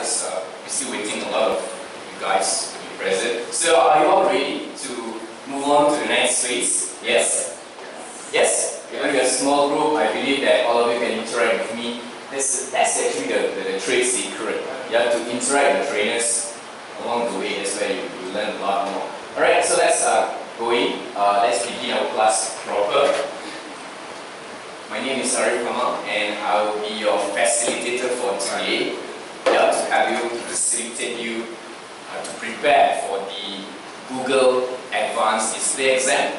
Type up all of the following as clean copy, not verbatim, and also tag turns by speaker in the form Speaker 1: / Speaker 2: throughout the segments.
Speaker 1: because we're still waiting a lot of you guys to be present. So are you all ready to move on to the next phase? Yes? Yes? Even a small group, I believe that all of you can interact with me. That's actually the trade secret. You have to interact with the trainers along the way. That's where you learn a lot more. Alright, so let's go in. Let's begin our class proper. My name is Arif Kamal and I will be your facilitator for today. To help you, to facilitate you to prepare for the Google Advanced Display exam.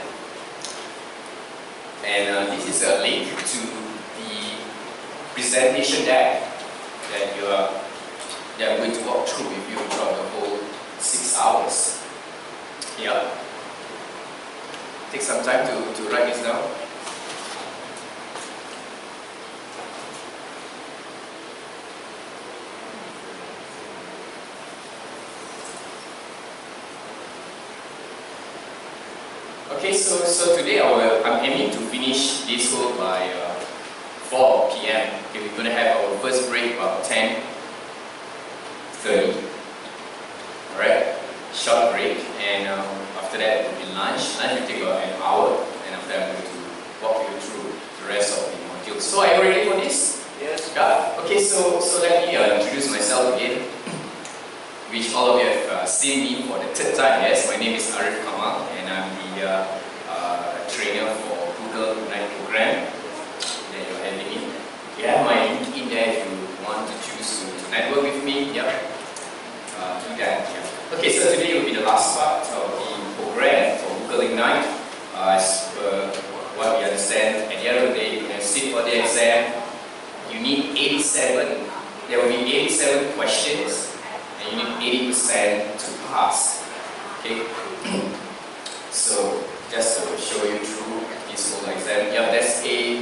Speaker 1: And this is a link to the presentation deck that I'm going to walk through with you throughout the whole 6 hours. Take some time to write this down. Okay, so today I'm aiming to finish this whole by 4 p.m. Okay, we're going to have our first break about 10:30. Alright, short break, and after that will be lunch. Lunch will take about an hour, and after that I'm going to walk you through the rest of the modules. So are you ready for this? Yes. Yeah? Okay, so let me introduce myself again, which all of you have seen me for the 3rd time. Yes, my name is Arif Kamal, and I'm the trainer for Google Ignite program that you're having in. You have my link in there if you want to choose to network with me. Do that. Okay, so today will be the last part of the program for Google Ignite. As per what we understand, at the end of the day, you can sit for the exam. You need 87. There will be 87 questions. And you need 80% to pass. Okay? So just to show you through this whole exam. There's a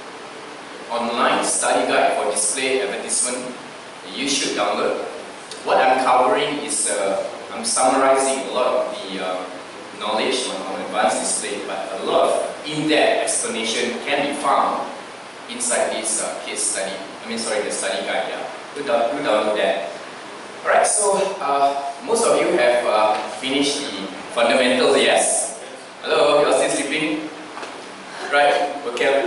Speaker 1: online study guide for display advertisement you should download. What I'm covering is I'm summarizing a lot of the knowledge on advanced display, but a lot of in-depth explanation can be found inside this case study. The study guide. Do download that. Alright, so most of you have finished the fundamentals, yes? Hello, you're still sleeping? Right, okay.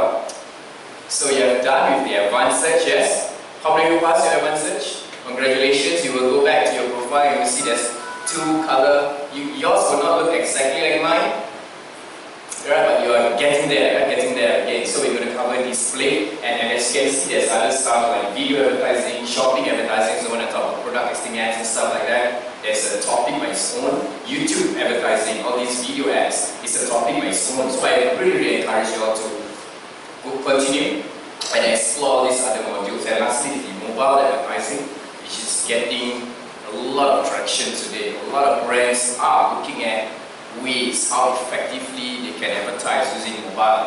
Speaker 1: So you have done with the advanced search, yes? How many of you passed your advanced search? Congratulations, you will go back to your profile and you will see there's 2 color. Yours will not look exactly like mine. Right, but you are getting there again. So we're going to cover display, and as you can see, there's other stuff like video advertising, shopping advertising, so when I talk about product listing ads and stuff like that, there's a topic by its own. YouTube advertising, all these video ads, is a topic by its own. So I really encourage you all to continue and explore these other modules. And lastly, the mobile advertising, which is getting a lot of traction today. A lot of brands are looking at ways how effectively they can advertise using mobile.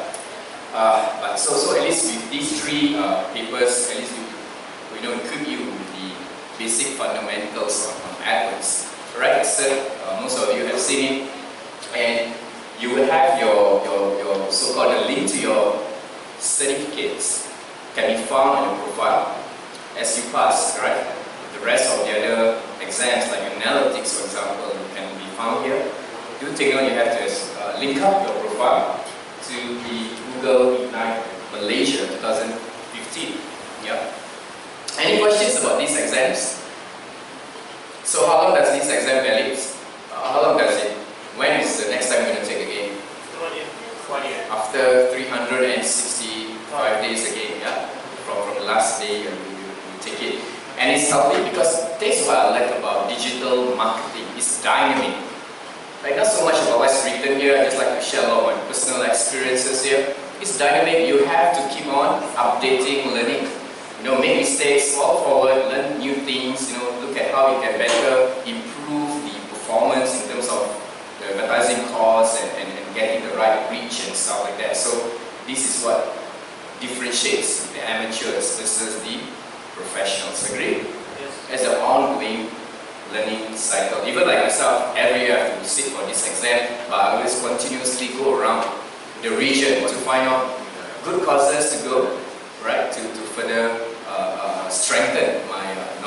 Speaker 1: But so at least with these 3 papers, at least we equip you with the basic fundamentals on AdWords. Alright, so most of you have seen it, and you will have your so-called link to your certificates can be found on your profile as you pass. Right, the rest of the other exams like analytics, for example, can be found here. Do take note, you have to link up your profile to the Google Ignite Malaysia 2015. Any questions about these exams? So how long does this exam valid? How long does it? When is the next time you're going to take again? 1 year. After 365 days again, from the last day you take it. And it's healthy because that's what I like about digital marketing. It's dynamic. Like, not so much about what's written here, I just like to share a lot of my personal experiences here. It's dynamic, you have to keep on updating, learning. Make mistakes, fall forward, learn new things, look at how you can better improve the performance in terms of the advertising costs and getting the right reach and stuff like that. So this is what differentiates the amateurs versus the professionals. Agree? Yes. As an ongoing learning cycle. Even like myself, every year I have to sit for this exam, but I always continuously go around the region to find out good causes to go, right, to further strengthen my knowledge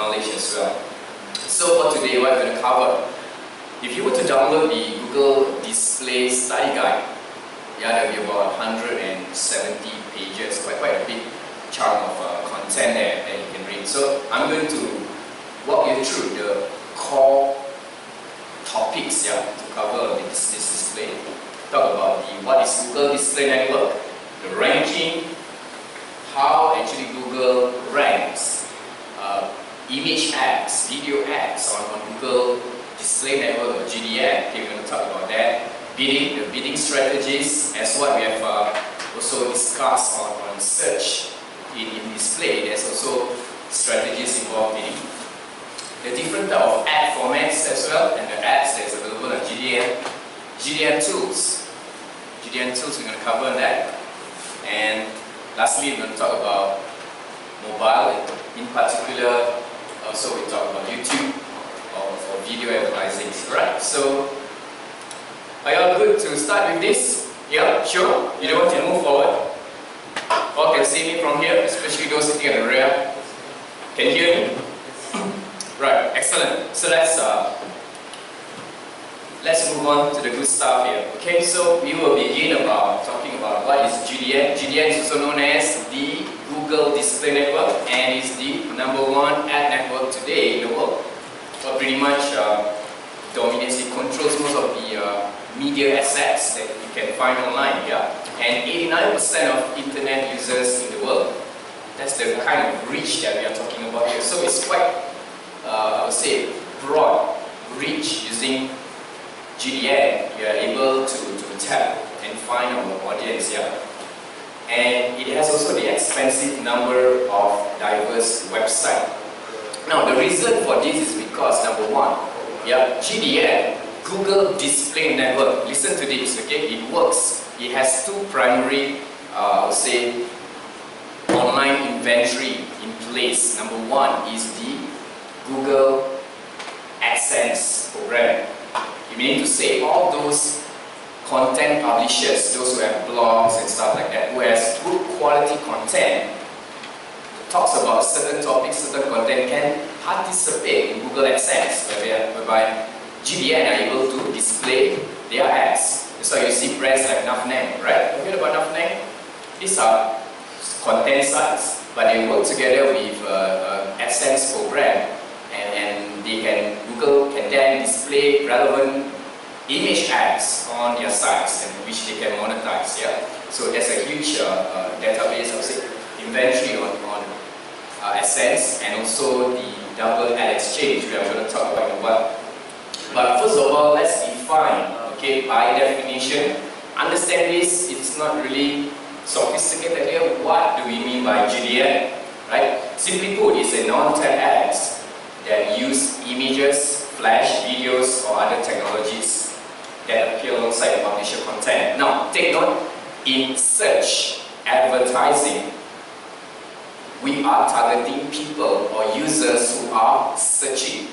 Speaker 1: as well. So for today, what we're going to cover, if you were to download the Google Display Study Guide, yeah, there'll be about 170 pages, quite a big chunk of content there that you can read. So I'm going to walk you through the core topics, yeah, to cover this display. Talk about what is Google Display Network, the ranking, how actually Google ranks image ads, video ads on Google Display Network or GDN. Okay, we're going to talk about that. Bidding, the bidding strategies, as what we have also discussed on search in display. There's also strategies involved in the different type of ad formats as well, and the ads that's available on GDN. GDN tools. GDN tools, we're going to cover that. And lastly, we're going to talk about mobile, in particular. Also, we talk about YouTube for video advertising. Right? So, are you all good to start with this? Yeah, sure. You don't want to move forward. All can see me from here, especially those sitting at the rear. Can you hear me? Right, excellent. So let's move on to the good stuff here. Okay, so we will begin talking about what is GDN. GDN is also known as the Google Display Network, and is the #1 ad network today in the world. So pretty much dominates, it controls most of the media assets that you can find online. Yeah, and 89% of internet users in the world. That's the kind of reach that we are talking about here. So it's quite, I would say, broad reach. Using GDN, you are able to tap and find our audience here. And it has also the expansive number of diverse websites. Now, the reason for this is because, #1, yeah, GDN, Google Display Network, listen to this, okay, it works. It has two primary, I would say, online inventory in place. #1 is the Google AdSense program. You mean to say all those content publishers, those who have blogs and stuff like that, who has good quality content, talks about certain topics, certain content, can participate in Google AdSense, whereby GDN are able to display their ads. So you see brands like Navnang, right? Have you heard about Navnang? These are content sites, but they work together with AdSense program, and Google can then display relevant image ads on their sites, and which they can monetize. Yeah, so there's a huge database of inventory on AdSense, and also the double ad exchange, we are going to talk about in a while. But first of all, let's define, okay, by definition. Understand this, it's not really sophisticated here. What do we mean by GDN? Right? Simply put, it's a non-tab ads that use images, flash, videos, or other technologies that appear alongside the publisher content. Now, take note, in search advertising, we are targeting people or users who are searching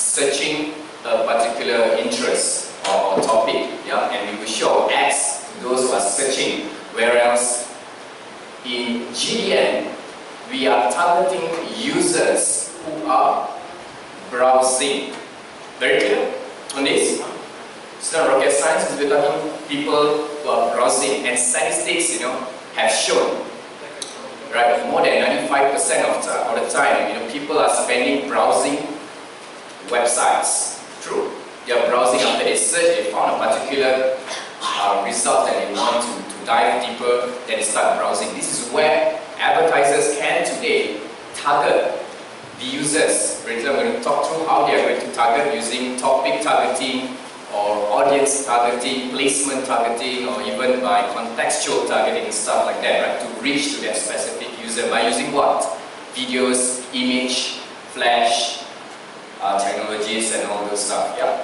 Speaker 1: a particular interest or topic, yeah, and we will show ads to those who are searching. Whereas in GDN, we are targeting users who are browsing. Very clear on this? It's not rocket science, we're talking people who are browsing, and statistics, have shown, right, more than 95% of the time, people are spending browsing websites. True. They are browsing after they search, they found a particular result that they want to dive deeper, then they start browsing. This is where advertisers can today target the users. I'm going to talk through how they are going to target using topic targeting, or audience targeting, placement targeting, or even by contextual targeting and stuff like that, right? To reach to that specific user by using what? Videos, image, flash, technologies, and all those stuff. Yeah.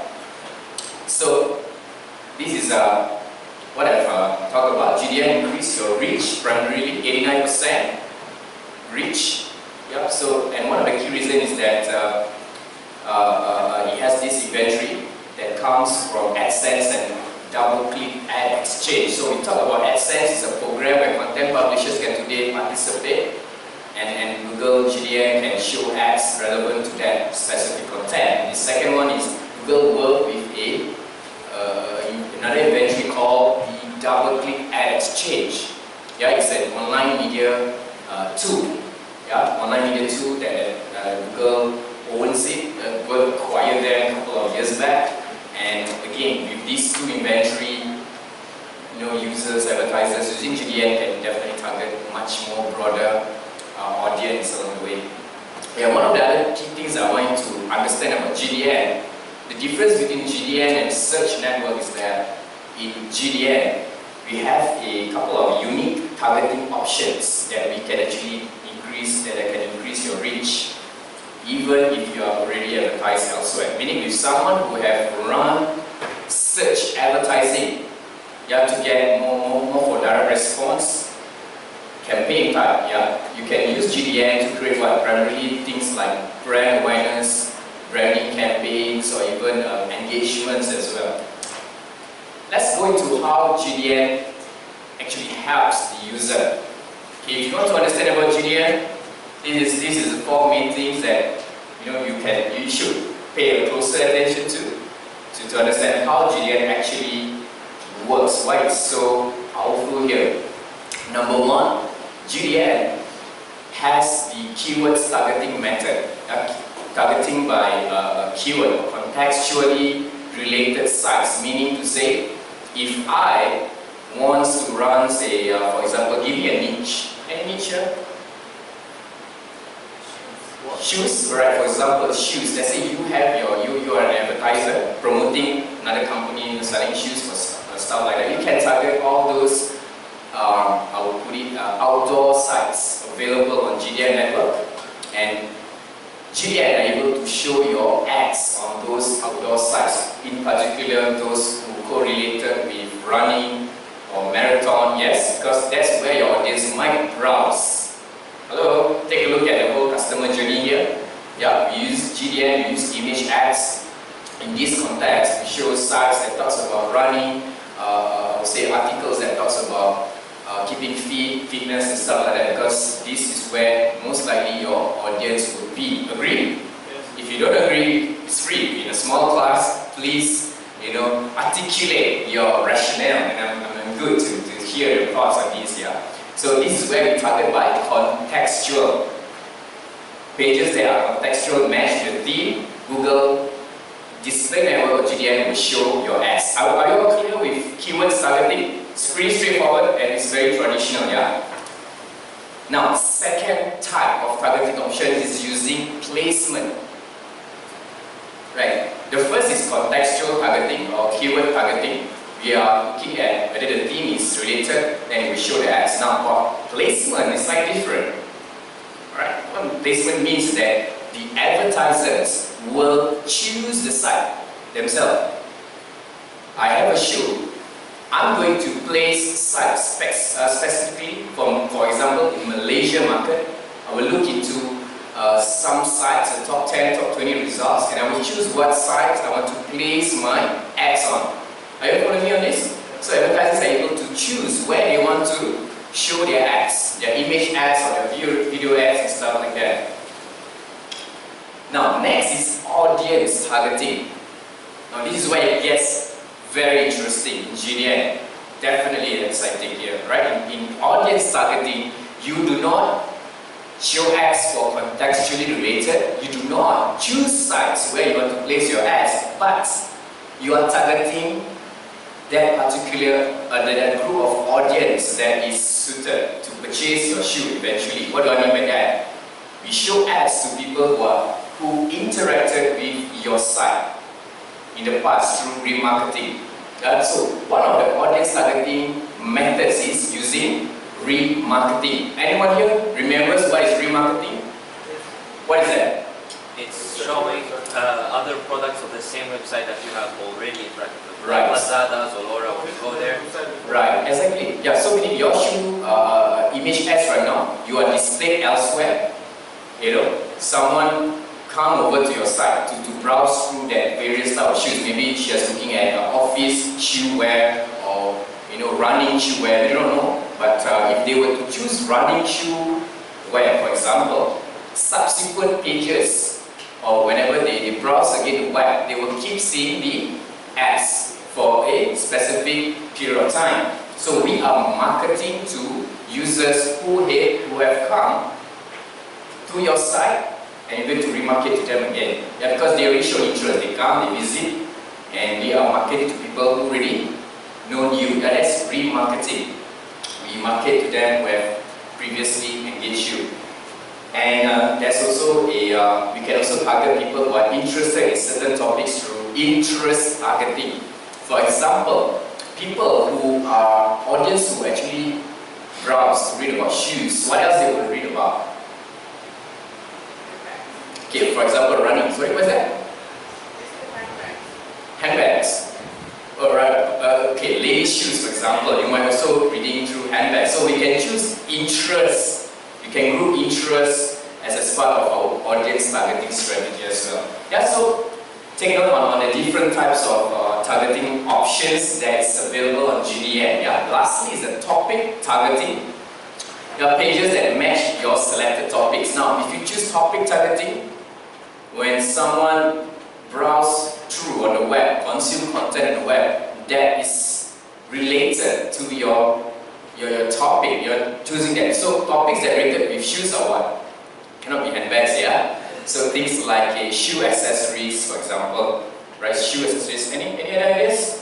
Speaker 1: So this is what I've talked about. GDN increase your reach, primarily 89% reach. Yeah. So, and one of the key reasons is that it has this inventory that comes from AdSense and double-click ad exchange. So we talk about AdSense is a program where content publishers can today participate and Google GDN can show ads relevant to that specific content. The second one is Google work with another inventory called the double-click ad exchange. Yeah, it's an online media tool. Yeah, online media tool that Google owns it. Google acquired them a couple of years back. And again, with these two inventory, users, advertisers using GDN can definitely target much more broader audience along the way. Yeah, one of the other key things I want you to understand about GDN, the difference between GDN and search network is that in GDN, we have a couple of unique targeting options that we can actually increase your reach, even if you are already advertised elsewhere. Meaning, with someone who have run search advertising, you have to get more for direct response campaign type. Yeah, you can use GDN to create primarily things like brand awareness, branding campaigns, or even engagements as well. Let's go into how GDN actually helps the user. Okay, if you want to understand about GDN, this is the four main things that you should pay a closer attention to understand how GDN actually works, why it's so powerful here. Number one, GDN has the keywords targeting method, targeting by keyword, contextually related sites, meaning to say, if I want to run, say, for example, give me a niche. Any niche here? Shoes, right? For example, shoes. Let's say you are an advertiser promoting another company selling shoes for stuff like that. You can target all those, I would put it, outdoor sites available on GDN network, and GDN are able to show your ads on those outdoor sites, in particular those who correlated with running or marathon. Yes, because that's where your audience might browse. Hello, take a look at the whole customer journey here. Yeah, we use GDN, we use image ads. In this context, we show sites that talks about running, say articles that talks about keeping fit, fitness and stuff like that, because this is where most likely your audience would be. Agree? Yes. If you don't agree, it's free. In a small class, please, articulate your rationale, and I'm good to hear your thoughts on this. Yeah. So this is where we target by contextual pages that are contextual, match the theme. Google Display Network or GDN will show your ads. Are you all clear with keywords targeting? It's pretty straightforward and it's very traditional, yeah? Now, second type of targeting option is using placement. Right? The first is contextual targeting or keyword targeting. We are looking at whether the theme is related, then we show the ads. Now, for placement, it's slightly different. Right? What placement means that the advertisers will choose the site themselves. I have a shoe. I'm going to place sites specifically for example, in Malaysia market. I will look into some sites, the top 10, top 20 results, and I will choose what sites I want to place my ads on. Are you following me on this? So advertisers are able to choose where they want to show their ads, their image ads or their video ads and stuff like that. Now, next is audience targeting. Now, this is where it gets very interesting in GDN. Definitely exciting here, right? In audience targeting, you do not show ads for contextually related. You do not choose sites where you want to place your ads, but you are targeting that particular that group of audience that is suited to purchase your shoe eventually. What do I mean by that? We show ads to people who interacted with your site in the past through remarketing. So one of the audience targeting methods is using remarketing. Anyone here remembers what is remarketing? What is that?
Speaker 2: It's showing other products of the same website that you have already interacted with.
Speaker 1: Right.
Speaker 2: Lazada, Zalora, we go there.
Speaker 1: Right, exactly. Yeah, so meaning your shoe image ads right now, you are displayed elsewhere. Someone come over to your site to browse through that various type of shoes. Maybe she is looking at office shoe wear or running shoe wear. We don't know. But if they were to choose running shoe where, for example, subsequent pages or whenever they browse again the web, they will keep seeing the ads for a specific period of time. So we are marketing to users who have come to your site, and you're going to remarket to them again. Yeah, because they already show interest, they come, they visit, and we are marketing to people who already know you. That's remarketing. We market to them who have previously engaged you. And there's also we can also target people who are interested in certain topics through interest targeting. For example, people who are audience who actually browse to read about shoes, what else they will read about? Okay, for example, running. Sorry, what's that? Handbags. Alright, okay, ladies' shoes, for example. You might also be reading through handbags. So we can choose interest. You can group interest as a part of our audience targeting strategy as well. Yeah, so take note on the different types of targeting options that is available on GDN. Yeah. Lastly is the topic targeting. There are pages that match your selected topics. Now, if you choose topic targeting, when someone browse through on the web, consume content on the web that is related to your topic, you're choosing that. So topics that are related with shoes or what? Cannot be handbags, yeah? So things like shoe accessories, for example, right? Shoe accessories. Any other ideas?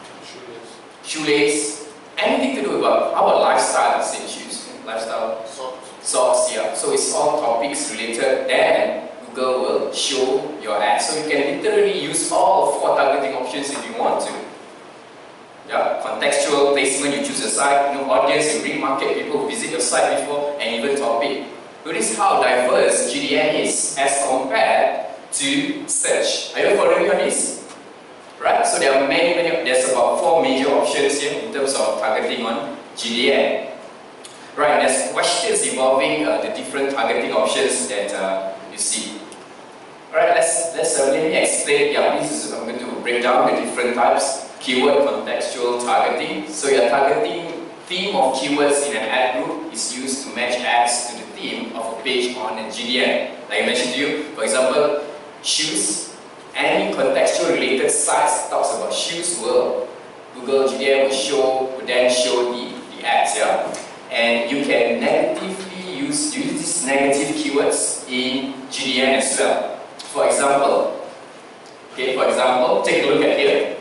Speaker 1: Shoelace. Anything to do with how about lifestyle? Same shoes, lifestyle. Socks, yeah. So it's all topics related. Then Google will show your ads. So you can literally use all 4 targeting options if you want to. Yeah, contextual placement, you choose a site, audience, you remarket people who visit your site before, and even topic. Notice how diverse GDN is as compared to search. Are you following me on this? Right? So there are there's about 4 major options here in terms of targeting on GDN. Right, there's questions involving the different targeting options that you see. Alright, let me explain. Yeah, I'm going to break down the different types. Keyword contextual targeting. So your targeting theme of keywords in an ad group is used to match ads to the theme of a page on a GDN. Like I mentioned to you, for example, shoes. Any contextual related sites talks about shoes will Google GDN will then show the ads, yeah. And you can negatively use these negative keywords in GDN as well. For example, take a look at here.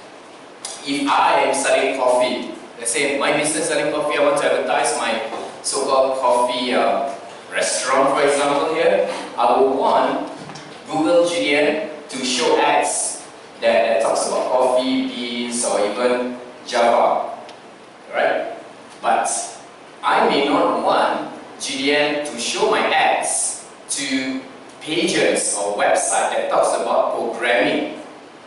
Speaker 1: If I am selling coffee, let's say my business selling coffee, I want to advertise my so-called coffee restaurant, for example here, I will want Google GDN to show ads that talks about coffee, beans, or even Java, right? But I may not want GDN to show my ads to pages or website that talks about programming,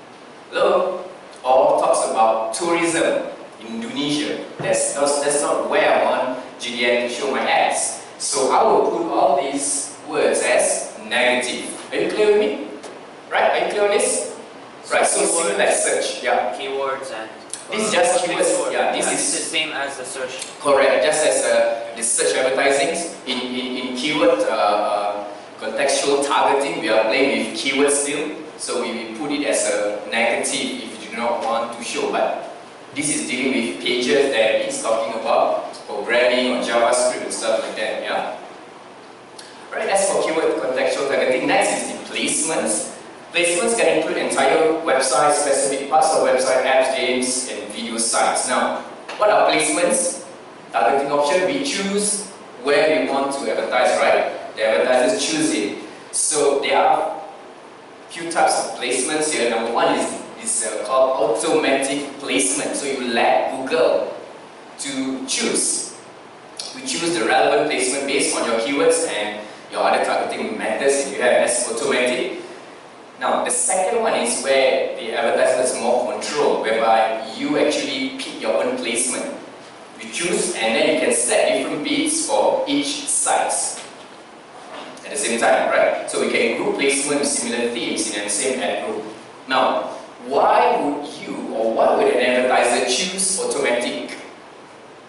Speaker 1: or talks about tourism in Indonesia. That's not where I want GDN to show my ads. So I will put all these words as negative. Are you clear with me? Right? Are you clear on this? Right, so similar like search. Yeah.
Speaker 2: Keywords and
Speaker 1: this is just keywords. Yeah, this is
Speaker 2: the same as the search.
Speaker 1: Correct. Just as the search advertising in keyword contextual targeting, we are playing with keywords still. So we put it as a negative if you do not want to show. But this is dealing with pages that is talking about programming or JavaScript and stuff like that. Yeah. Right. As for keyword contextual targeting, next is the placements. Placements can include entire websites, specific parts of website, apps, games, and video sites. Now, what are placements? Targeting option, we choose where we want to advertise, right? The advertisers choose it. So there are few types of placements here. Number one is called automatic placement. So you let Google to choose. We choose the relevant placement based on your keywords and your other targeting methods if you have as automatic. Now, the second one is where the advertiser has more control, whereby you actually pick your own placement. You choose and then you can set different bids for each site at the same time, right? So we can group placement with similar themes in the same ad group. Now, why would an advertiser choose automatic?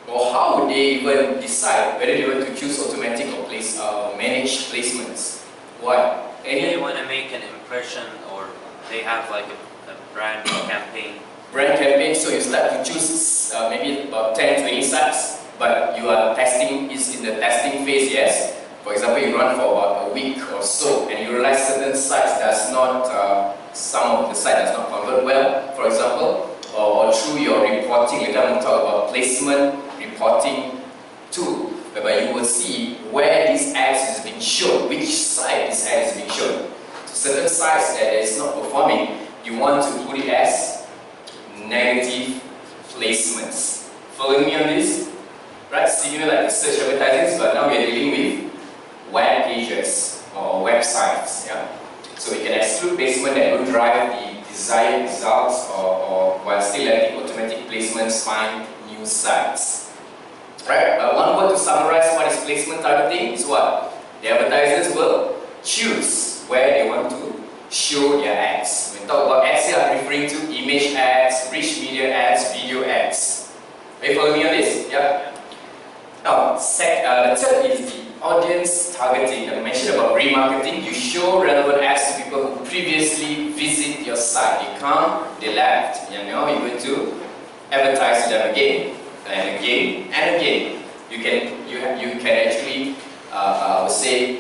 Speaker 1: Or how would they even decide whether they want to choose automatic or managed placements? Why?
Speaker 2: They want to make an impression, or they have like a brand campaign.
Speaker 1: Brand campaign, so you start to choose maybe about 10, 20 sites, but you are testing, is in the testing phase, yes. For example, you run for about a week or so, and you realize certain sites does not, some of the site does not convert well, for example, or through your reporting. Later I'm going to talk about placement reporting tool, whereby you will see where this ads is being shown, which site this ad is being shown. So certain sites that is not performing, you want to put it as negative placements. Following me on this? Right, similar like the search advertising, but now we are dealing with web pages or websites. Yeah? So we can exclude placement that will drive the desired results, or while still letting automatic placements find new sites. Right? One word to summarize what is placement targeting is what? The advertisers will choose where they want to show their ads. When we talk about ads here, I'm referring to image ads, rich media ads, video ads. Are you following me on this? Yeah. Now, the third is the audience targeting. I mentioned about remarketing. You show relevant ads to people who previously visit your site. They come, they left, and now you're going to advertise to them again and again and again. You can actually I would say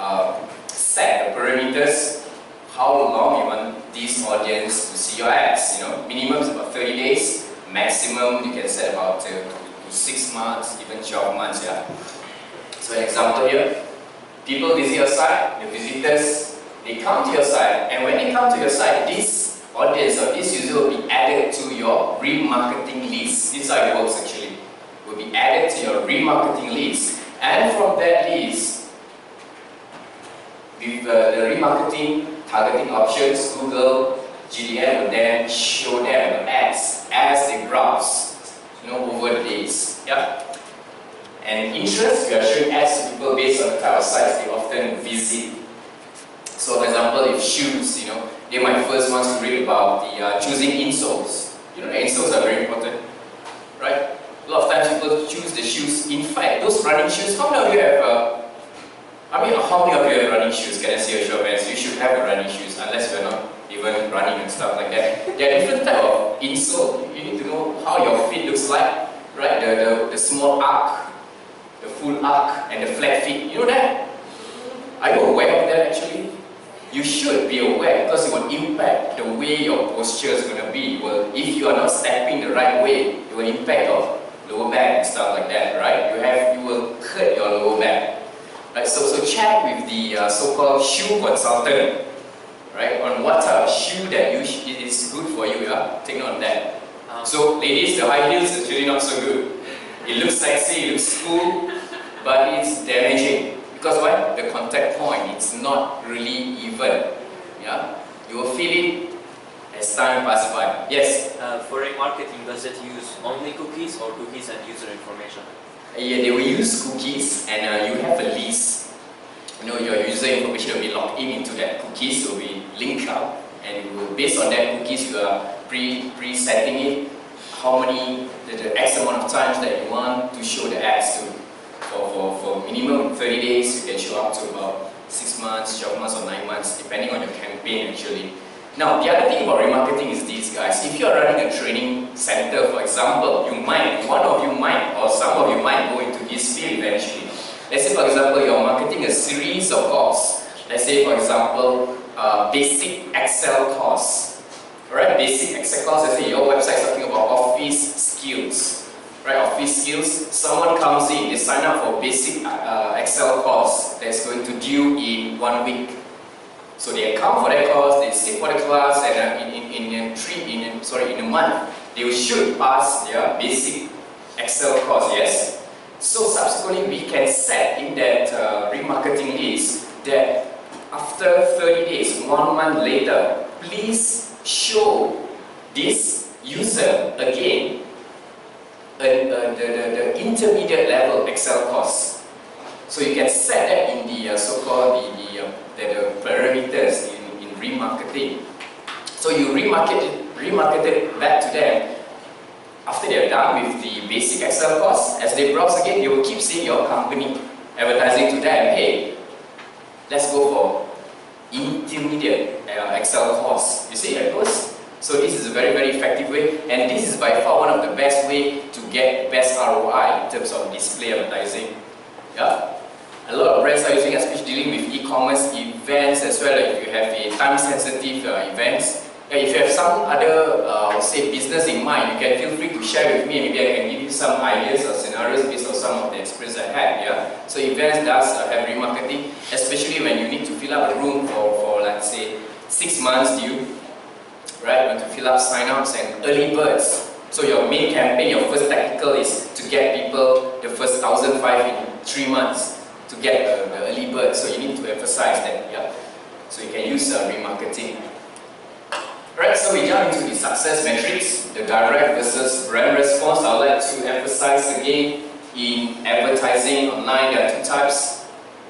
Speaker 1: set the parameters how long you want this audience to see your ads. Minimum is about 30 days. Maximum you can set about 6 months, even 12 months. Yeah. So an example here, people visit your site, the visitors, they come to your site, and when they come to your site, this audience or this user will be added to your remarketing list. This is how it works actually. Will be added to your remarketing list, and from that list, with the remarketing targeting options, Google, GDN will then show them ads as they browse, over the days. Yeah. And interest, we are showing ads to people based on the type of sites they often visit. So for example, if shoes, they might first want to read about the choosing insoles. The insoles are very important, right? A lot of times people choose the shoes. In fact, those running shoes, how many of you have, how many of you have running shoes? Can I see a show of hands? You should have the running shoes, unless you're not even running and stuff like that. There are different types of insole. You need to know how your feet looks like, right? The small arc, the full arc, and the flat feet. You know that? Are you aware of that actually? You should be aware, because it will impact the way your posture is going to be. Well, if you are not stepping the right way, it will impact your lower back and stuff like that, right? You will hurt your lower back. Right? So check with the so-called shoe consultant, right? On what type of shoe that it is good for you. Yeah? Take note of that. So ladies, the high heels is really not so good. It looks sexy, it looks cool, but it's damaging. Because why? The contact point, it's not really even. Yeah? You will feel it as time passes by. Yes?
Speaker 2: For remarketing, does it use only cookies or cookies and user information?
Speaker 1: Yeah, they will use cookies, and you have a list. Your user information will be logged into that cookies, will be linked out, and based on that cookies, you are pre-setting it, how many, the X amount of times that you want to show the ads to. For minimum 30 days, you can show up to about 6 months, 12 months, or 9 months, depending on your campaign actually. Now, the other thing about remarketing is this, guys. If you are running a training center, for example, one of you might, or some of you might go into this field eventually. Let's say, for example, you're marketing a series of courses. Let's say, for example, basic Excel course. Alright, basic Excel course, let's say your website is talking about office skills. Right, office skills, someone comes in, they sign up for basic Excel course that's going to due in 1 week. So they come for that course, they sit for the class, and in a month, they should pass their basic Excel course, yes? So subsequently, we can set in that remarketing list that after 30 days, 1 month later, please show this user again the intermediate level Excel course. So you can set that in the so-called the parameters in remarketing. So you remarket it back to them after they're done with the basic Excel course, as they browse again, they will keep seeing your company advertising to them, hey, let's go for intermediate Excel course. You see how it goes? So this is a very, very effective way, and this is by far one of the best way to get best ROI in terms of display advertising. Yeah? A lot of brands are using, especially dealing with e-commerce events as well. Like if you have a time-sensitive events, if you have some other, say, business in mind, you can feel free to share with me. Maybe I can give you some ideas or scenarios based on some of the experience I had. Yeah. So events does have remarketing, especially when you need to fill up a room for let's say 6 months due, right? You want to fill up sign-ups and early birds. So your main campaign, your first tactical is to get people the first 1,500 in 3 months to get the early bird. So you need to emphasize that. Yeah. So you can use remarketing. Right, so we jump into the success metrics, the direct versus brand response. I would like to emphasize again, in advertising online, there are two types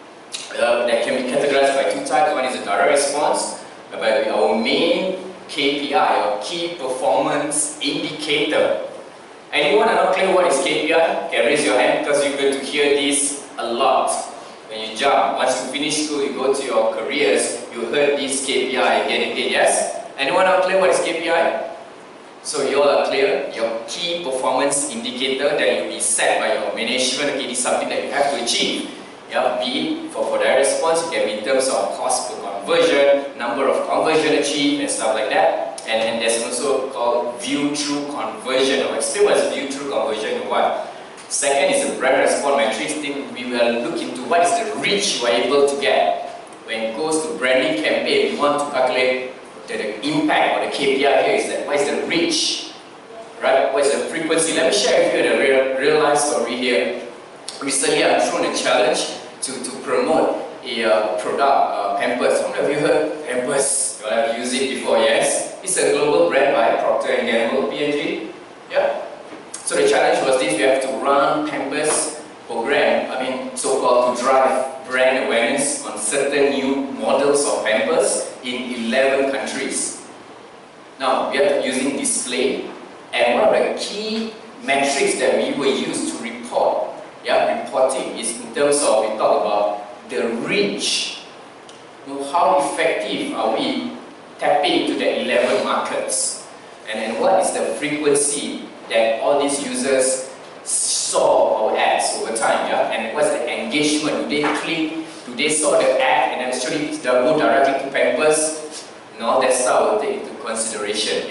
Speaker 1: that can be categorized by two types. One is a direct response, whereby our main KPI or key performance indicator. Anyone are not clear what is KPI? Can raise your hand because you're going to hear this a lot when you jump. Once you finish school, you go to your careers, you heard this KPI again and again, yes? Anyone are clear what is KPI? So you all are clear, your key performance indicator that will be set by your management. Okay, this is something that you have to achieve. Yeah, be it for direct response, it can be in terms of cost per conversion, number of conversion achieved and stuff like that. And there's also called view-through conversion. I'll explain what is view-through conversion in a while. Second is the brand response metrics. We will look into what is the reach you are able to get. When it goes to branding campaign, we want to calculate the impact or the KPI here is that what is the reach, right? What is the frequency? Let me share with you the real life story here. Recently, I've thrown a challenge to promote a product, Pampers. How many of you heard Pampers? You all have used it before, yes? It's a global brand by Procter & Gamble, P&G. Yeah. So the challenge was this: we have to run Pampers program. So-called to drive brand awareness on certain new models of Pampers in 11 countries. Now, we are using display, and one of the key metrics that we will use to report, reporting, is in terms of, we talk about the reach. How effective are we tapping into the 11 markets? And what is the frequency that all these users saw our ads over time, and what's the engagement? Do they click? Do they saw the ad and actually go directly to Pampers? No, that's how we'll take into consideration,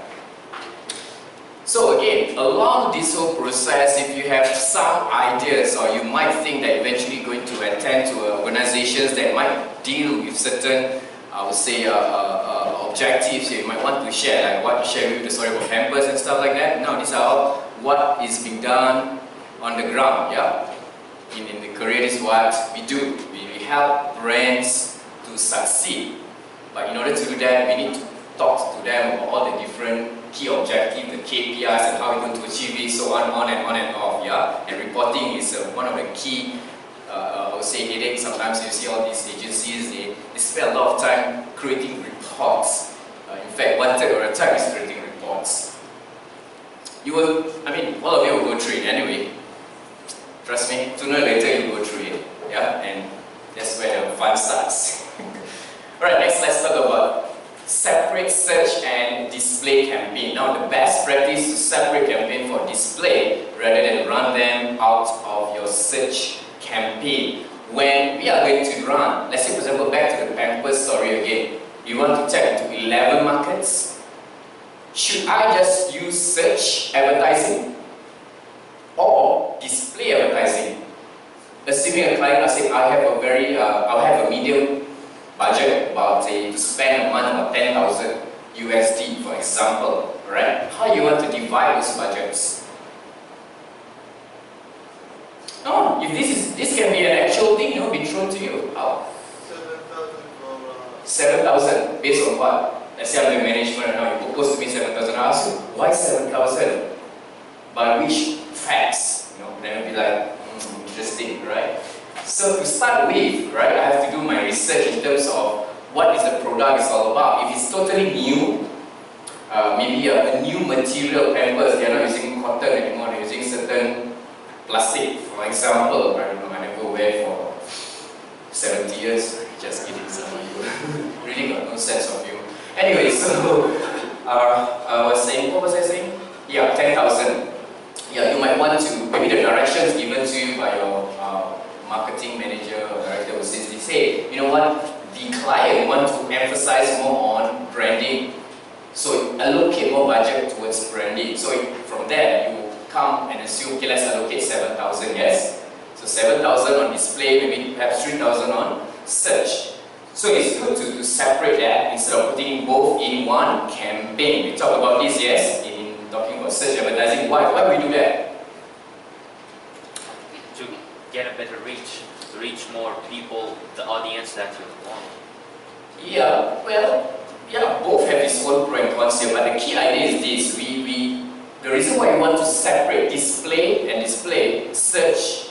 Speaker 1: So again, along this whole process, if you have some ideas or you might think that eventually going to attend to organizations that might deal with certain, I would say, objectives you might want to share, like what you share with the story about Pampers and stuff like that. Now, these are all what is being done on the ground, in the career. This is what we do. We help brands to succeed. But in order to do that, we need to talk to them about all the different key objectives, the KPIs, and how we're going to achieve it, so on and off, And reporting is one of the key, I would say, headaches. Sometimes you see all these agencies, they spend a lot of time creating reports. In fact, 1/3 of the time is creating reports. You will, all of you will go through it anyway. Trust me, sooner or later you go through it, and that's where the fun starts. Alright, next let's talk about separate search and display campaign. Now, the best practice to separate campaign for display rather than run them out of your search campaign. When we are going to run, let's say for example, back to the Pampers story again. You want to tap into 11 markets. Should I just use search advertising or display advertising? Assuming a client, I say I have a medium budget, about to spend a month about 10,000 USD, for example, right? How you want to divide those budgets? No, if this can be an actual thing, be thrown to you. How? 7,000 based on what? Let's say I'm the management right now, you propose to me 7,000. I ask you, why 7,000? By which facts? Then I'll be like, interesting, right? So to start with, right, I have to do my research in terms of what is the product is all about. If it's totally new, maybe a new material pampers. They are not using cotton anymore, they're using certain plastic. For example, I don't know, I never wear for 70 years. Just kidding, some of you really got no sense of you. Anyway, so I was saying, what was I saying? Yeah, 10,000. Yeah, you might want to, maybe the directions given to you by your marketing manager or director will say, you know what, the client wants to emphasize more on branding. So allocate more budget towards branding. So from there, you come and assume, okay, let's allocate 7,000, yes? So 7,000 on display, maybe perhaps 3,000 on search. So it's good to separate that instead of putting both in one campaign. We talked about this, yes, in talking about search advertising. Why do we do that?
Speaker 2: To get a better reach, to reach more people, the audience that you want.
Speaker 1: Yeah, well, yeah, both have its own pro and cons here, but the key idea is this. The reason why we want to separate display and display search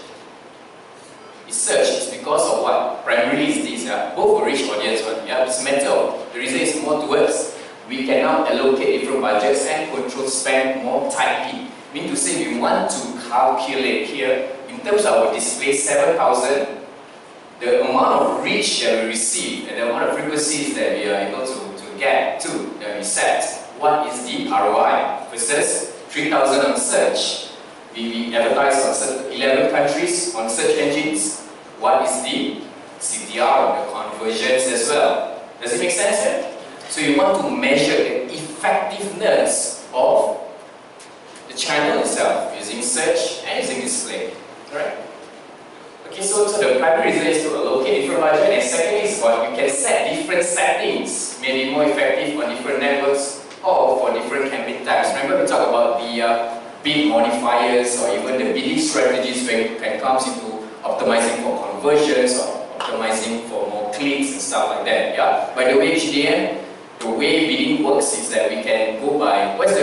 Speaker 1: is because of what? Primarily is this, both will reach audience one. Yeah, it's a matter of, the reason is more towards, we can now allocate different budgets and control spend more tightly. Mean to say we want to calculate here, in terms of our display 7,000, the amount of reach that we receive and the amount of frequencies that we are able to get to, that we set. What is the ROI? Versus 3,000 on search. We advertise on certain 11 countries on search engines. What is the CTR, the conversions as well? Does it make sense here? So you want to measure the effectiveness of the channel itself using search and using display. Alright? Okay, so the primary reason is to allocate different budget, and second is what you can set different settings, maybe more effective on different networks or for different campaign types. Remember we talked about the bid modifiers or even the bidding strategies when it comes into optimizing for conversions or optimizing for more clicks and stuff like that. Yeah. By the way, GDN, the way bidding works is that we can go by what is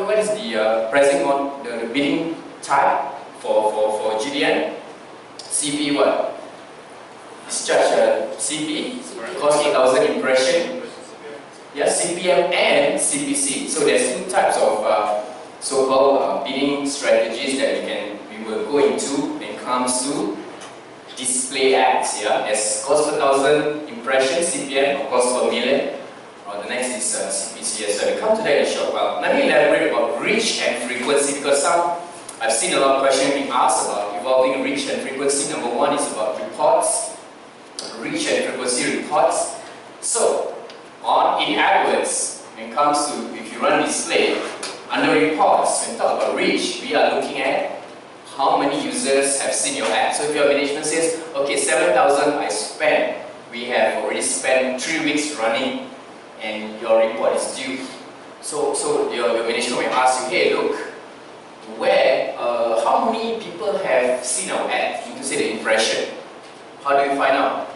Speaker 1: the pricing on the bidding type for GDN? CP what? It's just CP, cost 8,000 impression. Yeah, CPM and CPC. So there's two types of so-called bidding strategies that we will go into when it comes to display ads. Yeah, there's cost per 1,000 impressions, CPM, or cost per million. Or the next is CPC as well. We come to that in a short while. Let me elaborate about reach and frequency, because I've seen a lot of questions being asked about evolving reach and frequency. Number one is about reports, reach and frequency reports. So, in AdWords, when it comes to, if you run display, under reports, when we talk about reach, we are looking at how many users have seen your ad. So if your management says, okay, 7,000 I spent, we have already spent 3 weeks running, and your report is due. So your management will ask you, hey, look, how many people have seen our ad? You need to say the impression. How do you find out?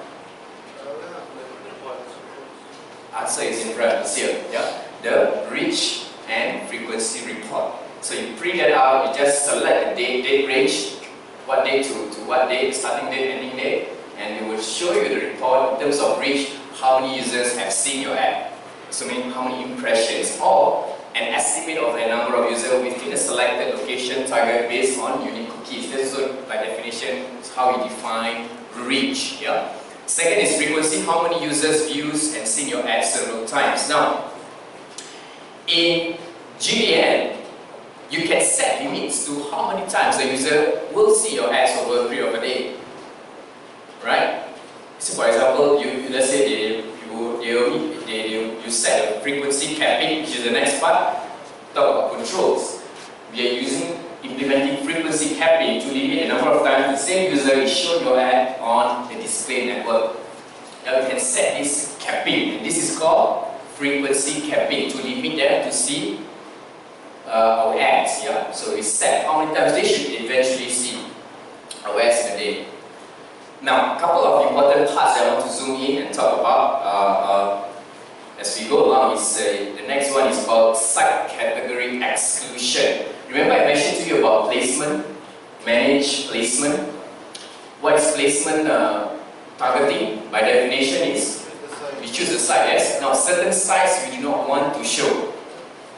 Speaker 1: Answer is in front, it's here. Yeah? The reach and frequency report. So you print that out, you just select the date range, what date to what date, starting date, ending date, and it will show you the report in terms of reach, how many users have seen your ad. So how many impressions, or an estimate of the number of users within a selected location target based on unique cookies. This is by definition how we define reach. Yeah. Second is frequency, how many users views and seen your ad several times. Now, in GDN, you can set limits to how many times the user will see your ads over a period of a day. Right? So for example, let's say you set a frequency capping, which is the next part. Talk about controls. We are implementing frequency capping to limit the number of times the same user is shown your ad on the display network. Now we can set this capping, and this is called frequency capping, to limit them to see our ads. Yeah? So we set how many times they should eventually see our ads in a day. Now, a couple of important parts that I want to zoom in and talk about as we go along is the next one is called site category exclusion. Remember I mentioned to you about placement, manage placement. What is placement targeting? By definition is we choose the site, yes. Now certain sites we do not want to show.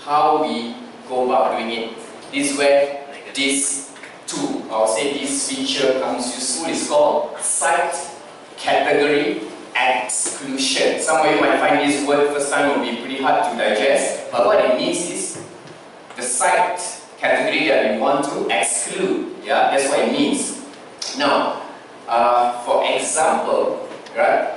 Speaker 1: how we go about doing it. This is where this tool, I'll say this feature comes useful. It's called site category exclusion. Some of you might find this word first time will be pretty hard to digest, but what it means is the site category that we want to exclude. Yeah, that's what it means. Now, for example, right,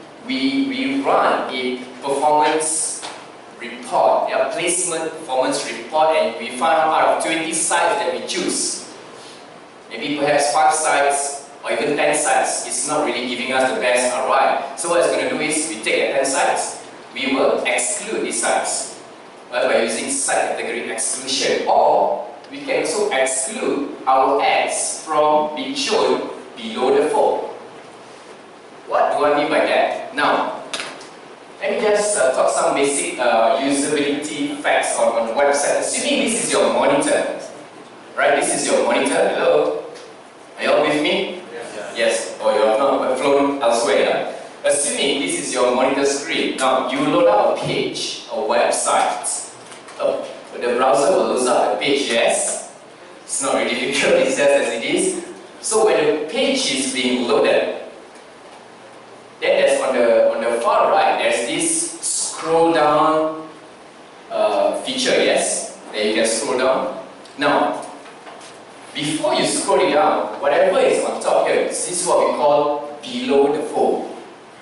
Speaker 1: we run a performance report, yeah, placement performance report, and we find out of 20 sites that we choose, maybe perhaps 5 sites or even 10 sites, it's not really giving us the best ROI. So what it's going to do is, we take the 10 sites, we will exclude these sites by using site category exclusion, or we can also exclude our ads from being shown below the fold. What do I mean by that? Now, let me just talk some basic usability facts on the website. Assuming this is your monitor, right? This is your monitor. Hello? Are you all with me?
Speaker 2: Yeah.
Speaker 1: Yes. Or you have not flown elsewhere. Yeah? Assuming this is your monitor screen. Now, you load up a page, a website. The browser will load up a page, yes. It's not really difficult, it's just as it is. So when the page is being loaded, then there's on the far right, there's this scroll down feature, yes, that you can scroll down. Now, before you scroll it down, whatever is on top here, this is what we call below the fold.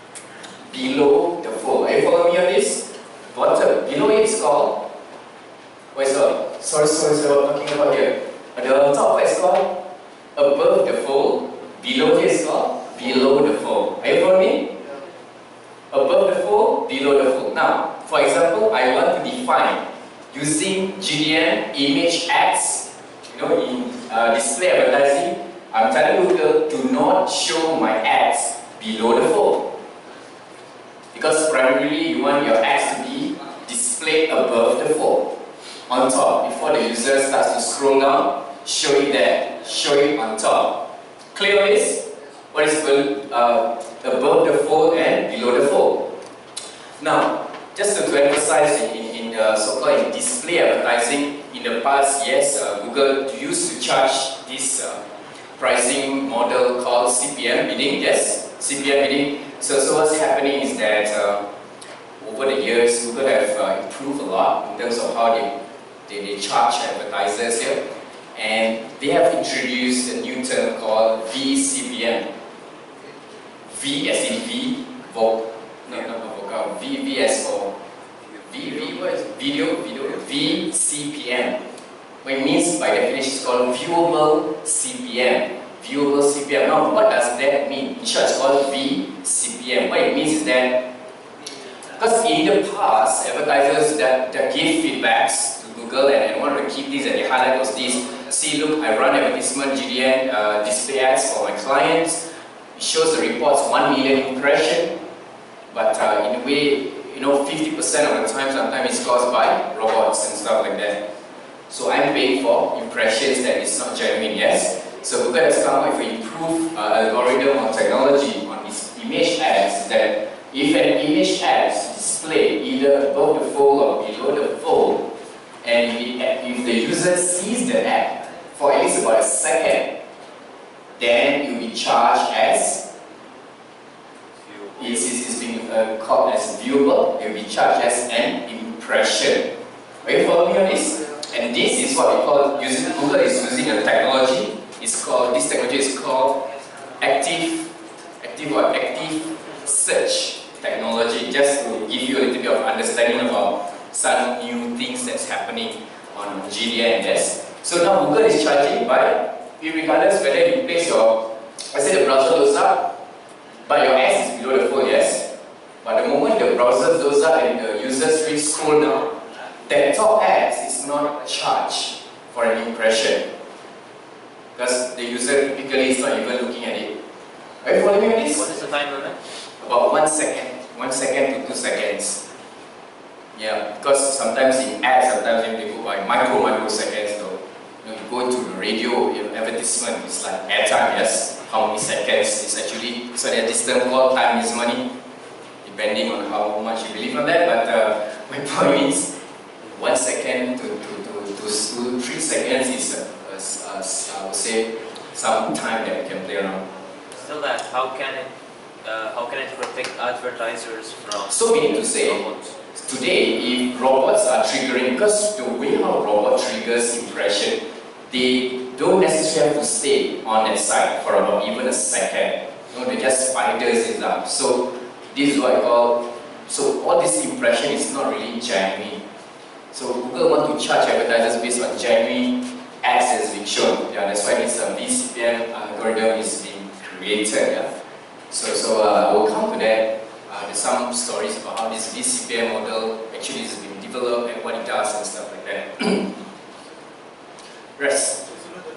Speaker 1: Below the fold. Are you following me on this? Bottom. Below it is called, what is it called? Sorry, what I'm talking about here. On the top, what is it called? Above the fold. Below here is called below the fold. Are you following me? Above the fold, below the fold. Now, for example, I want to define using GDN image ads, in display advertising. I'm telling Google to not show my ads below the fold, because primarily you want your ads to be displayed above the fold, on top, before the user starts to scroll down. Show it there, show it on top. Clear this? What is above the fold and below the fold? Now, just to emphasize in the so-called display advertising, in the past, yes, Google used to charge this pricing model called CPM bidding, yes, CPM bidding. So what's happening is that over the years, Google have improved a lot in terms of how they charge advertisers here. And they have introduced a new term called VCPM. V as in V, V as for what is video, VCPM. What it means by definition is called viewable CPM. Viewable CPM. Now, what does that mean? In short, it's called VCPM. What it means is that, because in the past, advertisers that give feedbacks to Google and one of the key things that they highlight was this. See, look, I run advertisement GDN display ads for my clients. It shows the reports 1 million impressions, but in a way, 50% of the time, sometimes it's caused by robots and stuff like that. So I'm paying for impressions that is not genuine, yes? So Google has come up with an improved algorithm or technology on its image ads, that if an image ad is displayed either above the fold or below the fold, and if the user sees the ad for at least about a second, then you'll be charged as, it's being called as viewable, you'll be charged as an impression. Are you following me on this? And this is what we call, Google is using a technology, this technology is called active search technology, just to give you a little bit of understanding about some new things that's happening on GDN, yes? So now Google is charging by, regardless whether you place your, let's say the browser loads up, but your ads is below the fold, yes? But the moment the browser loads up and the user scroll down, that top ads is not charged for an impression, because the user typically is not even looking at it. Are you following me with this?
Speaker 2: What is the time limit?
Speaker 1: About 1 second. 1 second to 2 seconds. Yeah, because sometimes in ads, sometimes they go by microseconds. So, you go to the radio advertisement, it's like airtime, yes. How many seconds is actually, so there's this term called time is money, depending on how much you believe on that. But my point is, 1 second to 3 seconds is, I would say, some time that we can play around.
Speaker 2: Still that, how can it protect advertisers from
Speaker 1: So meaning to say,
Speaker 2: robots?
Speaker 1: today, if robots are triggering, because the way how robot triggers impression, they don't necessarily have to stay on that site for about even a second. You know, they just spiders it up. So this is what I call, so all this impression is not really genuine. So Google want to charge advertisers based on genuine ads as being shown. Yeah, that's why this VCPM algorithm is being created. Yeah. So I will come to that. There's some stories about how this VCPM model actually is being developed and what it does and stuff like that. Rest.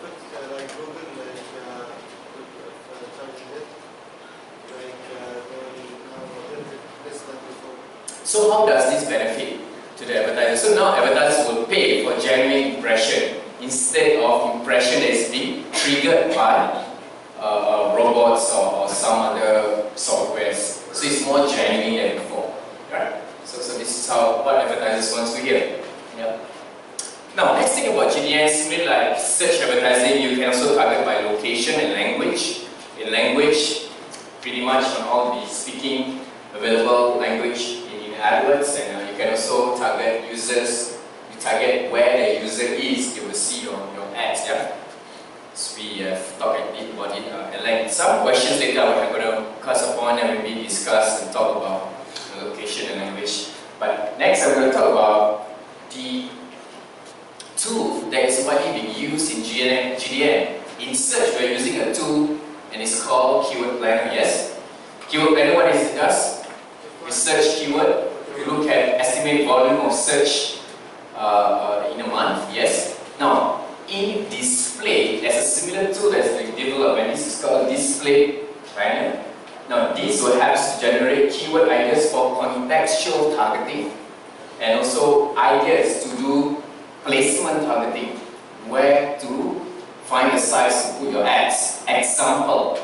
Speaker 1: So how does this benefit to the advertiser? So now advertisers will pay for genuine impression instead of impression that is being triggered by robots or some other softwares. So it's more genuine than before. Right? So this is what advertisers want to hear. Yeah. Now, next thing about GDN, similar like search advertising, you can also target by location and language. In language, pretty much on all the speaking available language in AdWords, and you can also target users. You target where the user is, you will see your ads. Yeah. So we have talked a bit about it at length. Some questions later I'm going to touch upon and maybe discuss and talk about the location and language. But next I'm going to talk about the tool that is widely being used in GDN. In search, we're using a tool and it's called Keyword Planner, yes? Keyword Planner, what it does? We search keyword. We look at estimated volume of search in a month, yes? Now, in display, there's a similar tool that's being developed, and this is called Display Planner. Now, this will help to generate keyword ideas for contextual targeting and also ideas to do placement targeting, where to find the sites to put your ads. Example,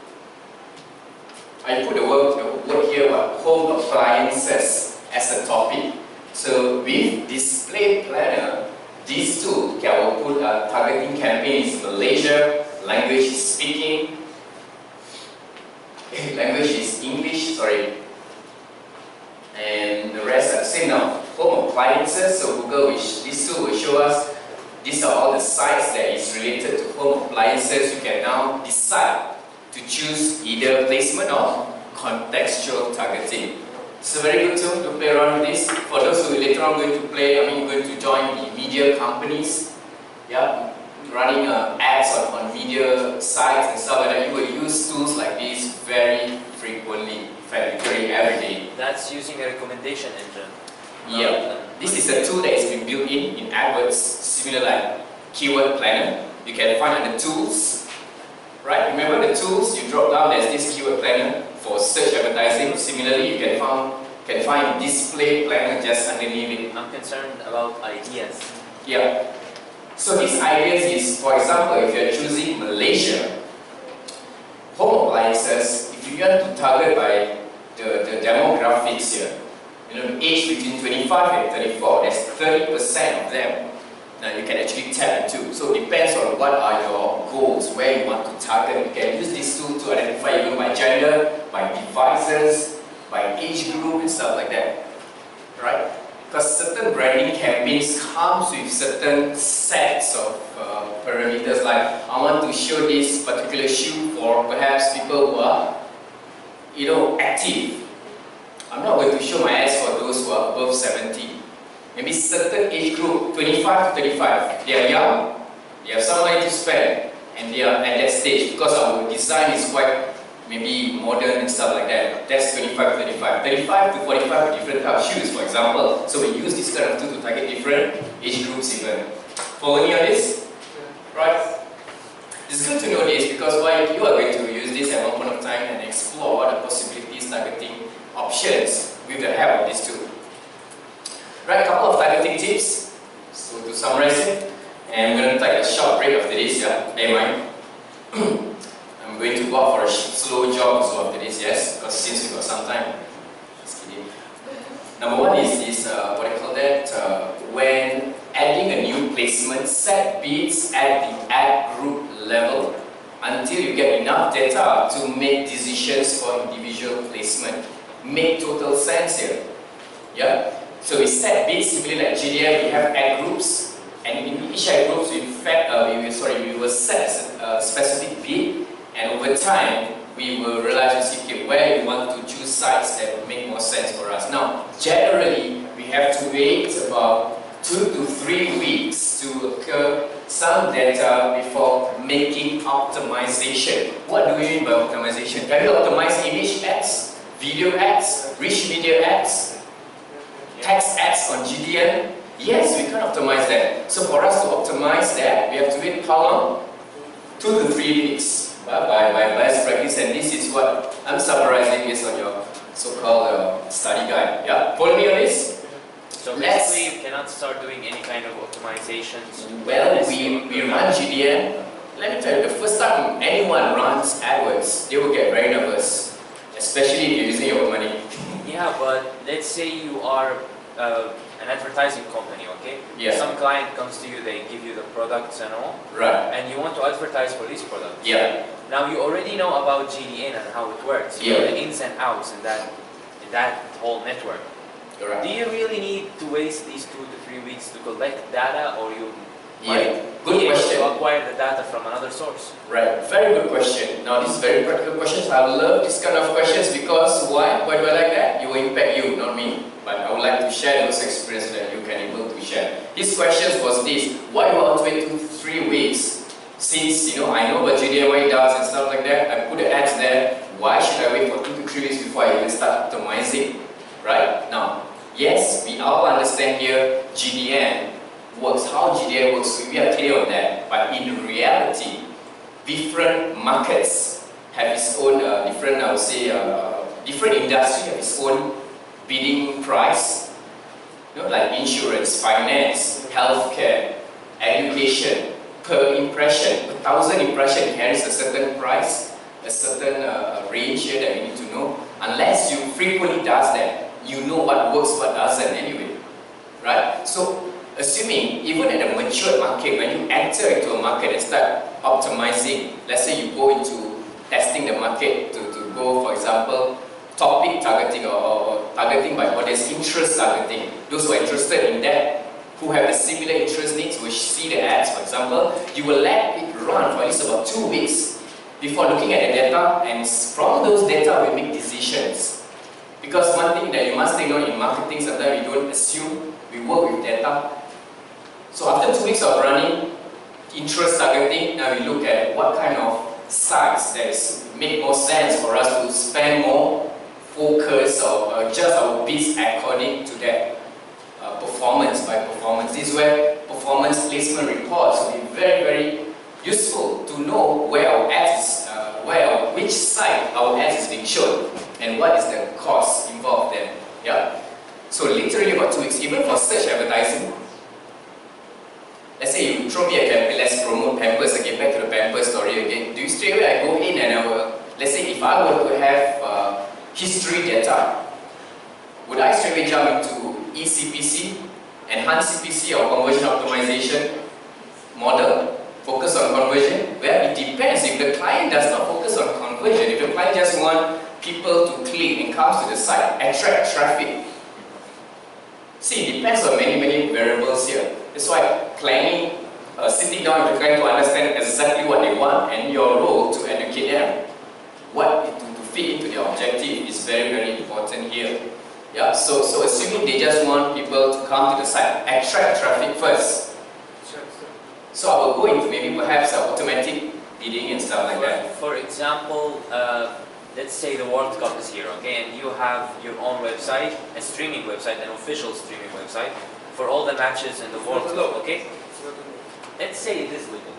Speaker 1: I put the word here about home appliances as a topic. So with Display Planner, this tool can put targeting campaigns. Malaysia, language is speaking, language is English, sorry, and the rest are the same now. Home appliances, so this tool will show us these are all the sites that is related to home appliances. You can now decide to choose either placement or contextual targeting. It's a very good tool to play around with this. For those who later on going to join the media companies, yeah, running ads on media sites and stuff like that, you will use tools like this very frequently, in fact, literally every day.
Speaker 2: That's using a recommendation engine.
Speaker 1: Yeah, this is a tool that has been built in AdWords, similar like Keyword Planner. You can find under Tools, right? Remember the tools, you drop down, there's this Keyword Planner for search advertising. Similarly, you can find Display Planner just underneath it.
Speaker 2: I'm concerned about ideas.
Speaker 1: Yeah. So these ideas is, for example, if you're choosing Malaysia, home appliances, if you want to target by the demographics here, you know, age between 25 and 34, there's 30% of them that you can actually tap into. So it depends on what are your goals, where you want to target. You can use this tool to identify even by gender, by devices, by age group and stuff like that, right? Because certain branding campaigns comes with certain sets of parameters, like I want to show this particular shoe for perhaps people who are, you know, active. I'm not going to show my ads for those who are above 70. Maybe certain age group, 25 to 35. They are young, they have some money to spend, and they are at that stage because our design is quite maybe modern and stuff like that. That's 25 to 35. 35 to 45 different type of shoes, for example. So we use this kind of tool to target different age groups even. Follow me on this? Right? It's good to know this because why you are going to use this at one point of time and explore what the possibilities targeting options with the help of this tool. Right, a couple of targeting tips. So to summarize it, and we're going to take a short break after this, yeah? Bear in mind. I'm going to go out for a slow jog also after this, yes? Because since we got some time. Just kidding. Number one is this, what I call that, where set bids at the ad group level until you get enough data to make decisions for individual placement. Make total sense here. Yeah? So we set bids simply like GDM, we have ad groups, and in each ad groups, in fact, we will set a specific bid, and over time, we will realize and see okay, where we want to choose sites that will make more sense for us. Now, generally, we have to wait about 2 to 3 weeks to occur some data before making optimization. What do we mean by optimization? Can we optimize image ads, video ads, rich media ads, text ads on GDN? Yes, we can optimize that. So for us to optimize that, we have to wait how long? 2 to 3 weeks. By best practice, and this is what I'm summarizing based on your so-called study guide. Yeah, follow me on this.
Speaker 2: So basically, you cannot start doing any kind of optimizations.
Speaker 1: Well, we run GDN. Let me tell you, the first time anyone runs AdWords, they will get very nervous, especially if you're using your own money.
Speaker 2: Yeah, but let's say you are an advertising company, okay?
Speaker 1: Yeah.
Speaker 2: Some client comes to you, they give you the products and all.
Speaker 1: Right.
Speaker 2: And you want to advertise for these products.
Speaker 1: Yeah.
Speaker 2: Now you already know about GDN and how it works. You know the ins and outs in that whole network.
Speaker 1: Right.
Speaker 2: Do you really need to waste these 2 to 3 weeks to collect data, or you
Speaker 1: Yeah,
Speaker 2: might
Speaker 1: good
Speaker 2: be able
Speaker 1: question.
Speaker 2: to acquire the data from another source?
Speaker 1: Right, very good question. Now, this is very practical questions. I love this kind of questions because why? Why do I like that? It will impact you, not me. But I would like to share those experiences that you can able to share. This question was this: why do I want to wait 2 to 3 weeks? Since I know what GDN does and stuff like that, I put the ads there. Why should I wait for 2 to 3 weeks before I even start optimizing? Right now, yes, we all understand here GDN works, how GDN works, we are clear on that. But in reality, different markets have its own different, I would say, different industry have its own bidding price. Like insurance, finance, healthcare, education, per impression, per 1,000 impression carries a certain price, a certain range here that we need to know. Unless you frequently does that, you know what works, what doesn't anyway, right? So, assuming even at a mature market, when you enter into a market and start optimizing, let's say you go into testing the market to go, for example, topic targeting or targeting by audience, interest targeting. Those who are interested in that, who have a similar interest needs, will see the ads, for example, you will let it run for at least about 2 weeks before looking at the data, and from those data we make decisions. Because one thing that you must take note in marketing, sometimes we don't assume, we work with data. So after 2 weeks of running interest targeting, now we look at what kind of sites that make more sense for us to spend more focus or adjust our bids according to that performance by performance. This is where performance placement reports will be very, very useful to know where our ads, which site our ads is being shown, and what is the cost involved there. Yeah. So literally about 2 weeks, even for search advertising. Let's say you throw me a campaign, let's promote Pampers again, back to the Pampers story again. Do you straight away I go in and I will, let's say if I were to have history data, would I straight away jump into eCPC, enhanced CPC or conversion optimization model, focus on conversion? Well, it depends. If the client does not focus on conversion, if the client just wants people to click and come to the site, attract traffic. See, it depends on many variables here. That's why planning, sitting down with the client to understand exactly what they want and your role to educate them, to fit into their objective is very important here. Yeah, so assuming they just want people to come to the site, attract traffic first. So I will go into maybe perhaps automatic bidding and stuff like that.
Speaker 2: For example, let's say the World Cup is here, okay, and you have your own website, a streaming website, an official streaming website for all the matches in the World Cup, okay? Let's say it is legal.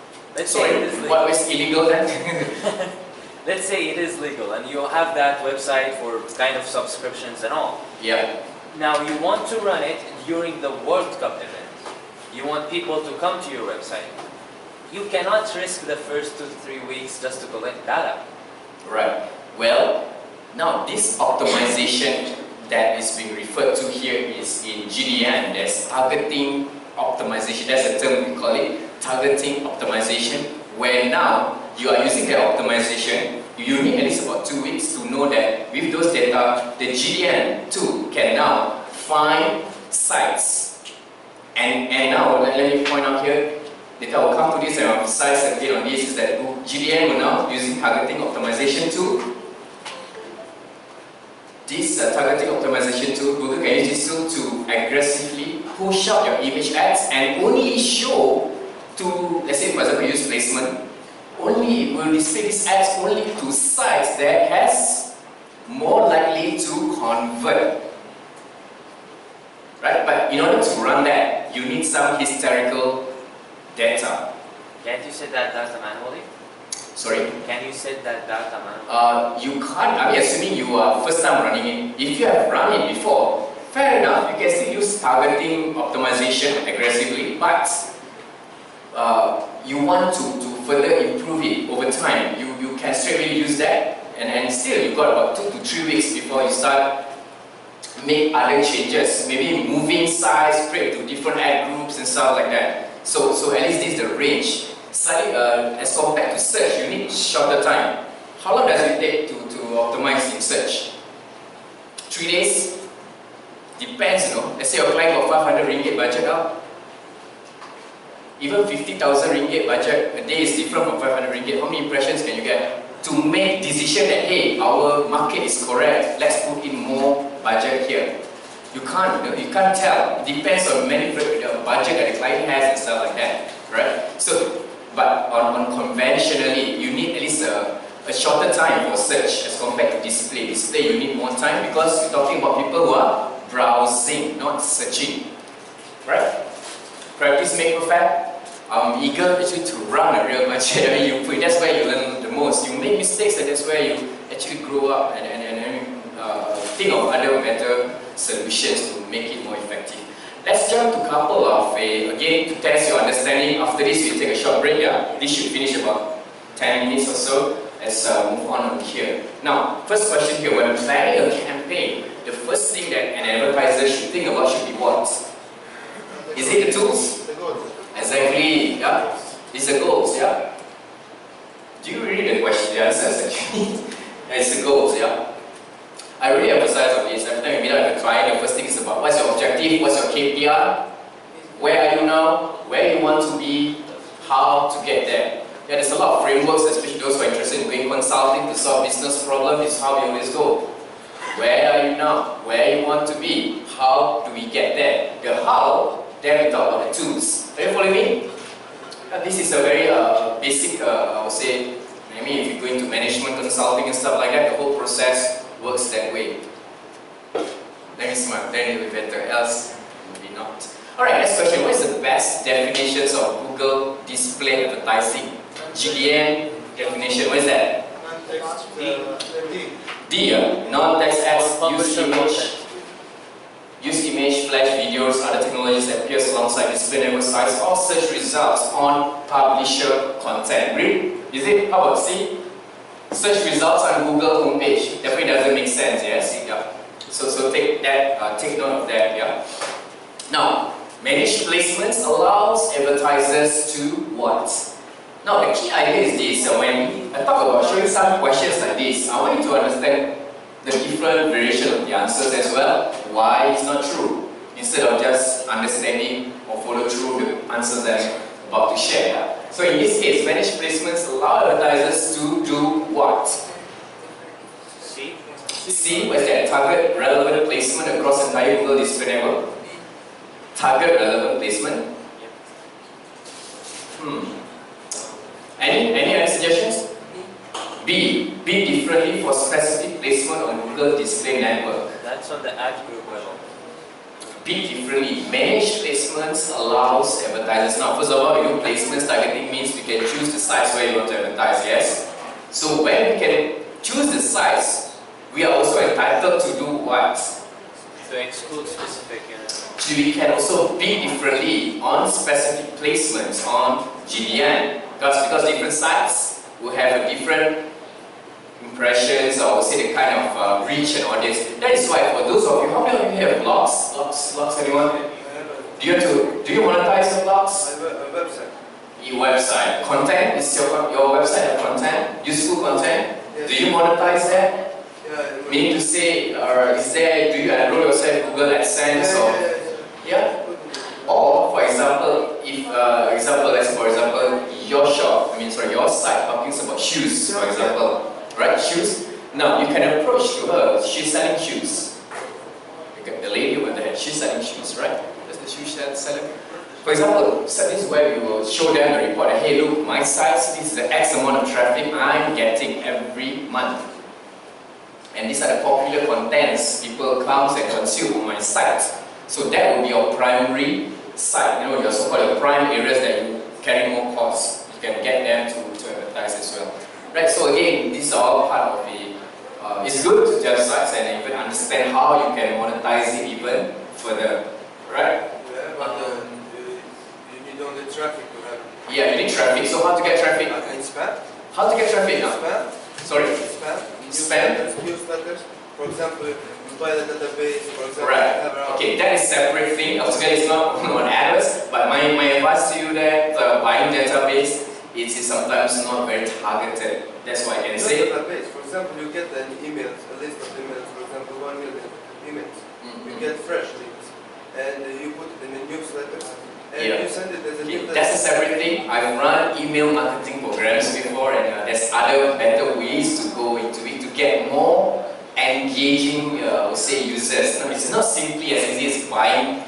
Speaker 1: What is illegal then?
Speaker 2: Let's say it is legal and you have that website for kind of subscriptions and all.
Speaker 1: Yeah.
Speaker 2: Now you want to run it during the World Cup event. You want people to come to your website. You cannot risk the first 2 to 3 weeks just to collect data.
Speaker 1: Right. Well, now this optimization that is being referred to here is in GDN. There's targeting optimization. That's the term we call it, targeting optimization, where now you are using the optimization. You need at least about 2 weeks to know that with those data, the GDN tool can now find sites. And now, let me point out here, later I will come to this and emphasize again on this, is that GDN will now, using targeting optimization tool, this targeting optimization tool, Google can use this tool to aggressively push out your image ads and only show to, let's say for example, use placement, only will display these ads only to sites that has more likely to convert. Right? But in order to run that, you need some historical data.
Speaker 2: Can't you set that data manually?
Speaker 1: Sorry?
Speaker 2: Can you set that data manually?
Speaker 1: You can't, I mean, assuming you are first time running it. If you have run it before, fair enough, you can still use targeting optimization aggressively, but you want to further improve it over time. You can straightly use that, and still you've got about 2 to 3 weeks before you start make other changes, maybe moving sites, create to different ad groups and stuff like that. So at least this is the range. Slightly, as compared to search, you need shorter time. How long does it take to optimize in search? 3 days? Depends, you know. Let's say your client got 500 ringgit budget out. Even 50,000 ringgit budget a day is different from 500 ringgit. How many impressions can you get? To make decision that, hey, our market is correct, let's put in more budget here. You can't tell. It depends on many the budget that the client has and stuff like that, right? So, but on conventionally, you need at least a shorter time for search as compared to display. Display, you need more time because you're talking about people who are browsing, not searching, right? Practice make perfect. I'm eager actually to run a real budget. I mean, that's where you learn the most. You make mistakes, and that's where you actually grow up and think of other better solutions to make it more effective. Let's jump to a couple of, again, to test your understanding. After this, we'll take a short break. Yeah, this should finish about 10 minutes or so. Let's move on here. Now, first question here: when planning a campaign, the first thing that an advertiser should think about should be what? Is it the tools? Exactly, yeah. It's the goals, yeah. Do you read the question, the answers actually? It's the goals, yeah. I really emphasize on this. Every time you meet up with a client, the first thing is about what's your objective, what's your KPI, where are you now, where you want to be, how to get there. Yeah, there's a lot of frameworks, especially those who are interested in doing consulting to solve business problems. This is how we always go. Where are you now? Where you want to be? How do we get there? The how, then we talk about the tools. Are you following me? This is a very basic, I would say, I mean, if you go into management consulting and stuff like that, the whole process works that way. Let me smile, then it will be better, else maybe not. Alright, next question. What is the best definitions of Google display advertising? GDN definition, what is that? D, non-text ads, use image, flash videos, other technologies that appears alongside display network sites or search results on publisher content. Read? Is it? How about C? Search results on Google homepage. Definitely doesn't make sense, yes? Yeah. So take that, take note of that, yeah? Now, managed placements allows advertisers to what? Now, the key idea is this. When I talk about showing some questions like this, I want you to understand the different variation of the answers as well, why it's not true, instead of just understanding or follow through the answers that I'm about to share. Yeah? So in this case, managed placements allow advertisers to do what? C, what's that? Target relevant placement across entire Google display network. Target relevant placement. Any other suggestions? B, bid differently for specific placement on Google display network.
Speaker 2: That's on the ad group level.
Speaker 1: Bid differently. Managed placements allows advertisers. Now, first of all, you know, placements targeting means we can choose the sites where you want to advertise, yes? So when we can choose the sites, we are also entitled to do what?
Speaker 2: To exclude specific,
Speaker 1: So we can also bid differently on specific placements on GDN. Because different sites will have a different impressions, or say the kind of reach and audience. That is why for those of you, how many of you have blogs? Blogs, anyone? Do you monetize your blogs?
Speaker 3: A website.
Speaker 1: Your website. Content is your website a content? Useful content?
Speaker 3: Yes.
Speaker 1: Do you monetize that?
Speaker 3: Yeah.
Speaker 1: Meaning to say, do you enroll yourself in Google AdSense or? Yeah? Or, for example, if, for example, your shop, your site talking about shoes, for example, right? Shoes. Now, you can approach to her, she's selling shoes. The lady over there, she's selling shoes, right? That's the shoe seller. For example, so this is where we will show them the report, hey look, my site, this is the X amount of traffic I'm getting every month. And these are the popular contents people come and consume on my site. So that will be your primary site, your so-called prime areas that you carry more costs. You can get them to advertise as well. Right, so again, these are all part of the, it's good to judge sites and even understand how you can monetize it even further, right?
Speaker 3: Yeah, but you need only traffic to have.
Speaker 1: Yeah, you need traffic, so how to get traffic?
Speaker 3: In spam?
Speaker 1: How to get traffic now?
Speaker 3: Spam?
Speaker 1: Sorry?
Speaker 3: Spam?
Speaker 1: Spam?
Speaker 3: Newsletters. For example, you buy the database, for example.
Speaker 1: Right. Okay, that is separate thing. Okay, it's not on ads, but my advice to you that buying database it is sometimes not very targeted. That's why I can say.
Speaker 3: Database. For example, you get an email, a list of emails. For example, 1 million emails. You get fresh links, and you put it in a newsletter, and you send it as a newsletter.
Speaker 1: That's a separate thing. I've run email marketing programs before, and there's other better ways to go into it to get more engaging, say, users. No, it's not simply as easy as buying.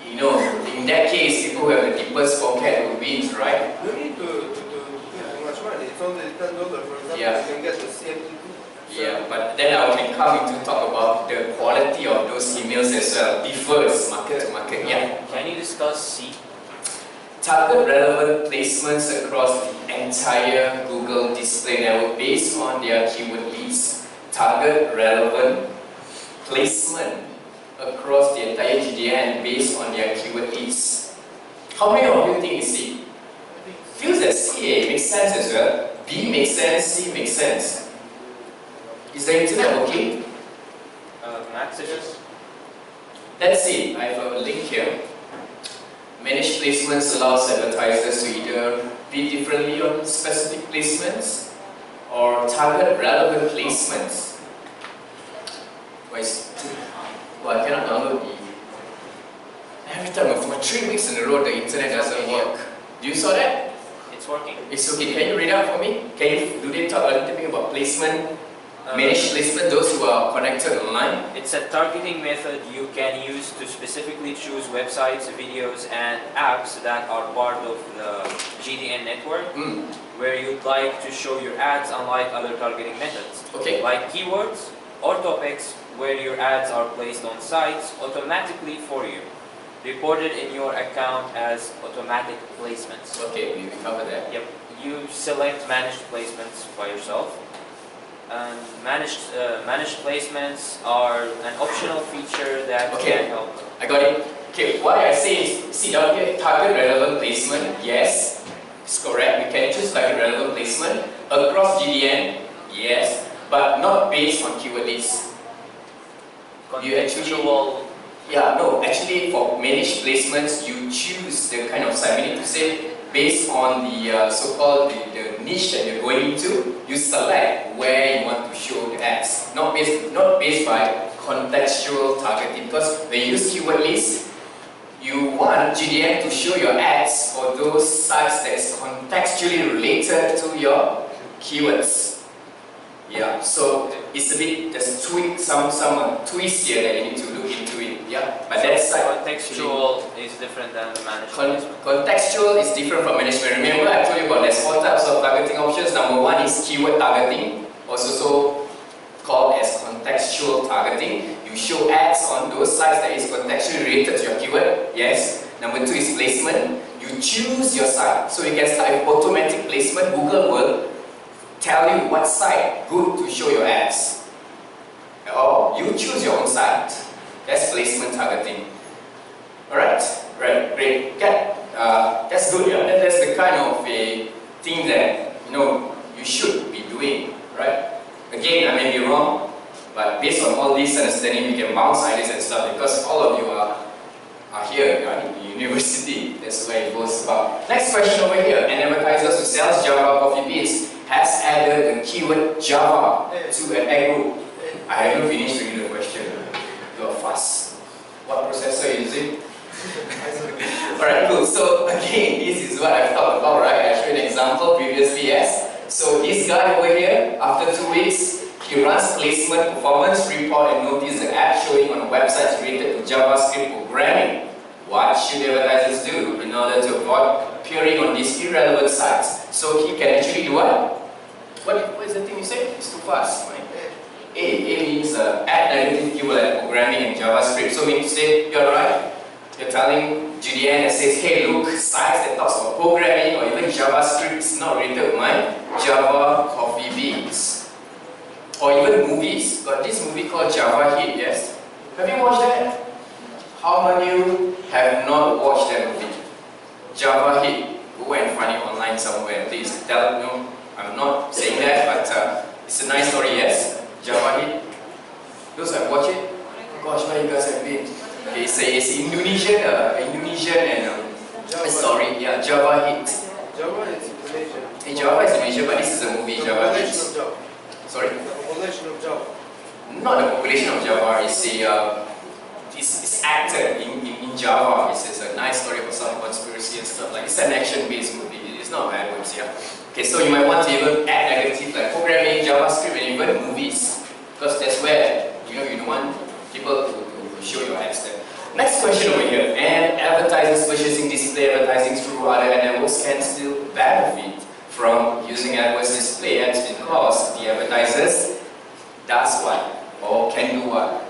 Speaker 1: In that case, people who have the deepest pocket will win, right?
Speaker 3: You need to pay too much money. It's only $10, for example.
Speaker 1: Yeah.
Speaker 3: You can get the CMTP.
Speaker 1: Yeah, but then I will come in to talk about the quality of those emails as well. Differs market to market. Yeah.
Speaker 2: Can you discuss C?
Speaker 1: Target relevant placements across the entire Google display network based on their keyword leads. Target relevant placement across the entire GDN based on their keyword leads. How many of you think it's C? Feels that C makes sense as well. B makes sense, C makes sense. Is the internet okay?
Speaker 2: Max is.
Speaker 1: Let's see, I have a link here. Managed placements allows advertisers to either bid differently on specific placements or target relevant placements. Well, I cannot download the. Every time for 3 weeks in a row, the internet doesn't work. Do you saw that?
Speaker 2: It's working.
Speaker 1: It's okay. Can you read out for me? Do they talk a little bit about placement? Managed placement, those who are connected online?
Speaker 2: It's a targeting method you can use to specifically choose websites, videos, and apps that are part of the GDN network, where you'd like to show your ads unlike other targeting methods.
Speaker 1: Okay.
Speaker 2: Like keywords or topics where your ads are placed on sites automatically for you, reported in your account as automatic placements.
Speaker 1: Okay, we covered that.
Speaker 2: Yep. You select managed placements by yourself. And managed placements are an optional feature that can help.
Speaker 1: I got it. Okay, what I say is, see down here, target relevant placement, yes, it's correct. We can choose target relevant placement across GDN, yes, but not based on keyword lists. You actually, actually for managed placements, you choose the kind of site. Meaning to say, based on the so-called the niche that you're going into, you select where you want to show the ads. Not based by contextual targeting. Because when you use keyword lists, you want GDN to show your ads for those sites that is contextually related to your keywords. Yeah, so it's a bit, there's some twist here that you need to look into it. Yeah, but that's
Speaker 2: contextual is different than the management.
Speaker 1: Contextual is different from management. Remember, I told you about there's 4 types of targeting options. Number 1 is keyword targeting, also called as contextual targeting. You show ads on those sites that is contextually related to your keyword. Yes. Number 2 is placement. You choose your site. So you can start with automatic placement. Google will tell you what site good to show your ads. Or you choose your own site. That's placement targeting. Alright, right, great. Okay. That's good, yeah. That's the kind of a thing that you should be doing, right? Again, I may be wrong, but based on all this understanding, we can bounce ideas and stuff because all of you are here. university. That's where it goes about. Next question over here. An advertiser who sells Java coffee beans has added the keyword Java to an ad group. I haven't finished reading the question. You're fast. What processor are you using? Alright, cool. So again, this is what I've talked about, right? I showed an example previously, yes. So this guy over here, after 2 weeks, he runs placement performance report and notices the ad showing on websites related to JavaScript programming. What should advertisers do in order to avoid appearing on these irrelevant sites? So he can actually do what? What is the thing you say? It's too fast, right? A means add negative keyword like programming and JavaScript. So means to say, you're right. You're telling Julianne that says, hey look, sites that talks about programming or even JavaScript is not related to my Java coffee beans. Or even movies. Got this movie called Java Hit, yes? Have you watched that? How many of you have not watched that movie? Java Hit. Go and find it online somewhere. Please tell me. I'm not saying that, but it's a nice story, yes? Java Hit. Those who have watched it? Oh gosh, where you guys have been? Okay, it's Indonesian and story. Yeah, Java Hit.
Speaker 3: Java is Indonesian.
Speaker 1: Hey, Java is Indonesia, but this is a movie. Java Hit.
Speaker 3: Of Java.
Speaker 1: Sorry?
Speaker 3: The population of Java.
Speaker 1: Not the population of Java. It's acted in Java. It's a nice story about some conspiracy and stuff like. It's an action-based movie. It's not bad ones, yeah. Okay, so you might want to even add negative like programming, JavaScript, and even movies, because that's where you don't want people to show your ads there. Next question over here. And advertisers purchasing display advertising through other networks can still benefit from using AdWords display ads because the advertisers does what or can do what?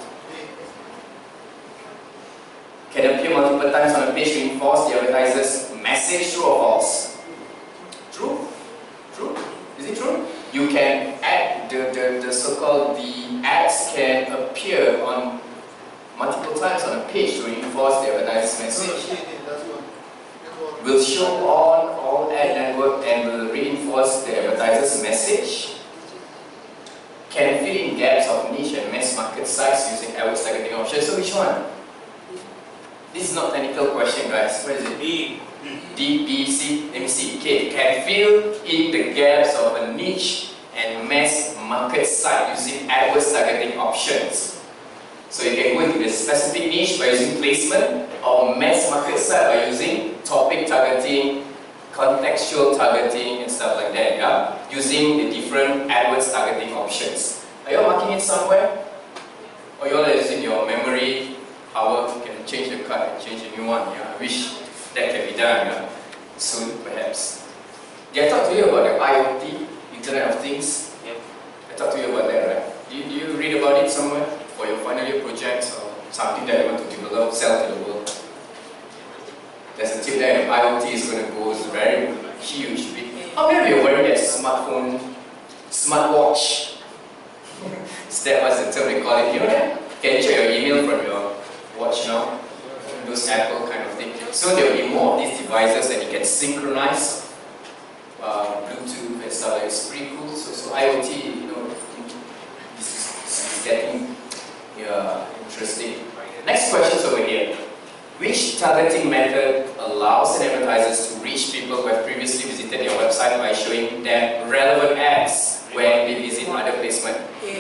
Speaker 1: Can appear multiple times on a page to reinforce the advertiser's message, true or false? True? True? Is it true? You can add the so-called the ads can appear on multiple times on a page to reinforce the advertiser's message. Will show on all ad network and will reinforce the advertiser's message. Can fill in gaps of niche and mass market sites using AdWords targeting options. So which one? This is not technical question, guys. What is it? B. D, B, C. Let me see. Okay, can fill in the gaps of a niche and mass market site using AdWords targeting options. So you can go into the specific niche by using placement or mass market site by using topic targeting, contextual targeting and stuff like that, yeah? Using the different AdWords targeting options. Are you all marking it somewhere? Or you all using your memory power, you can change the card and change a new one, yeah? I wish that can be done, yeah? Soon, perhaps. Did I talk to you about the IoT, Internet of Things?
Speaker 2: Yep.
Speaker 1: I talked to you about that, right? Do you read about it somewhere for your final year projects or something that you want to develop, sell to the world? There's a tip there, IoT is going to go very huge, big. How many of you are wearing that smartphone, smartwatch? Is that what's the term they call it? You know that? Can you check your email from your watch now? Those Apple kind of thing. So there will be more of these devices that you can synchronize Bluetooth and stuff like that. It's pretty cool. So IoT, you know, this is getting interesting. Next questions over here. Which targeting method allows an advertisers to reach people who have previously visited your website by showing them relevant ads when they visit other placement?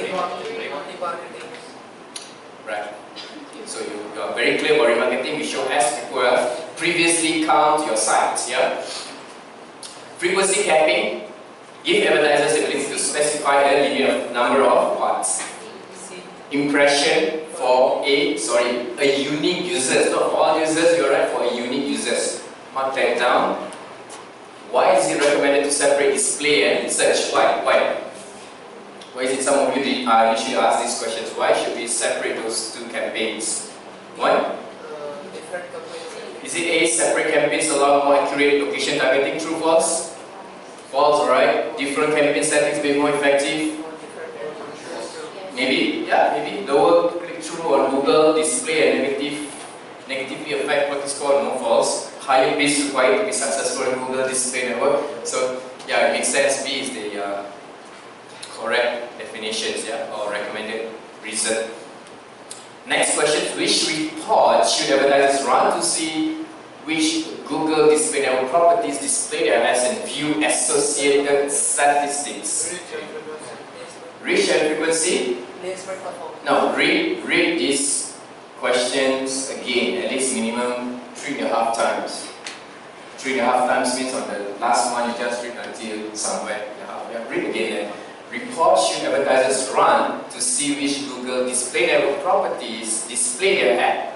Speaker 1: Right. So you are very clear about remarketing. We show ads people who have previously come to your site. Yeah. Frequency capping. Give advertisers the ability to specify a limit of number of parts. Impression for a unique user. Not for all users, you're right, for a unique users. Mark that down. Why is it recommended to separate display and search? Why? Why is it some of you usually ask these questions? Why should we separate those two campaigns? Why?
Speaker 3: Different campaigns.
Speaker 1: Is it A, separate campaigns allow more accurate location targeting? True, false? False, alright. Different campaign settings be more effective? Maybe, yeah, maybe. Lower click-through on Google, display and negatively affect what is called no false. Higher bits required to be successful in Google display network. So, yeah, it makes sense. B is the correct definitions, yeah, or recommended reason. Next question, which report should advertisers run to see which Google Display Network properties display their ads and view associated statistics. Reach and frequency. Now read these questions again, at least minimum 3.5 times. 3.5 times means on the last one you just read until somewhere. Yeah, read again then. Reports should advertisers run to see which Google Display Network properties display their ad.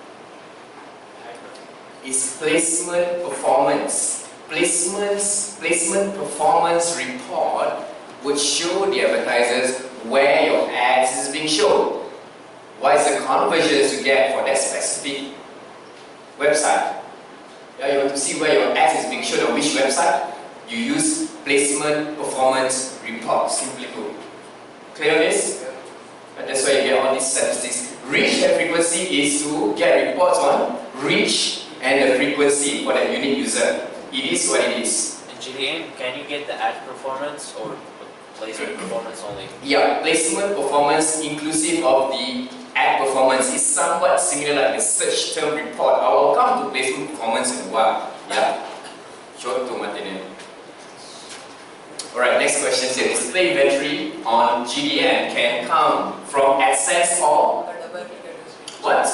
Speaker 1: Is placement performance. Placement performance report would show the advertisers where your ads is being shown. What is the conversions you get for that specific website? Yeah, you want to see where your ads is being shown on which website? You use placement performance report, simply put. Clear on this? And that's why you get all these statistics. Reach and frequency is to get reports on reach and the frequency for that unique user. It is what it is.
Speaker 2: And Julian, can you get the ad performance or placement performance only?
Speaker 1: Yeah, placement performance inclusive of the ad performance is somewhat similar like the search term report. I will come to placement performance in a while. Yeah, short to Martin. Alright, next question here. Display inventory on GDN can come from AdSense or what?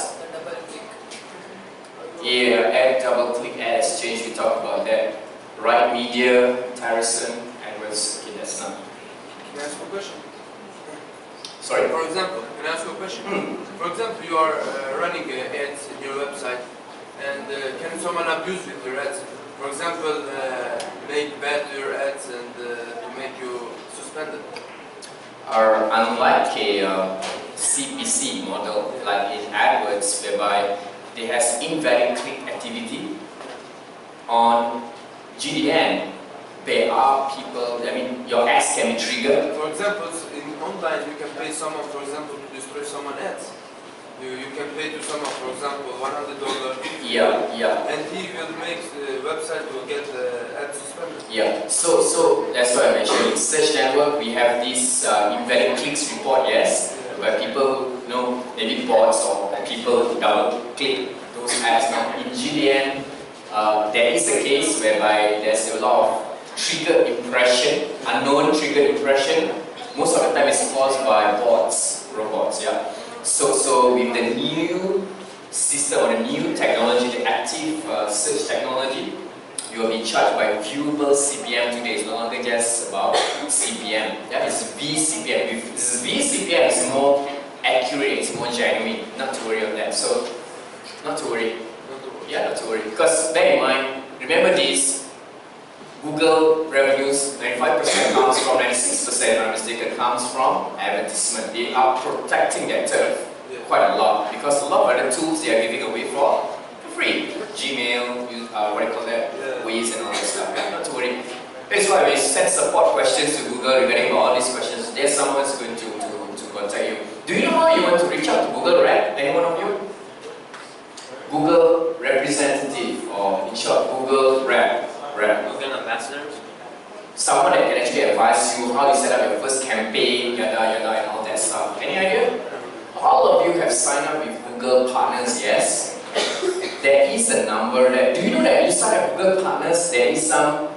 Speaker 1: Yeah, ad double click ad exchange, we talked about that. Right Media, Tarason, AdWords. Okay, that's not.
Speaker 3: Can I ask you a question?
Speaker 1: Sorry?
Speaker 3: For example, can I ask you a question? For example, you are running ads in your website, and can someone abuse with your ads? For example, make bad your ads and make you suspended.
Speaker 1: Unlike a CPC model, like in AdWords, whereby they has invalid click activity, on GDN, there are people, I mean, your ads can be triggered.
Speaker 3: For example, in online you can pay someone, for example, to destroy someone's ads. You can pay to someone, for example, $100.
Speaker 1: Yeah.
Speaker 3: And he will make the website will get the ad suspended.
Speaker 1: Yeah. So that's why I mentioned in Search Network we have this invalid clicks report, yes, where people maybe bots or people double click those ads. Now in GDN, there is a case whereby there's a lot of triggered impression, unknown triggered impression. Most of the time it's caused by bots, robots, yeah. So with the new system or the new technology, the active search technology, you will be charged by viewable CPM today. It's no longer just about CPM. Yeah, it's VCPM. If this VCPM is more accurate, it's more genuine. Not to worry on that. So, not to worry. Yeah, not to worry. Because bear in mind, remember this. Google revenues, 95% comes from, 96% if I'm not mistaken, comes from advertisement. They are protecting their turf quite a lot because a lot of other tools they are giving away for free. Gmail, what do you call that? Waze and all that stuff. Yeah, not to worry. That's why we send support questions to Google regarding all these questions. There's someone who's going to contact you. Do you know how you want to reach out to Google Rep? Anyone of you? Google representative, or in short, Google Rep.
Speaker 2: Google ambassadors?
Speaker 1: Someone that can actually advise you how to set up your first campaign, yada, and all that stuff. Any idea? All of you have signed up with Google Partners, yes? There is a number that, do you know that you sign up with Google Partners, there is some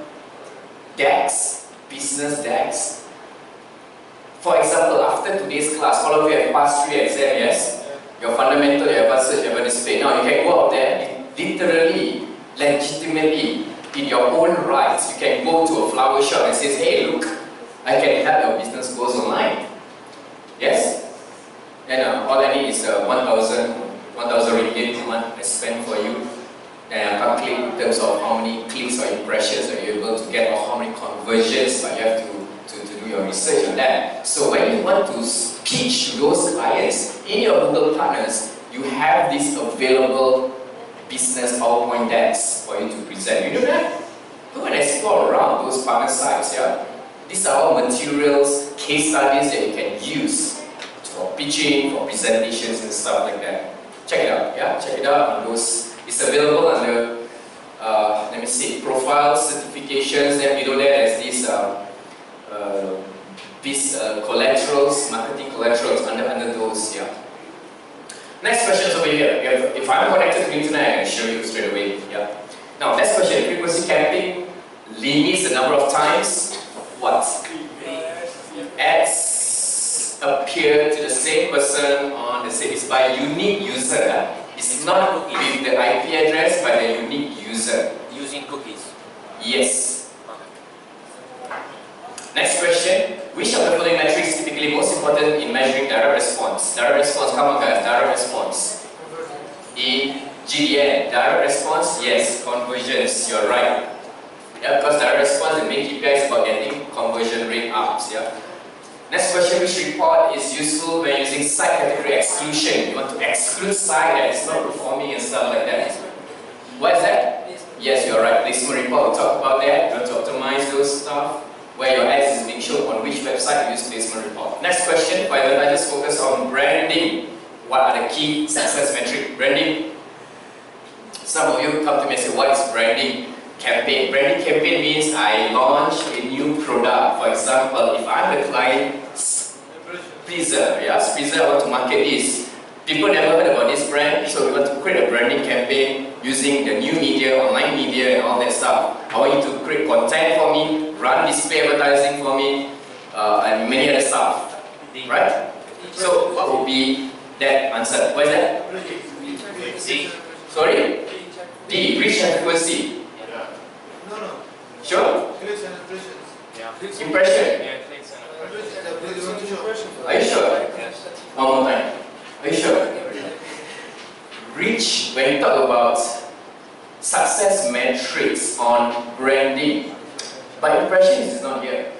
Speaker 1: DAX, business DAX? For example, after today's class, all of you have passed 3 exams, yes? Your fundamental, your advanced search, your display. Now you can go out there, literally, legitimately, in your own rights, you can go to a flower shop and say, hey, look, I can help your business goes online. Yes? And all I need is 1,000 ringgit a month I spend for you. And I calculate in terms of how many clicks or impressions are you able to get, or how many conversions, but you have to do your research on that. So when you want to pitch to those clients in your Google Partners, you have this available business PowerPoint decks for you to present. You know that? Go and explore around those partner sites, yeah? These are all materials, case studies that you can use for pitching, for presentations and stuff like that. Check it out, yeah? Check it out on those. It's available under, let me see, profile certifications, and below that there's these collaterals, marketing collaterals under those, yeah? Next question is over you here. If I'm connected to the internet, I can show you straight away. Yeah. Now, next question. Frequency camping limits the number of times what? Ads appear to the same person on the same. It's by unique user. It's not with the IP address, by the unique user.
Speaker 2: Using cookies.
Speaker 1: Yes. Next question. Which of the following metrics is typically most important in measuring direct response? Direct response, come on guys, direct response. In GDN, direct response, yes, conversions, you're right. Yeah, because direct response, the main KPI is about getting conversion rate ups, yeah. Next question, which report is useful when using site category exclusion? You want to exclude site that is not performing and stuff like that. What is that? Yes, you're right. Placement report, we'll talk about that. You want to optimize those stuff. Where your ads is being shown on which website you use placement report. Next question, for advertisers focus on branding. What are the key success metrics? Branding. Some of you come to me and say, what is branding campaign? Branding campaign means I launch a new product. For example, if I'm the client, Pizza, yes, Pizza, I want to market this. People never heard about this brand, so we want to create a branding campaign using the new media, online media and all that stuff. I want you to create content for me, run display advertising for me, and many other stuff. Right? So what would be that answer? What is that? D. Sorry? D. Reach and frequency.
Speaker 3: No.
Speaker 1: Sure?
Speaker 3: Clicks and impressions.
Speaker 2: Yeah.
Speaker 1: Impression.
Speaker 2: Yeah, clicks and
Speaker 1: Are you sure? One more time. Are you sure? Reach, when you talk about success metrics on branding, but impressions is not here.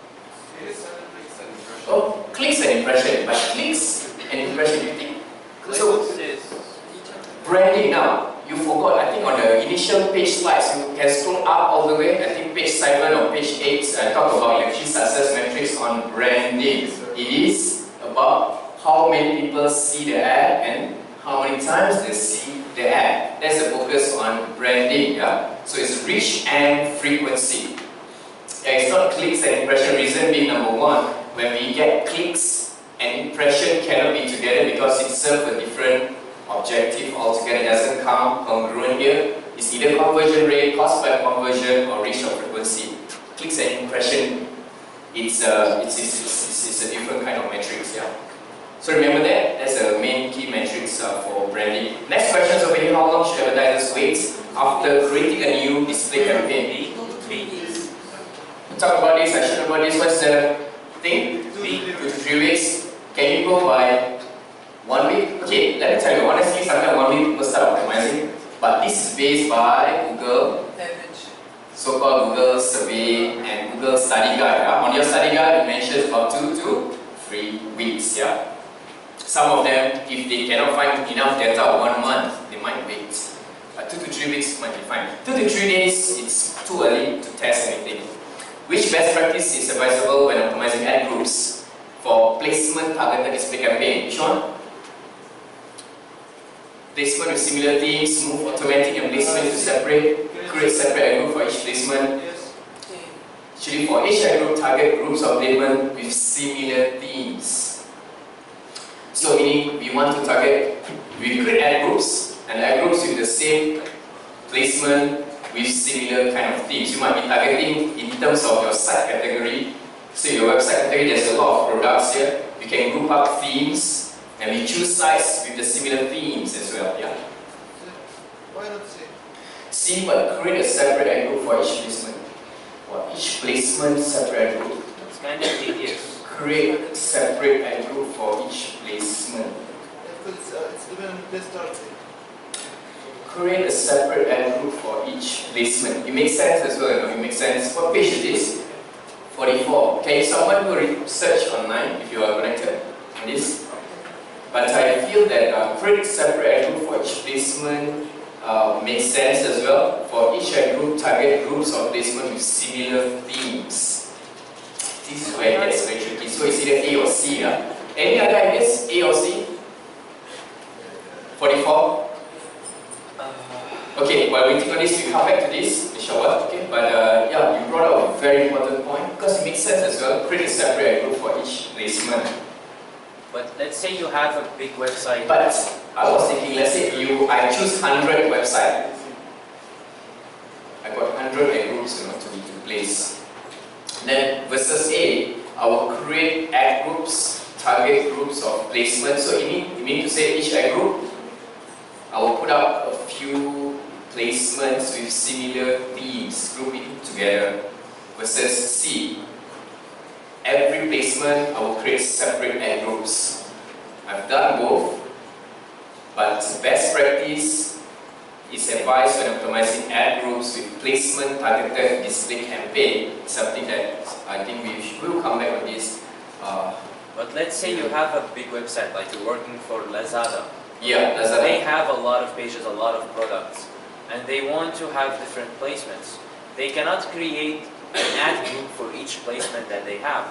Speaker 1: Oh, clicks and impression, but clicks and impression, you think? So, branding now, you forgot, I think on the initial page slides, you can scroll up all the way, I think page 7 or page 8, I talk about the key success metrics on branding. It is about how many people see the ad and how many times they see the ad. That's the focus on branding. Yeah? So it's reach and frequency. Yeah, it's not clicks and impression. Reason being, number one, when we get clicks and impression cannot be together because it serves a different objective altogether. It doesn't come congruent here. It's either conversion rate, cost per conversion, or reach or frequency. Clicks and impression, it's a different kind of metrics. Yeah. So remember that, that's the main key metrics for branding. Next question is over here, how long should advertisers wait after creating a new display campaign? We'll talk about this, I should know about this, what's the thing? 2 to 3 weeks. Can you go by 1 week? Okay, let me tell you, honestly, sometimes 1 week people start optimizing, but this is based by Google, so-called Google survey and Google study guide. On your study guide, it mentions about 2 to 3 weeks. Yeah. Some of them, if they cannot find enough data 1 month, they might wait. But 2 to 3 weeks might be fine. 2 to 3 days, it's too early to test anything. Which best practice is advisable when optimizing ad groups for placement targeted display campaign? Which one? Placement with similar themes, move automatic and placement to separate, create separate ad group for each placement. Actually, for each ad group, target groups of placement with similar themes. So meaning we want to target, we create ad groups and ad groups with the same placement with similar kind of themes. You might be targeting in terms of your site category. So your website category, there's a lot of products here. You can group up themes and we choose sites with the similar themes as well. Yeah.
Speaker 3: Why not C?
Speaker 1: C, but create a separate ad group for each placement. For each placement, separate ad group.
Speaker 2: It's kind of tedious.
Speaker 1: Create separate ad group for each placement.
Speaker 3: Yeah, because it's even on the start.
Speaker 1: Create a separate ad group for each placement. It makes sense as well, you know, it makes sense. What page is this? 44. Can someone go research online if you are connected on this? But I feel that create separate ad group for each placement makes sense as well. For each ad group, target groups of placement with similar themes. This is where it gets very tricky. So it's either A or C. Yeah? Any other ideas? A or C? 44? Okay, while waiting on this, we come back to this, inshallah. Okay, but yeah, you brought up a very important point because it makes sense as well. Create a separate ad group for each placement.
Speaker 2: But let's say you have a big website.
Speaker 1: But I was thinking, let's say I choose 100 website. I got 100 ad groups, to place. Then versus A, I will create ad groups, target groups of placement. So you mean to say each ad group, I will put up a few placements with similar themes, grouping together. Versus C, every placement I will create separate ad groups. I've done both, but best practice is advised when optimizing ad groups with placement targeted display campaign. Something that I think we will come back on this.
Speaker 2: But let's say you have a big website, like you're working for Lazada.
Speaker 1: Yeah, Lazada.
Speaker 2: They have a lot of pages, a lot of products, and they want to have different placements. They cannot create an ad group for each placement that they have.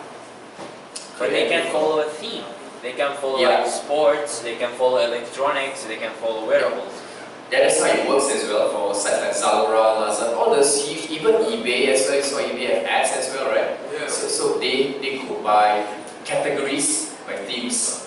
Speaker 2: But they can follow a theme. They can follow like sports, they can follow electronics, they can follow wearables.
Speaker 1: That is how it works as well for sites like Zalora, Lazada, all those, even eBay as well. So eBay have ads as well, right?
Speaker 3: Yeah.
Speaker 1: So they go by categories, by themes.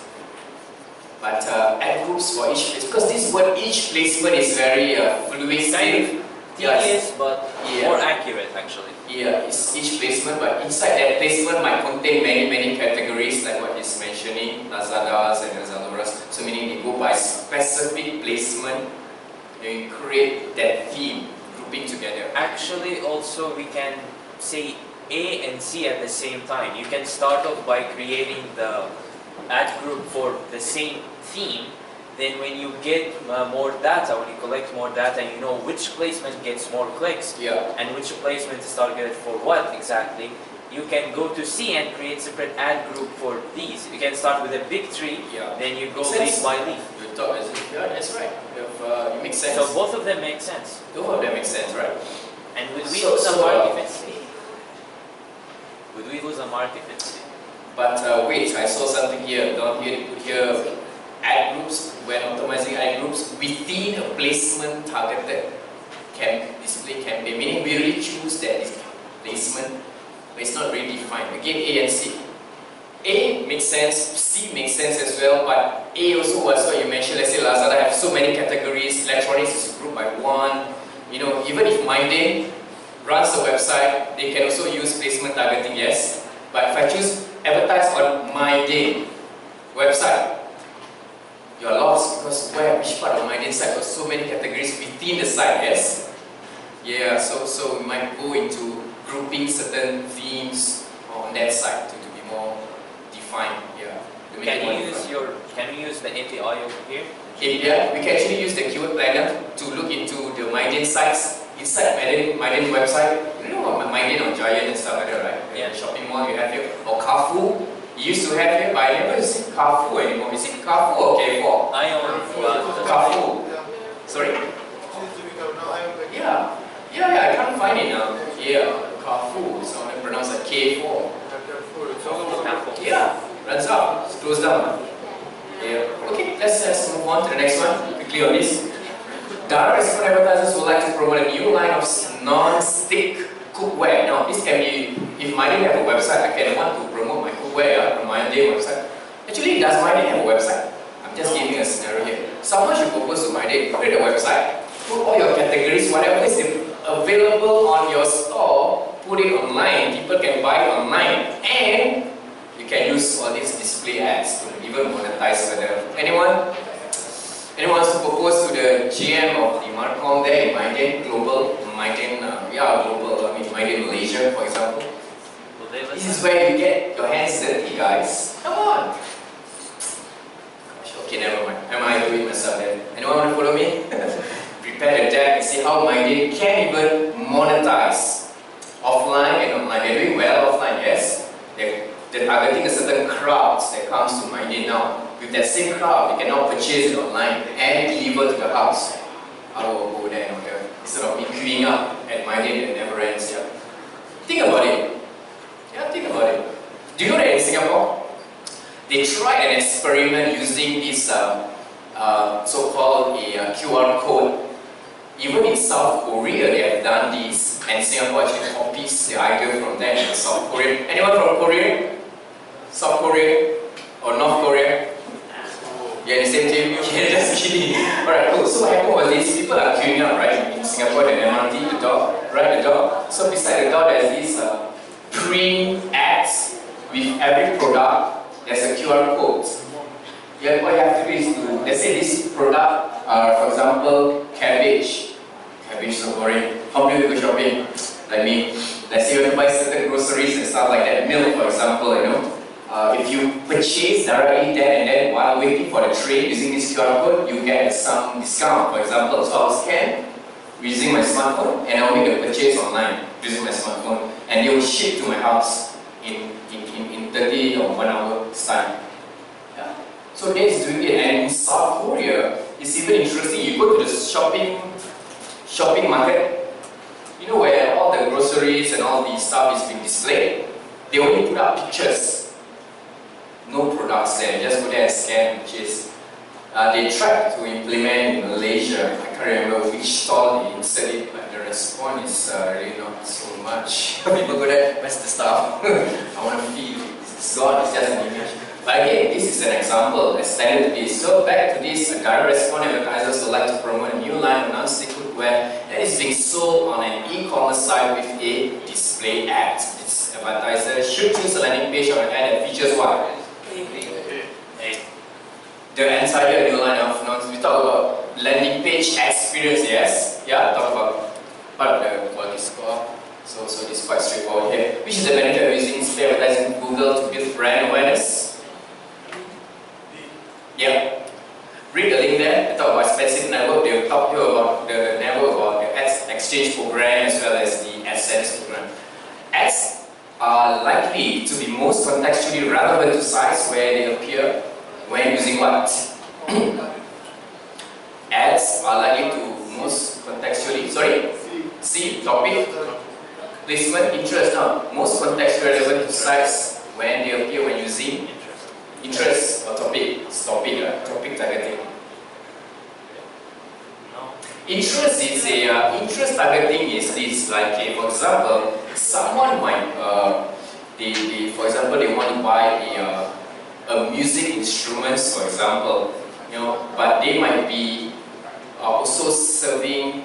Speaker 1: But ad groups for each place, because this word each placement is very fluid.
Speaker 2: Kind of tedious, but more accurate actually.
Speaker 1: Yeah, it's each placement, but inside that placement might contain many categories, like what he's mentioning, Lazadas and Zaloras. So meaning they go by specific placement, and you create that theme, grouping together.
Speaker 2: Actually, also we can say A and C at the same time. You can start off by creating the ad group for the same theme. Then when you get more data, when you collect more data, you know which placement gets more clicks and which placement is targeted for what exactly. You can go to C and create separate ad group for these. You can start with a big tree, then you go leaf by leaf.
Speaker 1: Yeah, that's right. It makes sense.
Speaker 2: So both of them make sense.
Speaker 1: Both of them make sense, right?
Speaker 2: And would we lose a mark if it's C? Would we lose a mark if it's C?
Speaker 1: But wait, I saw something here. Down here, they put here ad groups. When optimizing ad groups within a placement targeted display campaign, meaning we really choose that placement, but it's not really defined. Again, A and C. A makes sense, C makes sense as well, but A also was what you mentioned. Let's say Lazada have so many categories, electronics is grouped by one. Even if Myday runs the website, they can also use placement targeting, yes. But if I choose advertise on Myday website, you are lost because which part of Myday site got so many categories within the site, yes? Yeah, so we might go into grouping certain themes on that site to be more defined. Yeah.
Speaker 2: Can you use the API over here?
Speaker 1: API, we can actually use the keyword planner to look into the Myday sites inside Myday website. You know what Myday on Giant and stuff like that, right?
Speaker 2: Yeah.
Speaker 1: Shopping mall you have here, or Carrefour. You used to have here, but I never see Carrefour anymore. Is it Carrefour or K4?
Speaker 2: I own
Speaker 1: Carrefour. Sorry? Yeah, I can't find it now. Yeah, Carrefour. Someone pronounced it K4. Yeah, runs out. It's closed down. Yeah. Okay, let's move on to the next one. Quickly on this. Direct response advertisers would like to promote a new line of non-stick cookware. Now, this can be, if Myday have a website, I can want to promote my cookware on Myday website. Actually, does Myday have a website? I'm just giving a scenario here. Someone should propose to Myday, create a website, put all your categories, whatever is available on your store, put it online, people can buy it online, and you can use all these display ads to even monetize further. Anyone wants to propose to the GM of the Marcom there in Myday Global, Myday Malaysia, for example? This is where you get your hands dirty, guys. Come on. Gosh, okay, never mind. Am I doing myself then? Anyone want to follow me? Prepare the deck and see how Myday can even monetize offline and online. They're doing well offline, yes. They're targeting a certain crowd that comes to Myday now. With that same crowd, they can now purchase it online and deliver to the house. I will go there and order instead of me queuing up at Myday that never ends. Yeah. Think about it. Yeah, think about it. Do you know that in Singapore, they tried an experiment using this so-called QR code. Even in South Korea, they have done this, and Singapore actually copies the idea from them in South Korea. Anyone from Korea? South Korea? or North Korea? You're in the same team? Okay, just kidding. Alright, cool. So what happened was these people are queuing up, right? In Singapore, the MRT, the door, right? The door. So beside the door, there's these print ads with every product. There's a QR code. Yeah, what you have to do is to, let's say this product, for example, cabbage. Cabbage so boring. How do you go shopping? Like me. Let's say you want to buy certain groceries and stuff like that. Milk, for example, you know. If you purchase directly there and then while waiting for the train using this QR code, you get some discount, for example. So I'll scan using my smartphone and I'll make the purchase online using my smartphone and they will ship to my house in 30 or 1 hour's time. Yeah. So that's doing it. And in South Korea, it's even interesting. You go to the shopping market, you know, where all the groceries and all the stuff is being displayed. They only put up pictures. No products there, just go there and scan, purchase. They tried to implement in Malaysia. I can't remember which stall they inserted, but the response is really not so much. People go there, where's the stuff? I want to feel it. It's gone, it's just an image. But again, this is an example, extended to this. So back to this, direct response advertisers would like to promote a new line of non-stick cookware that is being sold on an e-commerce site with a display ad. This advertiser should choose a landing page or an ad that features what? The entire new line of we talk about landing page experience, yes? Yeah, talk about part of the quality score. So this is quite straightforward here. Which is the benefit of using display advertising Google to build brand awareness? Yeah. Read the link there. They talk about specific network. They will talk to you about the network, about the ads exchange program as well as the AdSense program. Ads are likely to be most contextually relevant to sites where they appear when using what? Ads are likely to most contextually, C, topic, placement, interest. Now, most contextually relevant to sites when they appear when using interest or topic. Topic targeting. Interest is interest targeting is this, like for example, someone might, for example, they want to buy a music instruments, for example, you know, but they might be also serving.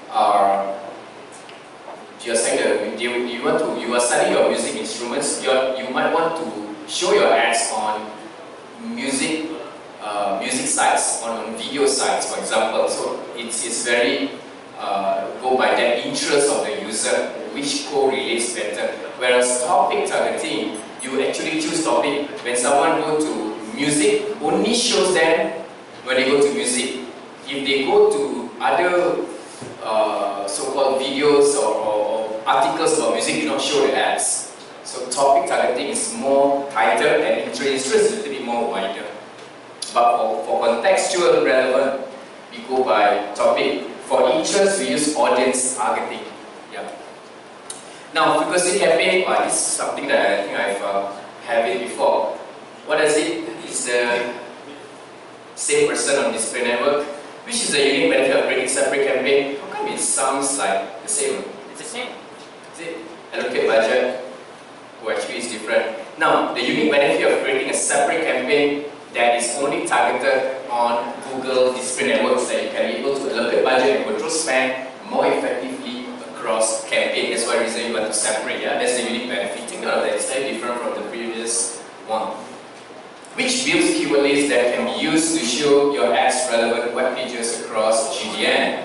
Speaker 1: You're saying that you are selling your music instruments. You might want to show your ads on music sites, on video sites, for example. So it's very go by the interest of the user, which correlates better. Whereas topic targeting, you actually choose topic. When someone go to music, only shows them when they go to music. If they go to other so-called videos or articles about music, do not show the ads. So topic targeting is more tighter and interest is a little bit more wider. But for contextual relevant, we go by topic. For interest, we use audience targeting. Yeah. Now, frequency campaign, this is something that I think I've had it before. What is it? It's the same person on display network. Which is the unique benefit of creating separate campaign? How come it sounds like the same?
Speaker 2: It's the same.
Speaker 1: Is it? Allocate budget. Oh, actually it's different. Now, the unique benefit of creating a separate campaign that is only targeted on Google display networks, that you can be able to allocate budget and control spend more effectively across campaign. That's why the reason you want to separate. Yeah, that's the unique benefit. Think of that. It's slightly different from the previous one. Which builds keyword lists that can be used to show your ads relevant web pages across GDN.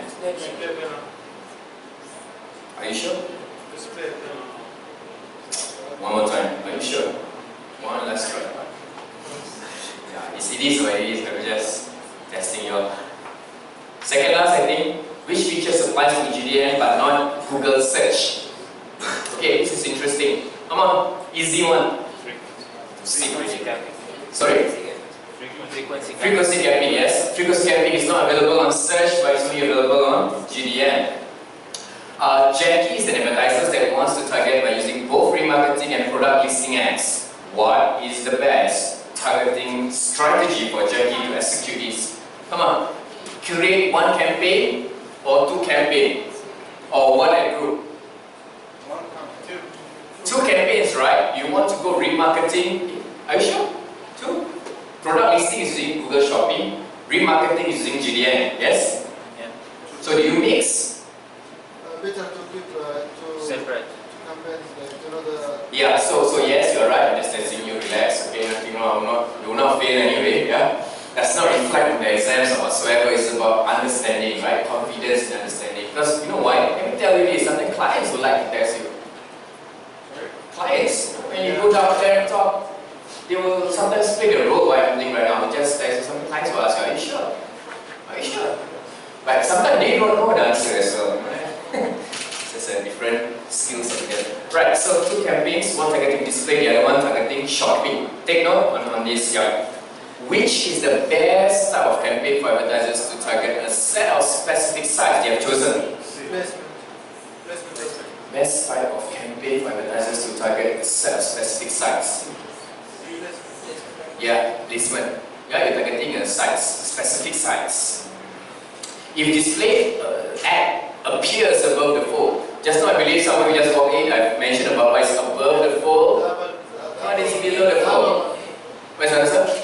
Speaker 1: Are you sure? One more time. Are you sure? One last try. Yeah, it is what it is. I'm just testing you out. Second last, I think, which features applies to GDN but not Google search? Okay, this is interesting. Come on, easy one.
Speaker 2: Frequency capping.
Speaker 1: Sorry? Frequency capping, yes. Frequency capping is not available on search, but it's only available on GDN. Jackie is an advertiser that wants to target by using both remarketing and product listing ads. What is the best targeting strategy for Jackie to execute this? Come on. Create one campaign or two campaigns or one ad group. Two campaigns, right? You want to go remarketing. Are you sure? Two? Product listing is using Google Shopping. Remarketing is using GDN. Yes?
Speaker 2: Yeah.
Speaker 1: So do you mix?
Speaker 4: Better to keep
Speaker 2: Separate.
Speaker 4: campaigns, like, you know, the...
Speaker 1: Yeah, so yes, you're right. I'm just testing you, relax, okay? Nothing wrong, you will not fail anyway, yeah? That's not reflect in the exams or whatsoever, it's about understanding, right? Confidence and understanding. Because you know why? Let me tell you this, sometimes clients would like to test you. Clients, when you go down there and talk, they will sometimes play the role by something right now, just test you. Some clients will ask you, are you sure? Are you sure? But sometimes they don't know the answer as well, right? It's a different skill set. Right, so two campaigns, one targeting display, the other one targeting shopping. Take note on this here. Which is the best type of campaign for advertisers to target a set of specific sites they have chosen? Best type of campaign for advertisers to target a set of specific sites. Yeah, placement. Yeah, you're targeting a sites, specific sites. If display ad appears above the fold, just now I believe someone who just walked in, I've mentioned about what is above the fold, what is below the fold. Where's the answer?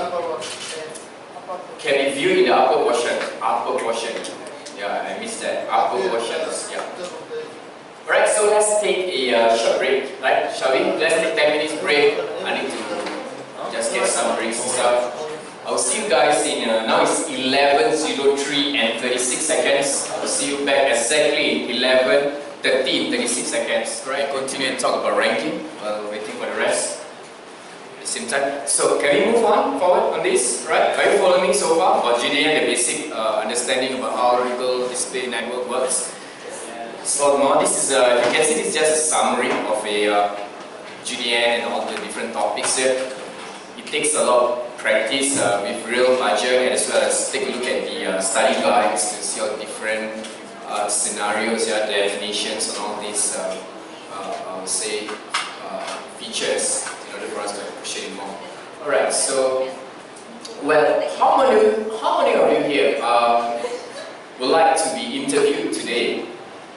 Speaker 1: Can be viewed in the upper portion. Upper portion. Yeah, I missed that. Upper portion. Yeah. Alright, so let's take a short break. Right? Shall we? Let's take 10 minutes break. I need to just get some drinks and stuff. I'll see you guys in, now it's 11:03 and 36 seconds. I'll see you back exactly in 11:30 36 seconds. Alright, continue and talk about ranking while waiting for the rest. Same time. So can we move on forward on this? Right? Are you following me so far about GDN, the basic understanding about how Google Display Network works? So more, this is you can see this is just a summary of a GDN and all the different topics here. It takes a lot of practice with real budget, as well as take a look at the study guides to see all different scenarios, definitions, and all these I would say features in order for us to appreciate more. Alright, so, well, how many of you here would like to be interviewed today?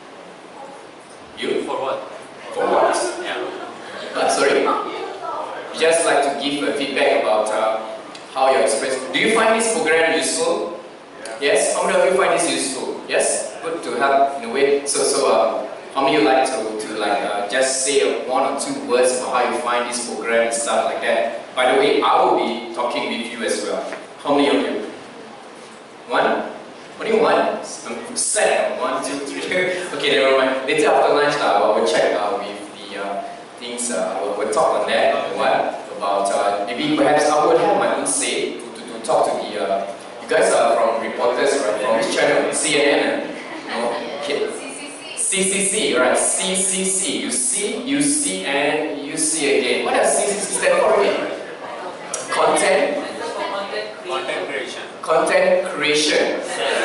Speaker 1: You?
Speaker 2: For what?
Speaker 1: For what?
Speaker 2: Yeah.
Speaker 1: Sorry? You just like to give a feedback about how you express. Do you find this program useful? Yes? How many of you find this useful? Yes? Good to help in a way. So how many of you like to just say one or two words about how you find this program and stuff like that? By the way, I will be talking with you as well. How many of you? One? Only one? Set. 1, 2, 3. Okay, never mind. Later after lunch, we'll check with the things. We'll talk on that. What about maybe perhaps I would have my own say to talk to the. You guys are from reporters, right? From which channel? CNN. No. Okay. CCC, right? CCC. You see, and you see again. What does CCC stand for again? Content creation. Content creation.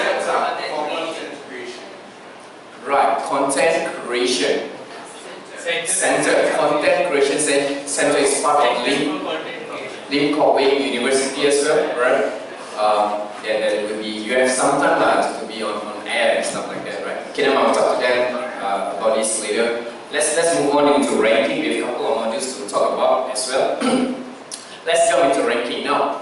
Speaker 1: Right, content creation. Center. Content creation center is part of Lim Kok Wing University as well, right? There will be, you have some time to be on air and stuff like that, right? Okay, now I'll talk to them about this later. Let's move on into ranking. We have a couple of modules to talk about as well. Let's jump into ranking now.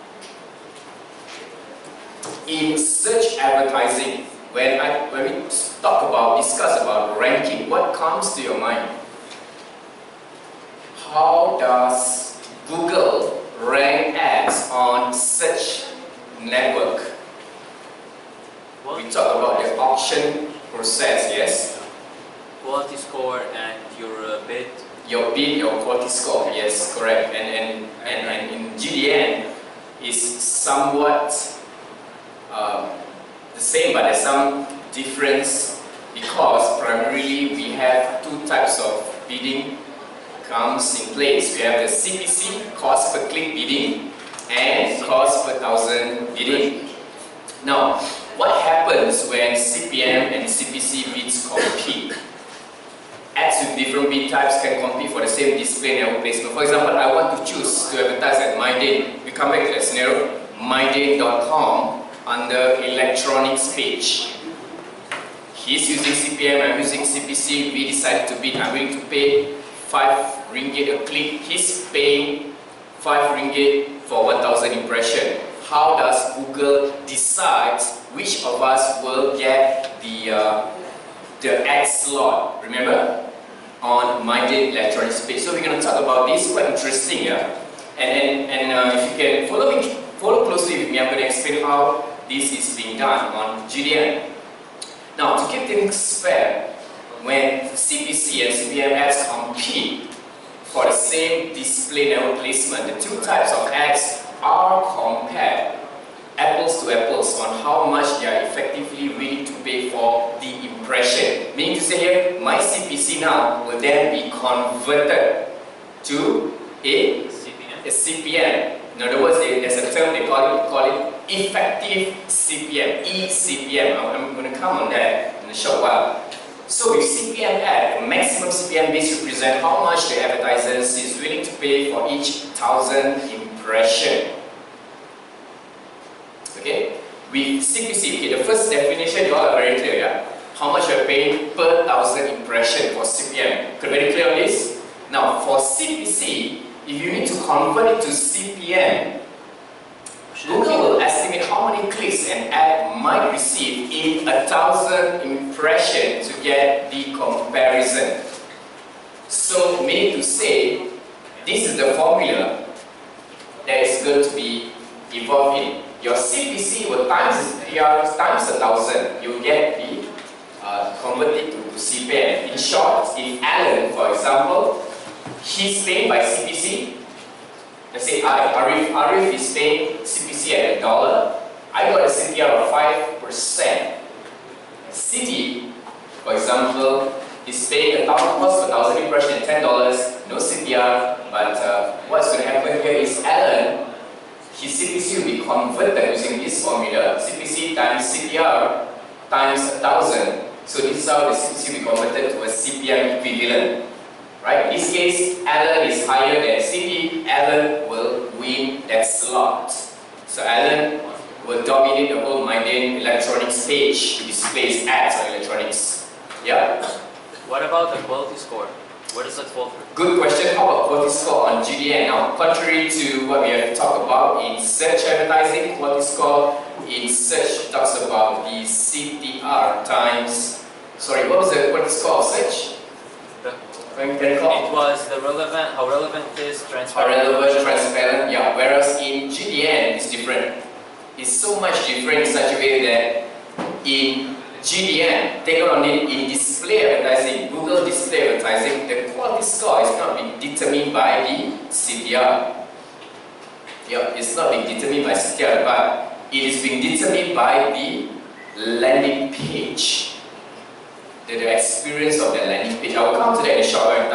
Speaker 1: In search advertising, when we discuss about ranking, what comes to your mind? How does Google rank ads on search network? We talk about the auction process, yes?
Speaker 2: Quality score and your bid.
Speaker 1: Your bid, your quality score, yes, correct. And in GDN is somewhat the same, but there's some difference because primarily we have two types of bidding comes in place. We have the CPC, cost per click bidding, and cost per thousand bidding. Now, what happens when CPM and CPC bids compete? Ads with different bid types can compete for the same display network placement. For example, I want to choose to advertise at MyDane. We come back to that scenario, mydane.com under electronics page. He's using CPM, I'm using CPC, we decided to bid. I'm willing to pay 5 ringgit a click. He's paying 5 ringgit for 1,000 impression. How does Google decide which of us will get the ad slot? Remember, on My Day Electronics page. So we're going to talk about this. Quite interesting, yeah. And if you can follow closely with me, I'm going to explain how this is being done on GDN. Now, to keep things fair, when CPC and CPM ads compete for the same display network placement, the two types of ads are compared, apples to apples, on how much they are effectively willing to pay for the impression. Meaning to say here, my CPC now will then be converted to a CPM. In other words, there's a term they call it effective CPM, eCPM. I'm going to come on that in a short while. So with CPM ad, the maximum CPM base represents how much the advertisers is willing to pay for each 1,000 impression. Okay? With CPC, okay, the first definition, you all are very clear, yeah? How much you're paying per 1,000 impression for CPM. Very clear on this? Now, for CPC, if you need to convert it to CPM, Google will estimate how many clicks an ad might receive in 1,000 impressions to get the comparison. So, meaning to say, this is the formula that is going to be involved in. Your CPC will times 1,000, you will get the converted to CPM. In short, if Alan, for example, he's paid by CPC. Let's say Arif is paying CPC at $1. I got a CTR of 5%. City, for example, is paying cost per 1,000 impression at $10, no CTR. But what's going to happen here is Alan, his CPC will be converted using this formula: CPC times CTR times 1,000. So this is how the CPC will be converted to a CPM equivalent. Right? In this case, Alan is higher than City. Alan will win that slot. So Alan will dominate the whole My Day Electronics page to display his ads on electronics. Yeah?
Speaker 2: What about the quality score? Where does that fall through?
Speaker 1: Good question. How about quality score on GDN? Now, contrary to what we have talked about in search advertising, quality score in search talks about the CTR times. Sorry, what was the quality score of search?
Speaker 2: It was the relevant, how relevant it is, transparent.
Speaker 1: How relevant, transparent, yeah. Whereas in GDN, it's different. It's so much different in such a way that in GDN, take on it in display advertising, Google display advertising, the quality score is not being determined by the CTR. Yeah, it's not being determined by CTR, but it is being determined by the landing page. The experience of the landing page. I will come to that in a short while.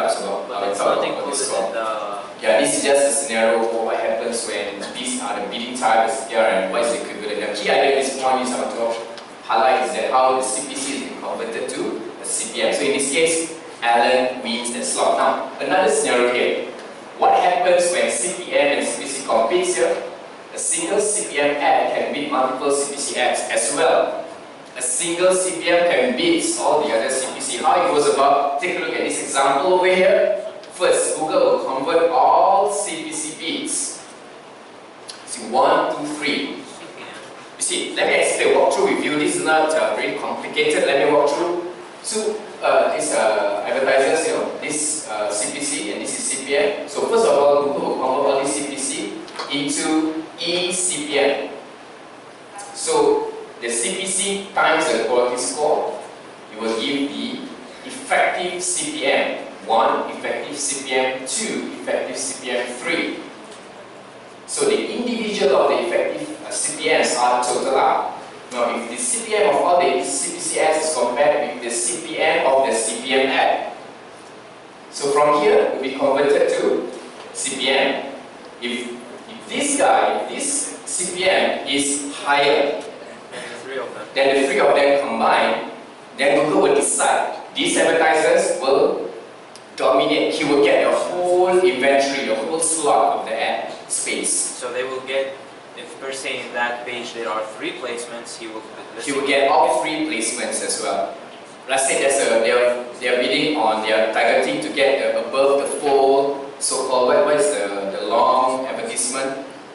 Speaker 1: Yeah, this is just a scenario for what happens when these are the bidding types here and what is the equivalent. The key idea at this point is I want to highlight is that how the CPC is being converted to a CPM. So in this case, Alan wins that slot. Now, another scenario here. What happens when CPM and CPC competes here? A single CPM ad can beat multiple CPC ads as well. A single CPM can beat all the other CPC. How it goes about, take a look at this example over here. First, Google will convert all CPC bids. See, 1, 2, 3. You see, let me explain, walk through with you. This is not really complicated. Let me walk through. So, these advertisers, you know, this CPC and this is CPM. So, first of all, Google will convert all this CPC into eCPM. So, the CPC times the quality score, you will give the effective CPM 1, effective CPM 2, effective CPM 3. So the individual of the effective CPMs are total up. Now if the CPM of all the CPC ads is compared with the CPM of the CPM ad. So from here, it will be converted to CPM. If this guy, this CPM is higher then the three of them combined, then Google will decide. These advertisers will dominate. He will get the whole inventory, the whole slot of the ad space.
Speaker 2: So they will get, if per se in that page there are 3 placements, he will
Speaker 1: get all 3 placements as well. Let's say they are bidding on, they are targeting to get above the fold, so-called, what is the long advertisement?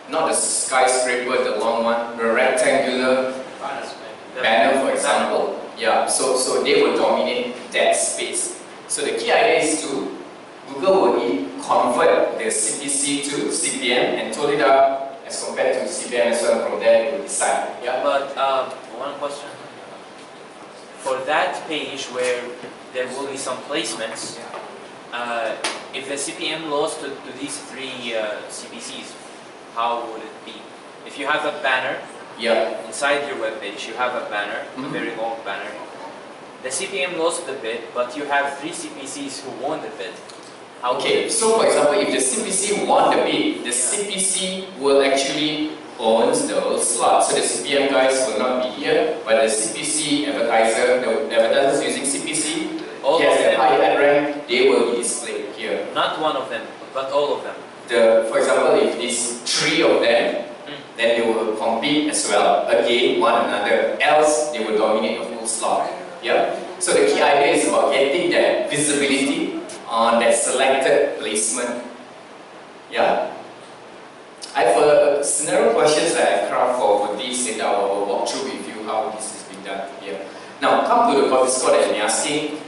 Speaker 1: not the skyscraper, the long one, the rectangular banner, for example. Yeah, so they will dominate that space. So the key idea is to Google will convert the CPC to CPM and total it up as compared to CPM as well. From there, they will decide. Yeah.
Speaker 2: But one question. For that page where there will be some placements, if the CPM lost to these three CPCs, how would it be? If you have a banner,
Speaker 1: yeah,
Speaker 2: inside your web page, you have a banner, a very long banner. The CPM lost the bid, but you have three CPCs who won the bid.
Speaker 1: Okay, so for example, if the CPC won the bid, the CPC will actually own the whole slot. So the CPM guys will not be here, but the CPC advertiser, the advertisers using CPC,
Speaker 2: all
Speaker 1: has
Speaker 2: of
Speaker 1: a
Speaker 2: them,
Speaker 1: higher ad rank, they will be displayed here.
Speaker 2: not one of them, but all of them.
Speaker 1: For example, if these three of them, then they will compete as well, again, one another, else they will dominate the whole slot. Yeah? So the key idea is about getting that visibility on that selected placement. Yeah? I have a scenario questions that I craft for this, and I will walk through with you how this is being done here. Now, come to the quality score that you're asking.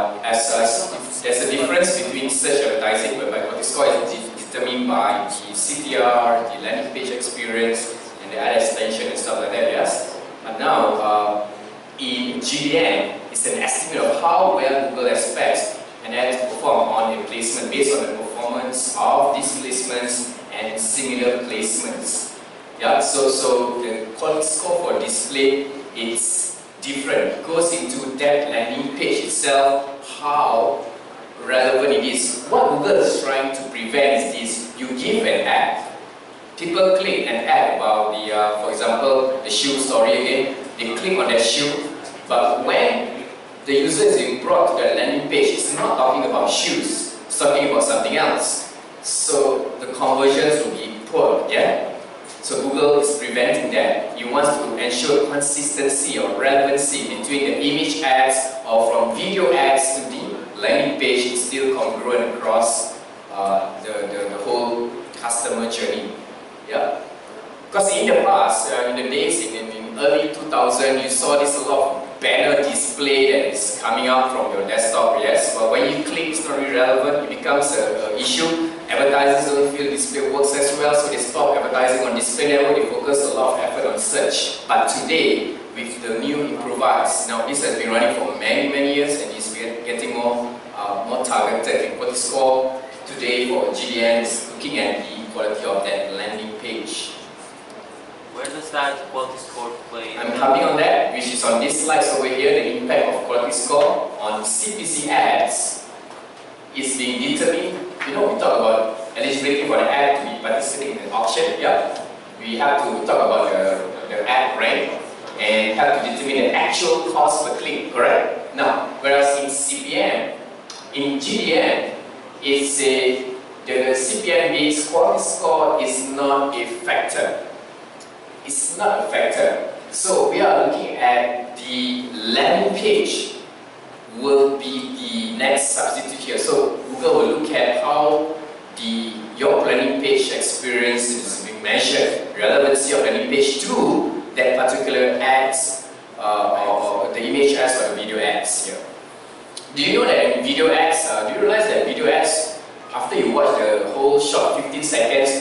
Speaker 1: There's a difference between search advertising, whereby quality score is determined by the CTR, the landing page experience, and the ad extension and stuff like that, yes? But now, in GDN, it's an estimate of how well Google expects an ad to perform on a placement based on the performance of these placements and similar placements. Yeah, so the quality score for display is different. It goes into that landing page itself, how relevant it is. What Google is trying to prevent is this: you give an ad, people click an ad about the, for example, the shoe story again. They click on that shoe, but when the user is being brought to the landing page, it's not talking about shoes. It's talking about something else. So the conversions will be poor. Yeah. So Google is preventing that. It wants to ensure consistency or relevancy between the image ads or from video ads to the landing page is still congruent across the whole customer journey. Yeah. Because in the past, in the days in early 2000, you saw this a lot of banner display that is coming out from your desktop. Yes. But when you click, it's not really relevant. It becomes an issue. Advertisers don't feel display works as well, so they stop advertising on display level. They focus a lot of effort on search. But today, with the new Improvise, now this has been running for many years, and it's getting more targeted. And quality score today for GDN is looking at the quality of that landing page.
Speaker 2: Where does that quality score play?
Speaker 1: I'm coming on that, which is on this slide over here. The impact of quality score on CPC ads is being determined. You know, we talk about eligibility for the ad to be participating in the auction. Yeah, we have to talk about the ad rank and have to determine the actual cost per click. Correct? Now, whereas in CPM, in GDN, it's the CPM-based quality score is not a factor. It's not a factor. So we are looking at the landing page will be the next substitute here. So Google will look at how your landing page experience is being measured, relevancy of landing page to that particular ads or the image ads or the video ads here. Do you know that in video ads, do you realize that video ads, after you watch the whole short 15 seconds,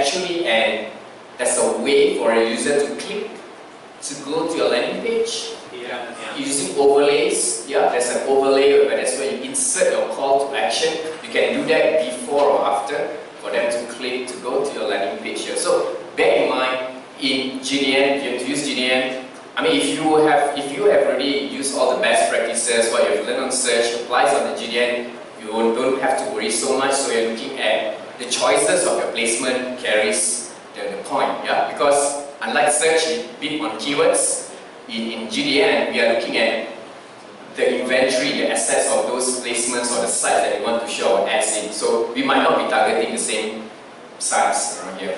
Speaker 1: there's a way for a user to click to go to your landing page?
Speaker 2: Yeah.
Speaker 1: Using overlays, yeah, there's an overlay where that's where you insert your call to action. You can do that before or after for them to click to go to your landing page here. So bear in mind, in GDN, you have to use GDN. I mean, if you have already used all the best practices, what you have learned on search applies on the GDN, you don't have to worry so much. So you're looking at the choices of your placement carries the point, yeah, because unlike search, you bid on keywords. In GDN, we are looking at the inventory, the assets of those placements or the sites that we want to show our ads in. So we might not be targeting the same sites around here.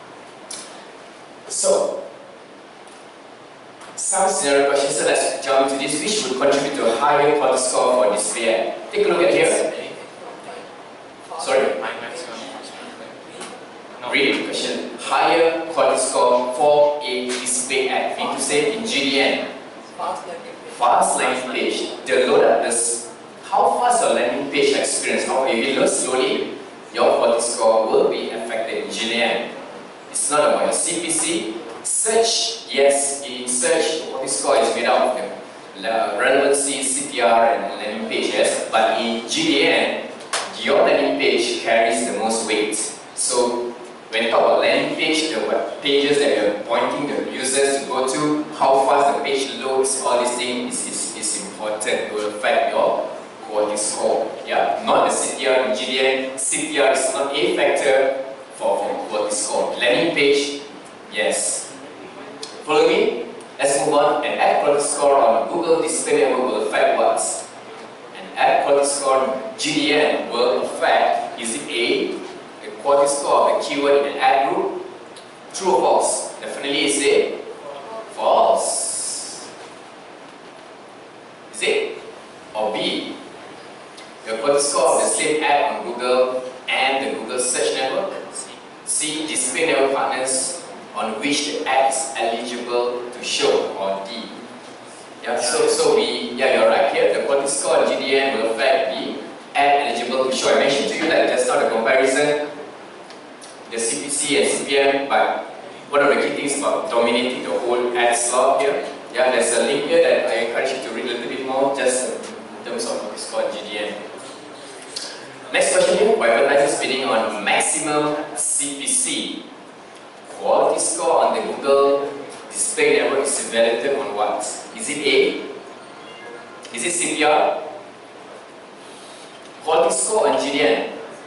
Speaker 1: So, some scenario questions. So let's jump into this. Which would contribute to a higher quality score for display ad? Take a look at here. Sorry? Read the question. Higher quality score for a display ad? Mean to say in GDN, fast landing page. The load up is how fast your landing page experience. How if it loads slowly, your quality score will be affected in GDN. It's not about your CPC. Search, yes, in search, quality score is made up of the relevancy, CTR, and landing pages. But in GDN, your landing page carries the most weight. So when you talk about landing page, the pages that you're pointing the users to go to, how fast the page loads, all these things is important. It will affect your quality score. Yeah, not the CTR in GDN. CTR is not a factor for quality score. Landing page, yes. Follow me? Let's move on. An ad quality score on Google Display Network will affect what? An ad quality score on GDN will affect, is it A, the quality score of the keyword in an ad group? True or false? Definitely is it false. Is it? Or B, the quality score of the same ad on Google and the Google Search Network? C, display network partners on which the ad is eligible to show, or D. Yeah, you're right here. The quality score on GDN will affect the ad eligible to show. I mentioned to you that just now the comparison, the CPC and CPM, but one of the key things about dominating the whole ad slot here. Yeah, there's a link here that I encourage you to read a little bit more, just in terms of quality score on GDN. Next question here, for advertisers bidding on maximum CPC. Quality score on the Google Display Network is evaluated on what? Is it A? Is it CPR? Quality score on GDN.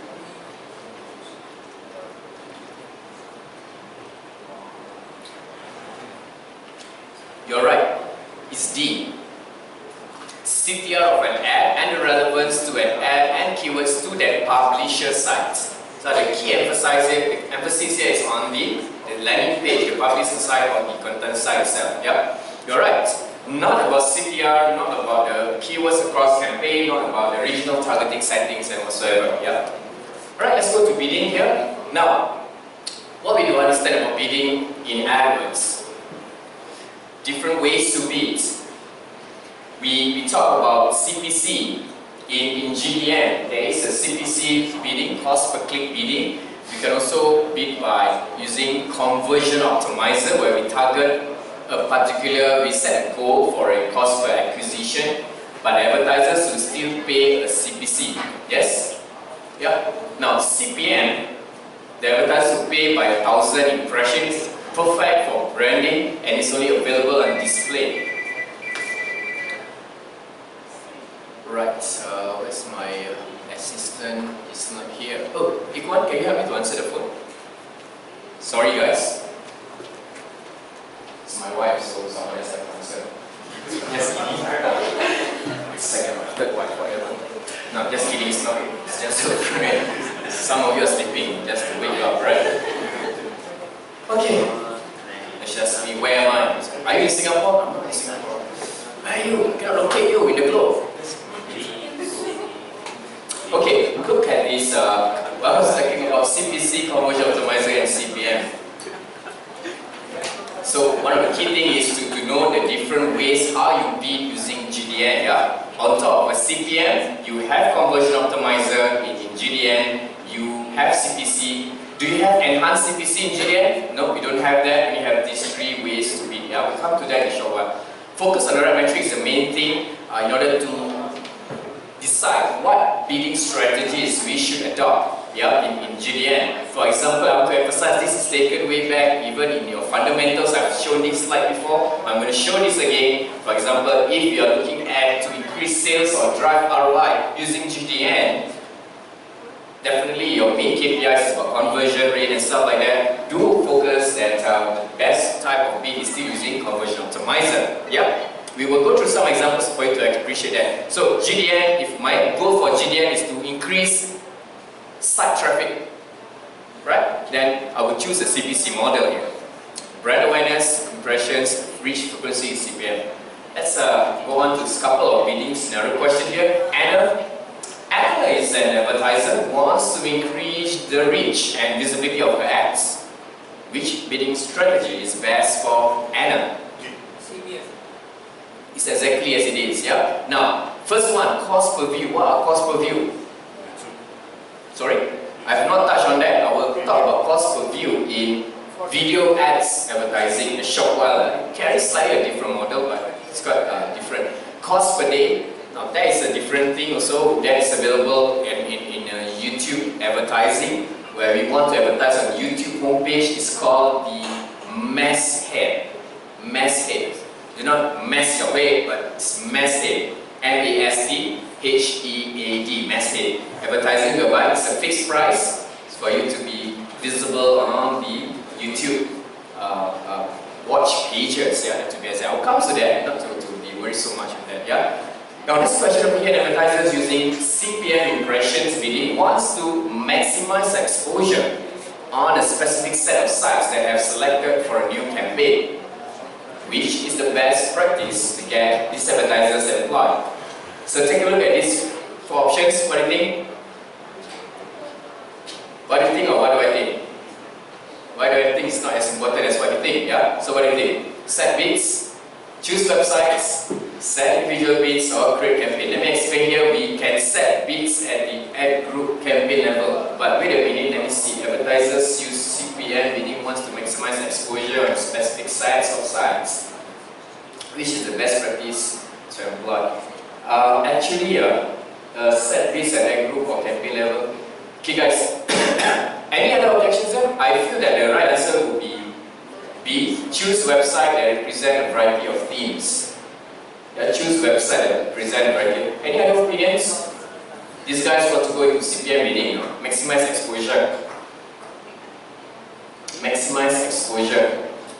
Speaker 1: You're right. It's D. CTR of an ad and the relevance to an ad and keywords to that publisher site. So the key emphasis here is on the landing page, the publisher site, or the content site itself. Yeah, you're right. Not about CTR, not about the keywords across campaign, not about the regional targeting settings and whatsoever. Yeah. Alright, let's go to bidding here. Now, what we do understand about bidding in AdWords? Different ways to bid. We talk about CPC in GDN. There is a CPC bidding, cost per click bidding. You can also bid by using conversion optimizer, where we target a particular, we set a goal for a cost per acquisition, but advertisers will still pay a CPC. Yes? Yeah. Now CPM, the advertisers will pay by 1,000 impressions, perfect for branding, and it's only available on display. Right, where's my assistant? He's not here. Oh, Ikwan, can you help me to answer the phone? Sorry guys. It's my wife, so someone else can answer. Just kidding. Second wife, third wife, whatever. No, just kidding, it's not. It's just a friend. Some of you are sleeping, just to wake you up, right? Okay. Let's just be, where am I? Are you in Singapore? I'm not in Singapore. Where are you? I cannot locate you in the globe. Okay, look at this. I was talking about CPC, conversion optimizer, and CPM. So one of the key things is to know the different ways how you bid using GDN. Yeah? On top of a CPM, you have conversion optimizer in GDN. You have CPC. Do you have enhanced CPC in GDN? No, we don't have that. We have these three ways to bid. Yeah, we'll come to that in a short while. Focus on the right metric is the main thing in order to decide what bidding strategies we should adopt in GDN. For example, I want to emphasize this is taken way back even in your fundamentals. I've shown this slide before. I'm going to show this again. For example, if you are looking at to increase sales or drive ROI using GDN, definitely your main KPIs is about conversion rate and stuff like that. Do focus that the best type of bid is still using conversion optimizer. Yeah. We will go through some examples for you to appreciate that. So GDN, if my goal for GDN is to increase site traffic, right? Then I will choose the CPC model here. Brand awareness, impressions, reach, frequency, CPM. Let's go on to this couple of bidding scenario question here. Anna is an advertiser who wants to increase the reach and visibility of her ads. Which which bidding strategy is best for Anna?
Speaker 5: CPM.
Speaker 1: It's exactly as it is, yeah? Now, first one, cost per view. What are cost per view? Sorry? I have not touched on that. I will talk about cost per view in video ads advertising in a short while. It carries slightly a different model, but it's quite different. Cost per day. Now, that is a different thing also. That is available in YouTube advertising, where we want to advertise on YouTube homepage. It's called the masthead. Masthead. Do not mess your way, but it's masthead. M-A-S-T-H-E-A-D. Masthead. Advertising whereby it's a fixed price for you to be visible on the YouTube watch pages. Yeah, to be as I'll come to that, not to be worried so much on that. Yeah. Now this question over here, advertisers using CPM impressions bidding wants to maximize exposure on a specific set of sites that have selected for a new campaign. Which is the best practice to get these advertisers employed? So take a look at these four options. What do you think? What do you think, or what do I think? Why do I think it's not as important as what you think? Yeah. So what do you think? Set bids, choose websites, set individual bids, or create campaign. Let me explain here. We can set bids at the ad group campaign level. But wait a minute. Let me see. Advertisers use CPM bidding wants to maximize exposure on specific sites or sites. Which is the best practice to employ? Actually, set bids at ad group or campaign level. Okay, guys. Any other objections there? I feel that the right answer would be B. Choose website that represent a variety of themes. Yeah, choose website that represent a variety. Any other opinions? These guys want to go into CPM bidding, maximize exposure. Maximize exposure.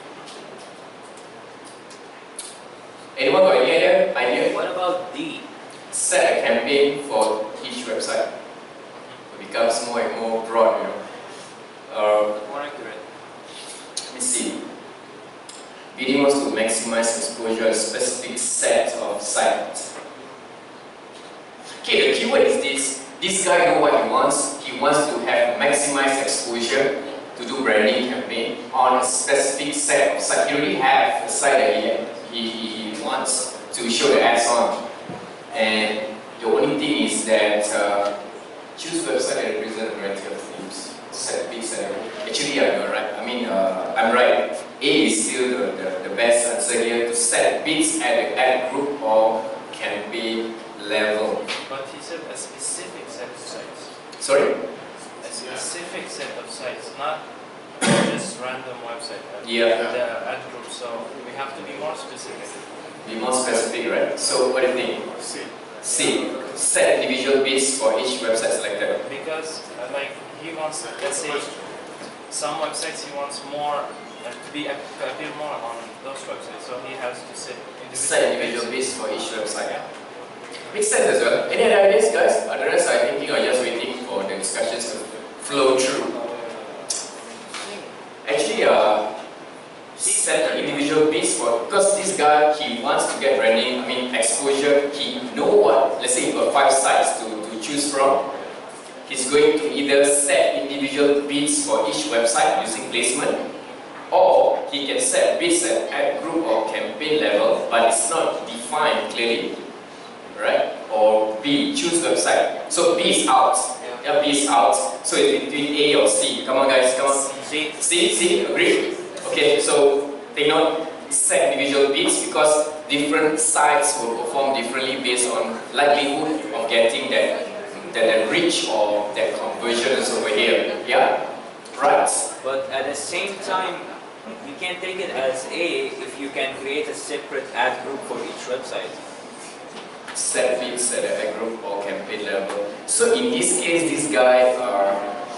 Speaker 1: Anyone got any idea?
Speaker 2: What about D?
Speaker 1: Set a campaign for each website. It becomes more and more broad, you know.
Speaker 2: More accurate.
Speaker 1: Let me see. Bidding wants to maximize exposure on a specific set of sites. Okay, the keyword is this. This guy knows what he wants. He wants to have maximized exposure to do branding campaign on a specific set of sites. He already have a site that he wants to show the ads on. And the only thing is that choose website that represent a variety of themes. Set bids. Actually, yeah, you're right. I mean, I'm right. A is still the best answer here, to set bids at the ad group or campaign level.
Speaker 5: But he said a specific set of sites.
Speaker 1: Sorry?
Speaker 5: A specific set of sites, not just random website.
Speaker 1: Yeah.
Speaker 5: The ad group. So we have to be more specific.
Speaker 1: Be more specific, right? So what do you think? C. Set individual bids for each website selected.
Speaker 5: Because like he wants, let's say, some websites he wants more to appear more on those websites. So he has to set
Speaker 1: individual bids for each website. Yeah. Makes sense as well. Any other ideas, guys? Otherwise, I think you're just waiting for the discussions to flow through. Actually, set individual bids for, because this guy, he wants to get branding, I mean exposure. He know what, let's say you've got 5 sites to choose from. He's going to either set individual bids for each website using placement, or he can set bids at ad group or campaign level, but it's not defined clearly, right? Or B, choose website. So B is out. Yeah, B is out. So it's between A or C. Come on, guys, come on. C, agree? Okay, so take note, set individual bids because different sites will perform differently based on likelihood of getting that reach or that conversion is over here. Yeah? Right.
Speaker 2: But at the same time, you can take it as A if you can create a separate ad group for each website.
Speaker 1: Set bids at the ad group or campaign level. So in this case, these guys are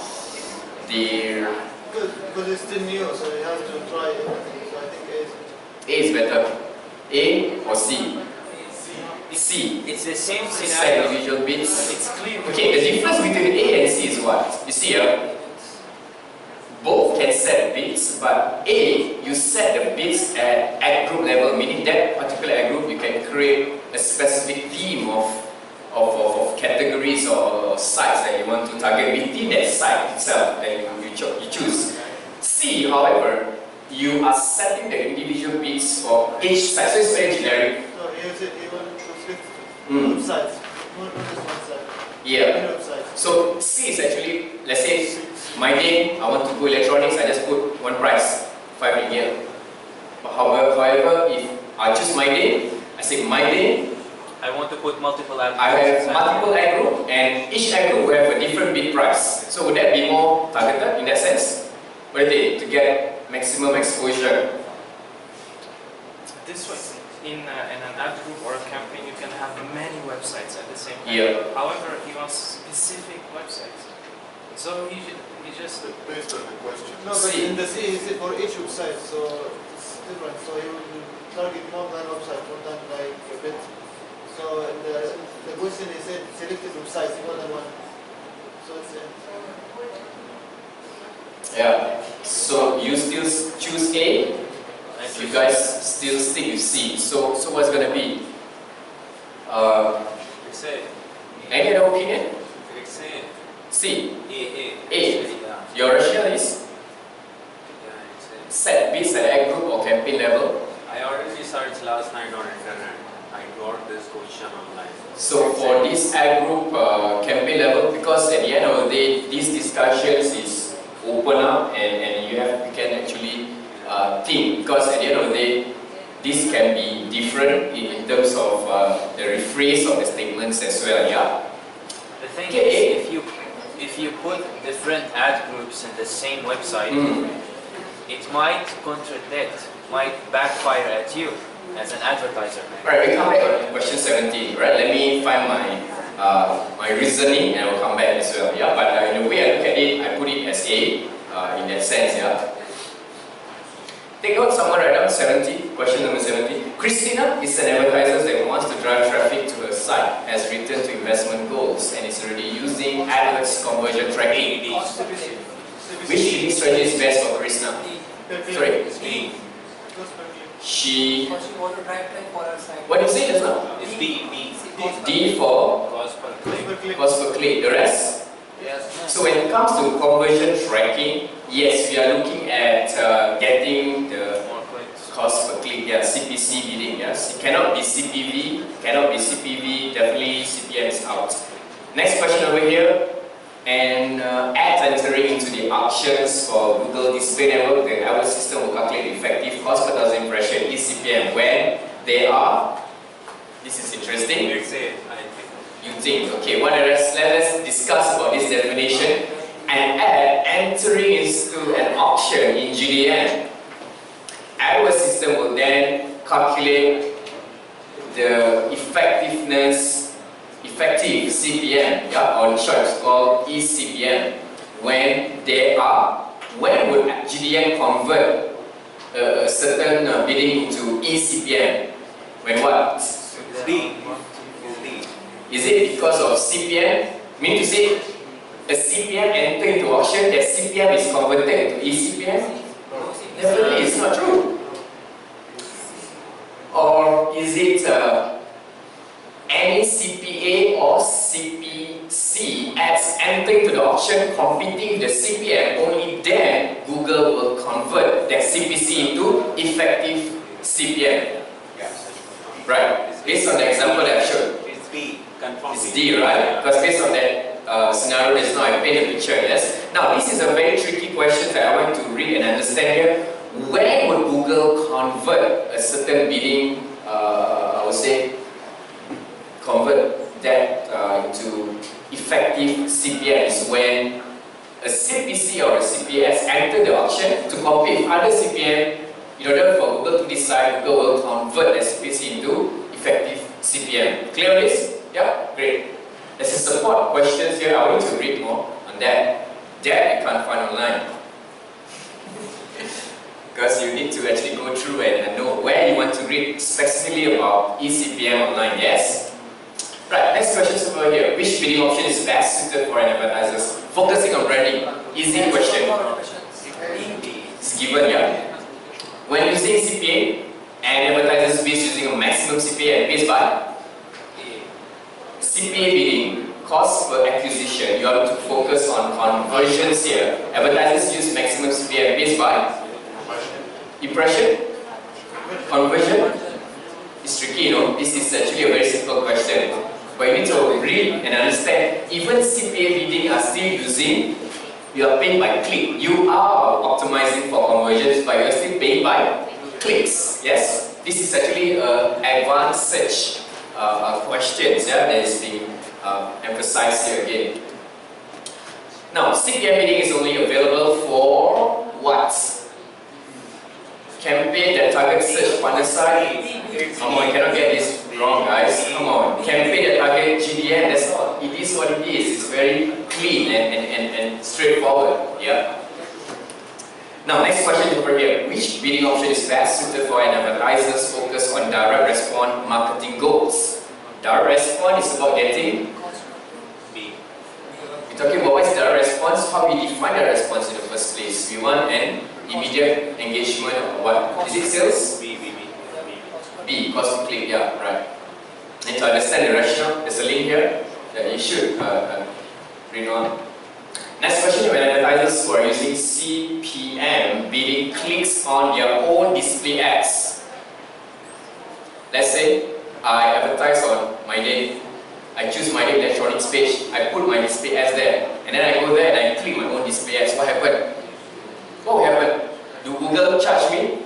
Speaker 4: because it's still new, so you have to try it. So I think A
Speaker 1: is better. A or C? C.
Speaker 2: It's the same
Speaker 1: Set
Speaker 2: scenario.
Speaker 1: individual bids.
Speaker 5: It's clear.
Speaker 1: Okay, the difference between A and C is what? You see here, both can set bids, but A, you set the bids at ad group level, meaning that particular ad group you can create a specific theme of categories or sites that you want to target within that site itself that you choose. C, however, you are setting the individual bids for each site. So it's very generic.
Speaker 4: So he said he wants to split
Speaker 1: Mm.
Speaker 4: websites, not just one site.
Speaker 1: Yeah.
Speaker 4: Many websites.
Speaker 1: So C is actually, let's say, my name, I want to go electronics, I just put one price, 5 ringgit. But however, if I choose my name, I say my name,
Speaker 2: I want to put multiple ad
Speaker 1: I have
Speaker 2: groups.
Speaker 1: multiple ad group, and each ad group will have a different bid price. So would that be more targeted in that sense? What do you think? To get maximum exposure.
Speaker 5: This way, in an ad group or a campaign, you can have many websites at the same time.
Speaker 1: Yeah.
Speaker 5: However, he wants specific websites. So he just
Speaker 6: Based on the question.
Speaker 4: No, but
Speaker 1: C.
Speaker 4: in the C, he said for each website, so it's different. So he will target more than website, more than like a bit. So in the question he said selected websites, more than one. So it's
Speaker 1: Yeah. So you still choose A, you guys still stick with C. So what's gonna be?
Speaker 7: It's a,
Speaker 1: Any other opinion?
Speaker 7: it's a,
Speaker 1: C.
Speaker 7: A.
Speaker 1: A.
Speaker 7: Yeah,
Speaker 1: Your rationale is
Speaker 7: it's a.
Speaker 1: set bids at ad group or campaign level.
Speaker 7: I already searched last night on internet. I got this question online.
Speaker 1: So for this ad group campaign level, because at the end of the day, these discussions is open up and you can actually think, because at the end of the day, this can be different in terms of the rephrase of the statements as well. Yeah.
Speaker 2: The thing
Speaker 1: Okay.
Speaker 2: is, if you put different ad groups in the same website, it might contradict, might backfire at you as an advertiser.
Speaker 1: Alright, we come back on question 17. Right, let me find my reasoning and I'll come back as well. Yeah, but in the way I look at it, I put it as A in that sense. Yeah. Take note, someone write down 70, question number 70. Christina is an advertiser that wants to drive traffic to her site, has returned to investment goals, and is already using AdWords conversion tracking. Which bidding strategy is best for Christina? Sorry?
Speaker 7: B.
Speaker 1: She.
Speaker 8: What you want to drive time for our site?
Speaker 1: What did you say just now?
Speaker 7: It's B.
Speaker 1: D for
Speaker 7: Cost per click.
Speaker 1: cost per click. The rest?
Speaker 7: Yes.
Speaker 1: So when it comes to conversion tracking, yes, we are looking at getting the
Speaker 2: More clicks.
Speaker 1: cost per click, yeah, CPC bidding, yes. It cannot be CPV, cannot be CPV, definitely CPM is out. Next question over here, and ads entering into the auctions for Google Display Network, the AdWords system will calculate the effective cost per thousand impression, eCPM, when they are, this is interesting.
Speaker 7: It's A, I think.
Speaker 1: You think, okay, what else? Let's discuss about this definition. An ad entering into an auction in GDN. AdWords system will then calculate the effective CPM, yeah, or in short it's called eCPM. When would GDN convert a certain bidding into eCPM? When what?
Speaker 7: D.
Speaker 1: Is it because of CPM? Meaning to say, a CPM enter into auction, that CPM is converted into eCPM? Definitely, it's not true. Or is it any CPA or CPC ads entering to the auction competing with the CPM? Only then Google will convert that CPC into effective CPM. Right, based on the example that I showed.
Speaker 7: It's B. Confirm.
Speaker 1: It's D, right? Because based on that scenario just now, I paint a picture, yes? Now, this is a very tricky question that I want to read and understand here. Where would Google convert a certain bidding, I would say, convert that into effective CPMs when a CPC or a CPS enter the auction to compete with other CPM. In order for Google to decide, Google will convert the CPC into effective CPM. Clear on this? Yeah? Great. As a support questions here, I want you to read more on that. That you can't find online. Because you need to actually go through and know where you want to read specifically about eCPM online, yes? Right, next question is over here. Which bidding option is best suited for an advertiser? Focusing on branding. Easy question. It's given, yeah. When using CPA, an advertiser bids using a maximum CPA and pays by CPA bidding, cost per acquisition. You have to focus on conversions here. Advertisers use maximum CPA and pays by Impression? Conversion? It's tricky, you know. This is actually a very simple question. But you need to read and understand. Even CPA bidding are still using, you are paying by click. You are optimizing for conversions, but you are still paying by clicks. Yes? This is actually advanced search questions, yeah, that is being emphasized here again. Now, CPM bidding is only available for what? Campaign that targets search partner side. Come on, you cannot get this wrong, guys. Come on. Campaign that target GDN, that's all. It is what it is. It's very clean and straightforward. Yeah. Now, next question over here. Which bidding option is best suited for an advertiser's focus on direct response marketing goals? Direct response is about getting
Speaker 7: B.
Speaker 1: We're talking about what is direct response, how we define the response in the first place. We want an immediate engagement or what? Is it sales?
Speaker 7: B.
Speaker 1: B, cost per click, yeah, right. And to understand the rationale, there's a link here that you should read on. Next question, when advertisers who are using CPM bidding clicks on their own display ads. Let's say I advertise on MyDay. I choose MyDay electronics page. I put my display ads there. And then I go there and I click my own display ads. What happened? What will happen? Do Google charge me?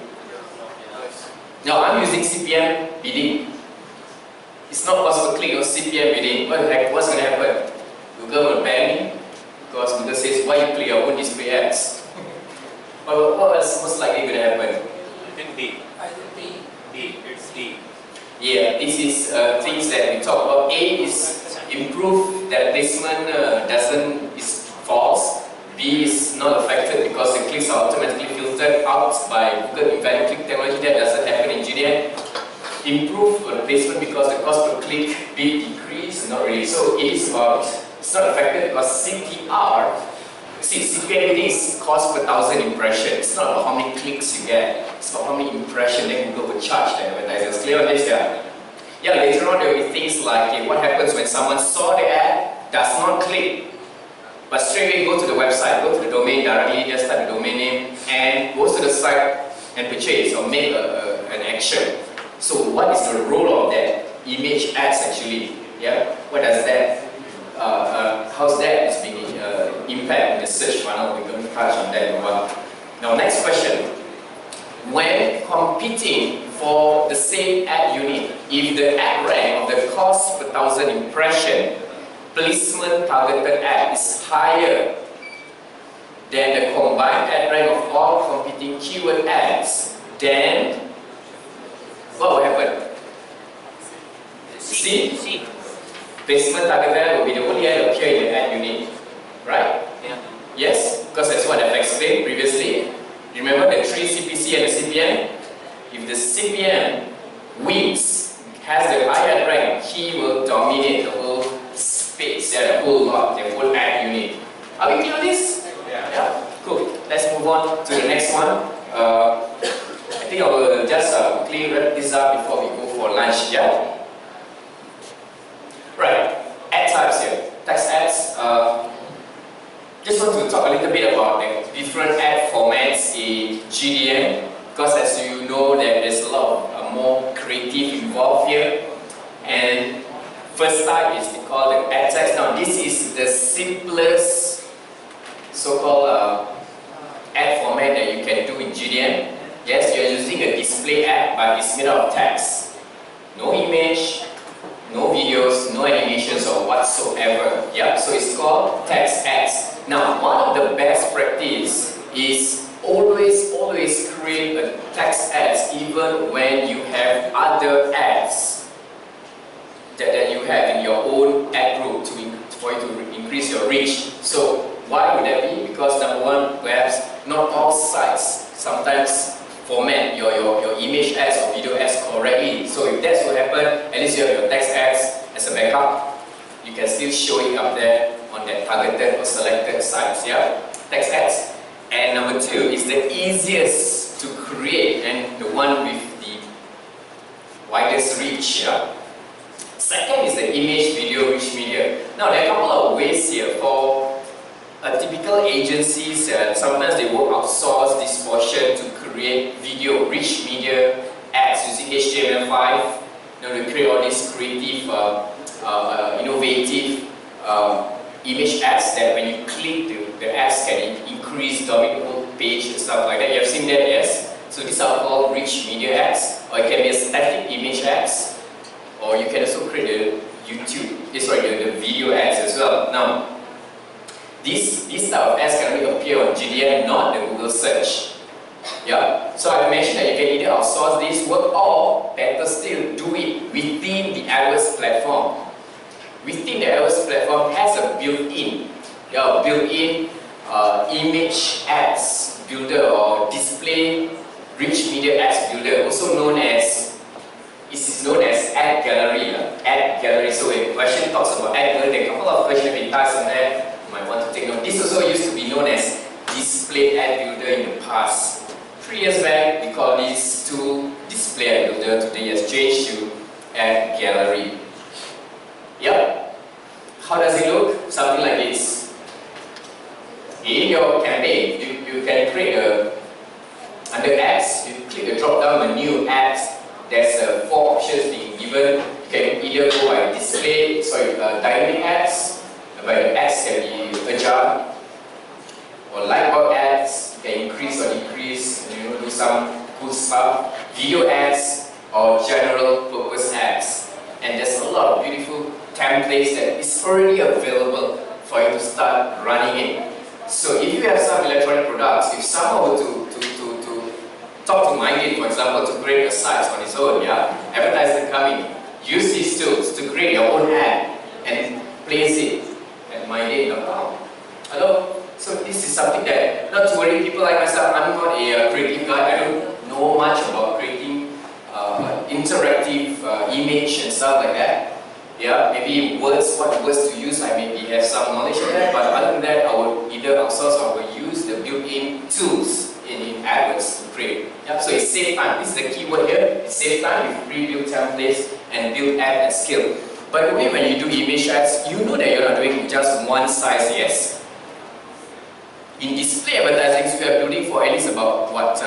Speaker 1: No, I'm using CPM bidding. It's not cost per click or CPM bidding. What the heck? What's going to happen? Google will ban me because Google says, why you click your own display ads? What is most likely going to happen?
Speaker 7: I think D.
Speaker 8: I think B.
Speaker 7: D. It's D.
Speaker 1: Yeah, this is things that we talk about. A is improve that placement is false. B is not affected because the clicks are automatically filtered out by Google Invalid Click technology. That doesn't happen in GDN. Improve placement because the cost per click bid decrease. Not really. So it is about, it's not affected because CTR, CPM bidding is cost per 1,000 impressions. It's not about how many clicks you get. It's about how many impressions that Google will charge the advertisers. Clear on this? Yeah, later on there will be things like what happens when someone saw the ad, does not click, but straight away go to the website, go to the domain directly, just type the domain name, and goes to the site and purchase or make an action. So what is the role of that? Image ads actually. Yeah, what does that? How's that is being impact the search funnel? We're going to touch on that in a while. Now, next question. When competing for the same ad unit, if the ad rank of the cost per 1,000 impression placement targeted ad is higher than the combined ad rank of all competing keyword ads, then what will happen? C. Placement targeted ad will be the only ad appear in the ad unit, right?
Speaker 2: Yeah.
Speaker 1: Yes, because that's what I've explained previously. Remember the 3 CPC and the CPM? If the CPM wins, has the higher rank, he will dominate the whole space, the whole lot, the whole ad unit. Are we clear on this? Yeah. Cool. Let's move on to the next one. I think I will just quickly wrap this up before we go for lunch. Yeah. Right. Ad types here. Text ads. Just want to talk a little bit about the different ad formats in GDN, because as you know that there's a lot of more creative involved here. And first type is called the ad text. Now this is the simplest so-called ad format that you can do in GDN. Yes, you're using a display ad, but it's made out of text. No image, no videos, no animations or whatsoever. Yeah, so it's called text ads. Now, one of the best practice is always create a text ads even when you have other ads that you have in your own ad group for you to increase your reach. So why would that be? Because number one, perhaps not all sites sometimes format your image ads or video ads correctly. So if that's what happened, at least you have your text ads as a backup. You can still show it up there on that targeted or selected sites, yeah? Text ads. And number two is the easiest to create and the one with the widest reach, yeah? Second is the image, video, rich media. Now there are a couple of ways here for a typical agencies, sometimes they will outsource this portion to create video, rich media ads using HTML5, to create all these creative, innovative image ads that when you click, the ads can increase downloadable page and stuff like that. You have seen that, yes? So these are called rich media ads, or it can be a static image ads, or you can also create the the video ads as well. Now, these type of ads can only appear on GDN, not the Google search. Yeah. So I mentioned that you can either outsource this work or better still do it within the AdWords platform. Within the AdWords platform has a built-in image ads builder or display rich media ads builder, also known as Ad Gallery. Ad Gallery. So when a question talks about Ad Gallery, there are a couple of questions that types on there. You might want to take note. This also used to be known as Display Ad Builder in the past. 3 years back, we called this to Display Ad Builder. Today it has changed to Ad Gallery. Yep. How does it look? Something like this. In your campaign, you can create under ads, you click the drop down menu ads. There's 4 options being given. You can either go by dynamic ads, where the ads can be agile, or lightbulb ads, you can increase or decrease, do some cool stuff. Video ads or general purpose ads. And there's a lot of beautiful templates that is already available for you to start running it. So if you have some electronic products, if someone were to talk to MindGain, for example, to create a site on its own, advertiser coming, use these tools to create your own ad and place it at MindGain.com. Hello? So this is something that, not to worry, people like myself, I'm not a creative guy, I don't know much about creating interactive image and stuff like that. Yeah, maybe what words to use, I maybe have some knowledge of that, but other than that, I would either outsource or I would use the built-in tools in AdWords to create. Yeah, so it's save time. This is the key word here. It's save time with pre-built templates and build ad at scale. By the way, when you do image ads, you know that you're not doing just one size, yes? In display advertising, we are building for at least about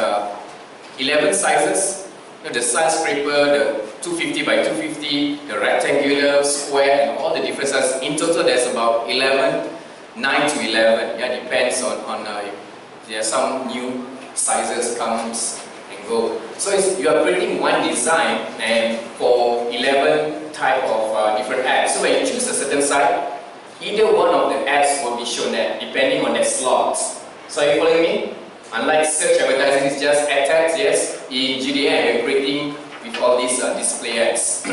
Speaker 1: 11 sizes. The skyscraper, the 250 by 250, the rectangular, square, and all the different sizes. In total, there's about 11, 9 to 11. Yeah, depends on there are some new sizes comes and go. So you are creating one design and for 11 type of different ads. So when you choose a certain site, either one of the ads will be shown there, depending on the slots. So are you following me? Unlike search advertising, it's just ad tags, yes. In GDN, we're creating with all these display ads.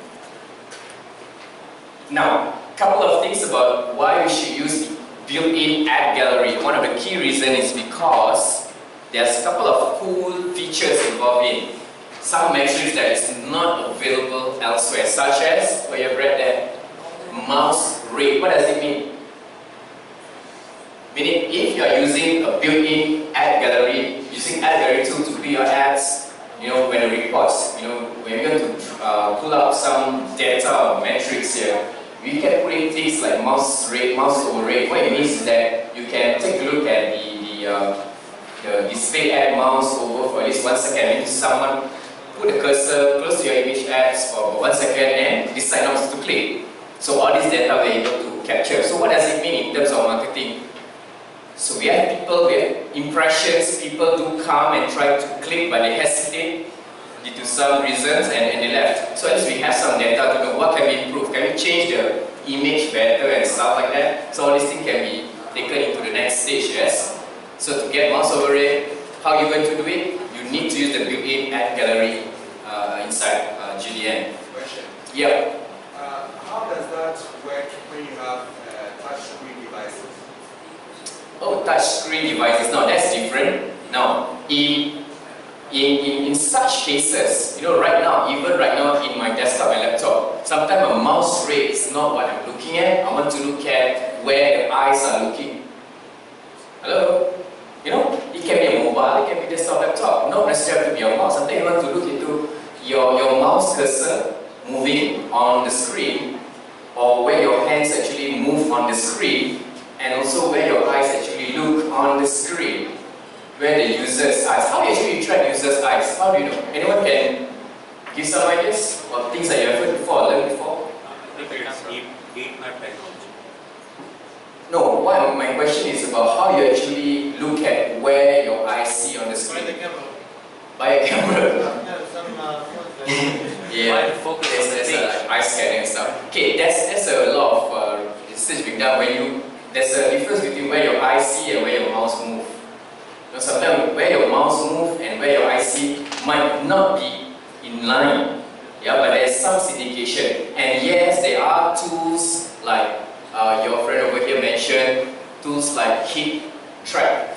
Speaker 1: Now, a couple of things about why we should use built-in ad gallery. One of the key reasons is because there's a couple of cool features involved in some metrics that is not available elsewhere, such as, you have read that, mouse rate. What does it mean? Meaning, if you are using a built-in ad gallery, using ad gallery tool to build your ads, when the reports, when you're going to pull up some data or metrics here, we can put in things like mouse rate, mouse over rate. What it means is that you can take a look at the display ad mouse over for at least 1 second. Maybe someone put the cursor close to your image ads for 1 second and decide not to click. So all this data we're able to capture. So what does it mean in terms of marketing? So we have people, we have impressions, people do come and try to click but they hesitate due to some reasons and they left. So at least we have some data to know what can be improved. Can we change the image better and stuff like that? So all these things can be taken into the next stage, yes? So to get mouse over rate, how are you going to do it? You need to use the built-in ad gallery inside GDN.
Speaker 6: Question.
Speaker 1: Yeah.
Speaker 6: How does that work when you have touchscreen devices?
Speaker 1: Oh, touchscreen devices. Now that's different. Now, in such cases, right now, even right now in my desktop and laptop, sometimes a mouse rate is not what I'm looking at. I want to look at where the eyes are looking. Hello? It can be a mobile, it can be desktop, laptop. Not necessarily to be a mouse. Sometimes you want to look into your mouse cursor moving on the screen, or where your hands actually move on the screen, and also where your eyes actually look on the screen, where the user's eyes. How do you actually track user's eyes? How do you know? Anyone can give some ideas or things that you have heard before or learned before?
Speaker 7: Heat map technology.
Speaker 1: No, my question is about how you actually look at where your eyes see on the
Speaker 4: By
Speaker 1: screen.
Speaker 4: the camera.
Speaker 1: By a camera.
Speaker 4: Yeah, some phones like
Speaker 2: Why the focus on the
Speaker 1: there's
Speaker 2: page?
Speaker 1: eye scanning and stuff. Okay, that's a lot of research being done. There's a difference between where your eyes see and where your mouse move. You know, sometimes where your mouse move and where your eyes see might not be in line. Yeah, but there's some syndication. And yes, there are tools like your friend over here mentioned, tools like heat tracker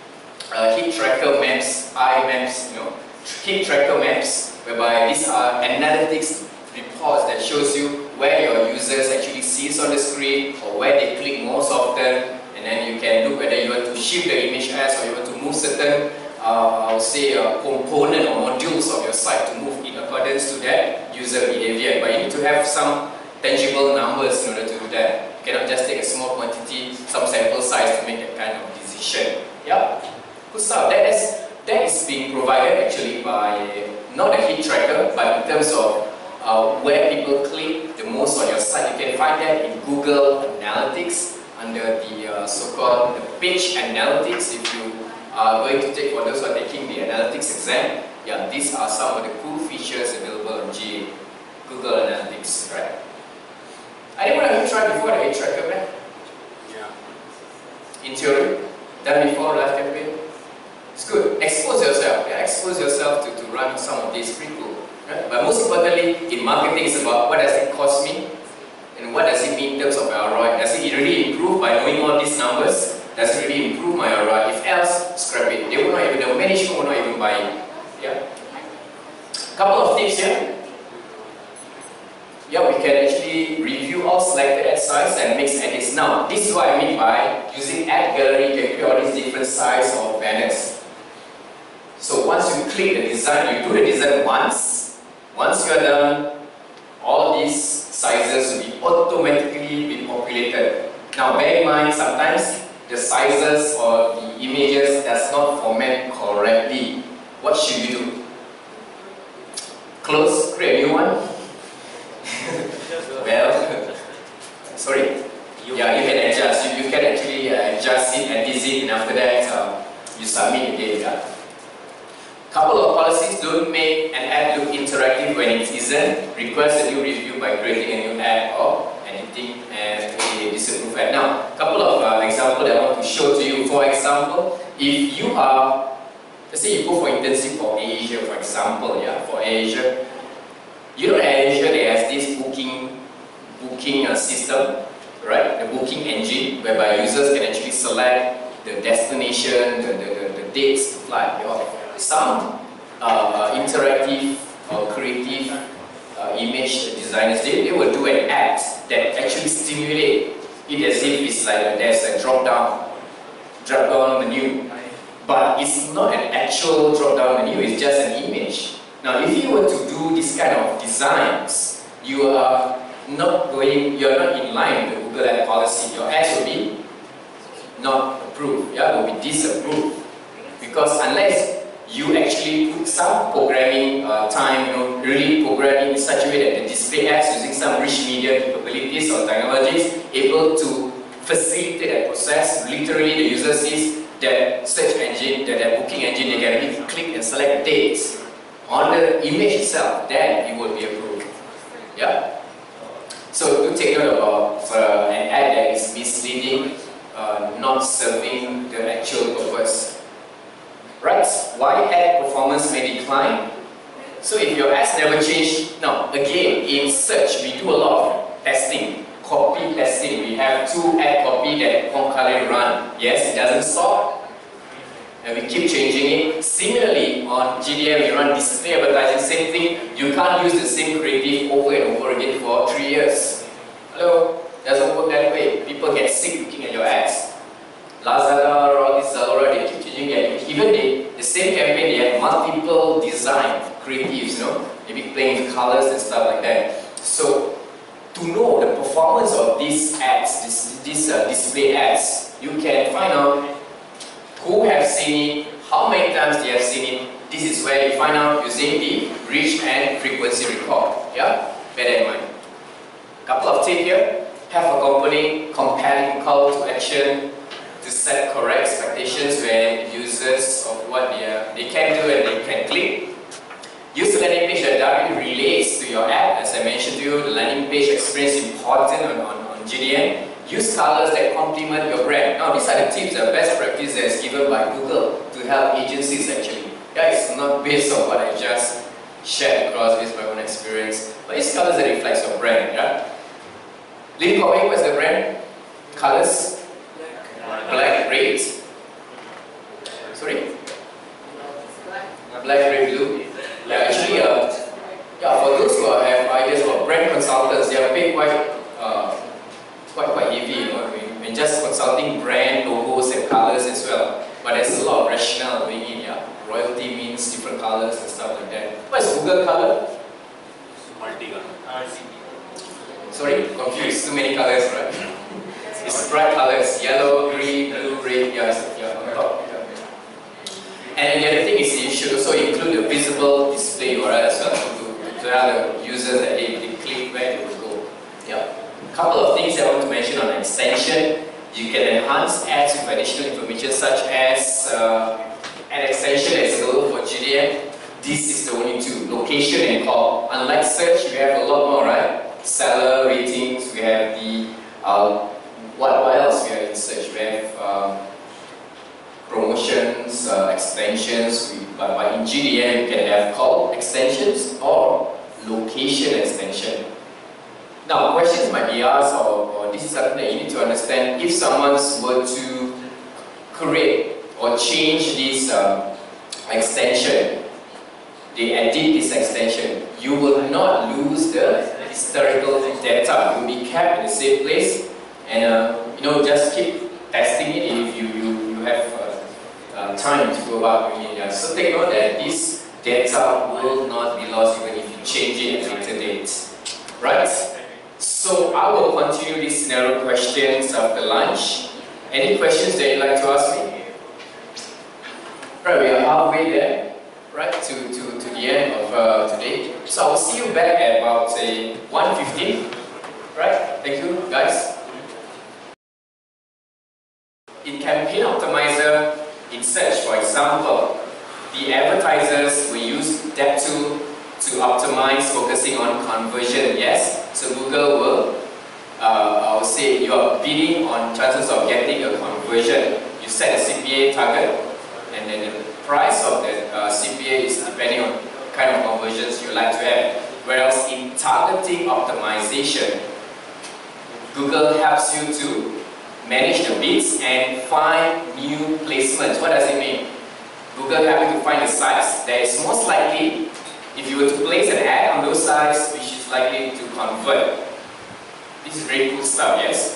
Speaker 1: maps, eye maps, heat tracker maps, whereby these are analytics reports that shows you where your users actually sees on the screen or where they click most often, and then you can look whether you want to shift the image as or you want to move certain I would say component or modules of your site to move in accordance to that user behavior. But you need to have some tangible numbers in order to do that. You cannot just take a small quantity, some sample size to make that kind of decision. Yeah? Good stuff. That is being provided actually by not a heat tracker, but in terms of where people click the most on your site. You can find that in Google Analytics under the so-called page analytics. If you are going to take, for those who are taking the analytics exam, yeah, these are some of the cool features available on GA, Google Analytics, right? Anyone have you tried before the heat tracker, man?
Speaker 7: Yeah.
Speaker 1: In theory, done before live campaign? It's good. Expose yourself. Yeah, expose yourself to run some of these. Pretty cool. Right? But most importantly, in marketing, it's about what does it cost me and what does it mean in terms of ROI. Does it really improve by knowing all these numbers? Does it really improve my ROI? If else, scrap it. They will not even, the management will not even buy it. Yeah. Couple of tips here. Yeah, we can actually review all selected ad size and mix edits. Now, this is what I mean by using ad gallery. You can create all these different sizes of banners. So once you click the design, you do the design once you are done, all these sizes will be automatically be populated. Now bear in mind, sometimes the sizes or the images does not format correctly. What should you do? Close, create a new one? Well, sorry. Yeah, you can adjust. You can actually adjust it, edit it, and after that you submit again. Yeah. Couple of policies: don't make an ad look interactive when it isn't. Request a new review by creating a new ad or editing and a disapprove ad. Now, couple of examples that I want to show to you. For example, if you are, let's say you go for intensive for Asia, for example, yeah, for Asia. You know, Asia they has this booking system, right? The booking engine, whereby users can actually select the destination, the dates to fly. Some interactive or creative image designers, they will do an ad that actually stimulate it as if it's like there's a drop down menu, but it's not an actual drop down menu. It's just an image. Now, if you were to do this kind of designs, you are not in line with the Google Ad policy. Your ads will be not approved. Yeah, will be disapproved, because unless you actually put some programming time, really programming in such a way that the display ads using some rich media capabilities or technologies able to facilitate that process. Literally, the user sees that search engine, that booking engine, they can really click and select dates on the image itself, then it will be approved. Yeah. So do take note about an ad that is misleading, not serving the actual purpose. Right, why ad performance may decline? So if your ads never change, now again, in search, we do a lot of testing, copy testing. We have 2 ad copy that concurrently run. Yes, it doesn't stop, and we keep changing it. Similarly, on GDM, we run display advertising, same thing. You can't use the same creative over and over again for 3 years. Hello, doesn't work that way. People get sick looking at your ads. Lazada or all these Zalora, they keep changing it. Even the same campaign, they have multiple design creatives, maybe playing with colors and stuff like that. So to know the performance performance of these ads, these display ads, you can find out who have seen it, how many times they have seen it. This is where you find out using the reach and frequency record. Yeah, bear that in mind. Couple of tips here. Have a compelling call to action to set correct expectations when users of what they can do and they can click. Use the landing page that directly relates to your app. As I mentioned to you, the landing page experience is important on GDN. Use colors that complement your brand. Now, these are the tips, the best practice that is given by Google to help agencies actually. Yeah, it's not based on what I just shared across based on my own experience, but it's colors that reflects your brand. Yeah. Lin Kok Eng, what's the brand? Colors? Black, red. Sorry? Black, red, blue. Yeah, actually, yeah, for those who have ideas about brand consultants, they are paid quite heavy, you know what I mean? And just consulting brand logos and colors as well. But there's a lot of rationale going in, yeah. Royalty means different colors and stuff like that. What is Google color?
Speaker 7: Multicolor.
Speaker 1: Sorry, confused. Too many colors, right? It's bright colors: yellow, green, blue, red. Yeah, on top. And the other thing is you should also include the visible display URL as well to tell the users that they click where they will go. Yeah. Couple of things I want to mention on extension. You can enhance ads with additional information such as an extension that is available for GDN. This is the only two: location and call. Unlike search, we have a lot more, right? Seller ratings. We have the what else we have in search? We have promotions, extensions. But in GDN, you can have call extensions or location extension. Now, questions might be asked, or this is something that you need to understand. If someone were to create or change this extension, they edit this extension, you will not lose the historical data. It will be kept in the same place, and just keep testing it if you have time to go about doing it. So take note that this data will not be lost even if you change it at a later date. Right? So I will continue these scenario questions after lunch. Any questions that you'd like to ask me? Right, we are halfway there, right, to the end of today. So I will see you back at about 1:15. Right? Thank you, guys. In Campaign Optimizer, in search, for example, the advertisers will use that tool to optimize, focusing on conversion. Yes, so Google will, I would say, you are bidding on chances of getting a conversion. You set a CPA target, and then the price of the CPA is depending on what kind of conversions you like to have. Whereas in targeting optimization, Google helps you to manage the bids and find new placements. What does it mean? Google helps you to find the sites that is most likely, if you were to place an ad on those sites, which is likely to convert. This is very cool stuff, yes?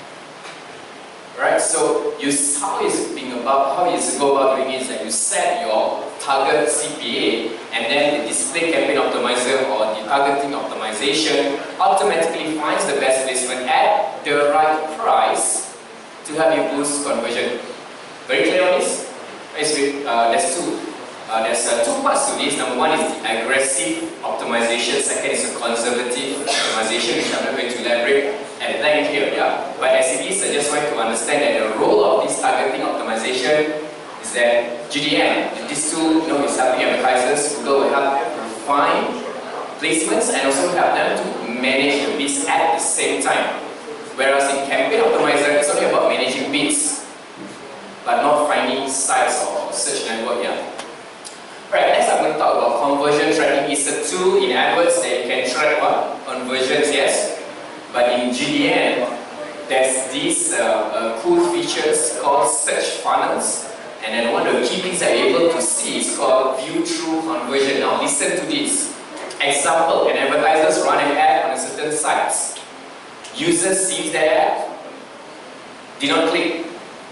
Speaker 1: Right, so how you go about doing it is that you set your target CPA, and then the display campaign optimizer or the targeting optimization automatically finds the best placement at the right price to help you boost conversion. Very clear on this? There's two parts to this. Number one is the aggressive optimization. Second is a conservative optimization, which I'm not going to elaborate at length here. Yeah? But as it is, I just want to understand that the role of this targeting optimization is that GDN, this tool, is helping advertisers. Google will help find placements and also help them to manage the bids at the same time. Whereas in Campaign Optimizer, it's only about managing bids, but not finding sites or search network. Yeah. Right, next I'm going to talk about conversion tracking. It's a tool in AdWords that you can track what? Conversions, yes. But in GDN, there's these cool features called search funnels. And then one of the key things that you're able to see is called view through conversion. Now listen to this. Example, an advertiser run an ad on a certain site. Users see the ad, did not click.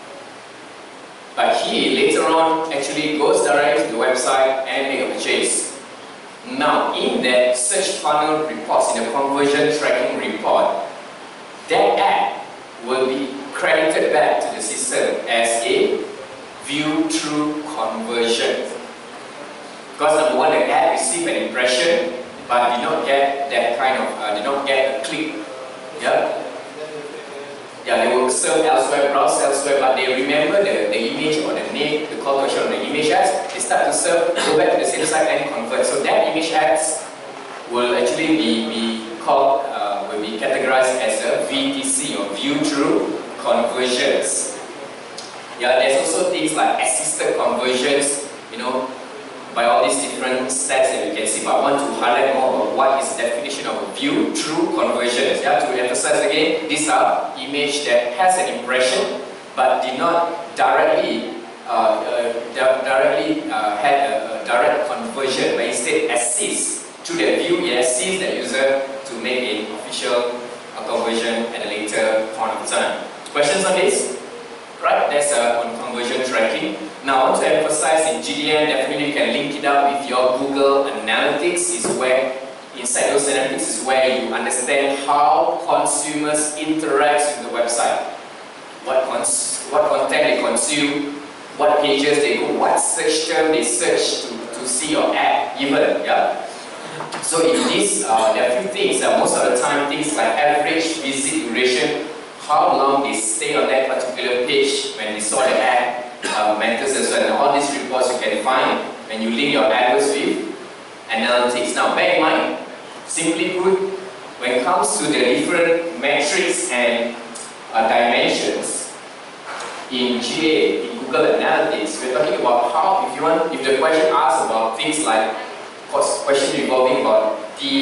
Speaker 1: But he later on actually goes directly to the website and make a purchase. Now in that search funnel reports, in the conversion tracking report, that ad will be credited back to the system as a view-through conversion. Because number one, the ad received an impression, but did not get that kind of, did not get a click. Yeah? Yeah, they will serve elsewhere, browse elsewhere, but they remember the image or the name, the call to action on the image ads. They start to serve, go back to the same site and convert. So that image ads will actually be called, will be categorized as a VTC or view-through conversions. Yeah, there's also things like assisted conversions, you know, by all these different stats that you can see, but I want to highlight more about what is the definition of a view-through conversions. Yeah, to emphasize again, these are image that has an impression, but did not directly had a direct conversion, but instead assists through the view. It assists the user to make an official conversion at a later point of time. Questions on this? Right, that's on conversion tracking. Now I want to emphasize in GDN, definitely you can link it up with your Google Analytics. Is where, inside those analytics is where you understand how consumers interact with the website. What content they consume, what pages they go, what search term they search to see your ad even. Yeah? So in this, there are a few things, most of the time things like average visit duration, how long they stay on that particular page when they saw the ad, matters as well. And all these reports you can find when you link your AdWords with analytics. Now bear in mind, simply put, when it comes to the different metrics and dimensions in GA, in Google Analytics, we're talking about how, if the question asks about things like, question revolving about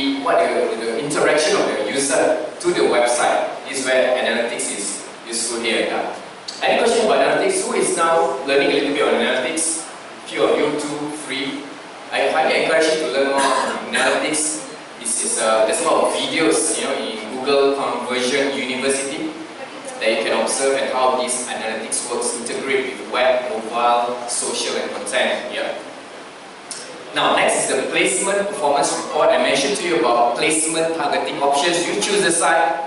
Speaker 1: the interaction of the user to the website, is where analytics is useful here. Yeah? Any question about analytics? Who is now learning a little bit on analytics? Few of you, 2, 3. I highly encourage you to learn more on analytics. There's a lot of videos, you know, in Google Conversion University that you can observe and how these analytics works, integrate with web, mobile, social, and content. Yeah. Now, next is the placement performance report. I mentioned to you about placement targeting options. You choose the site.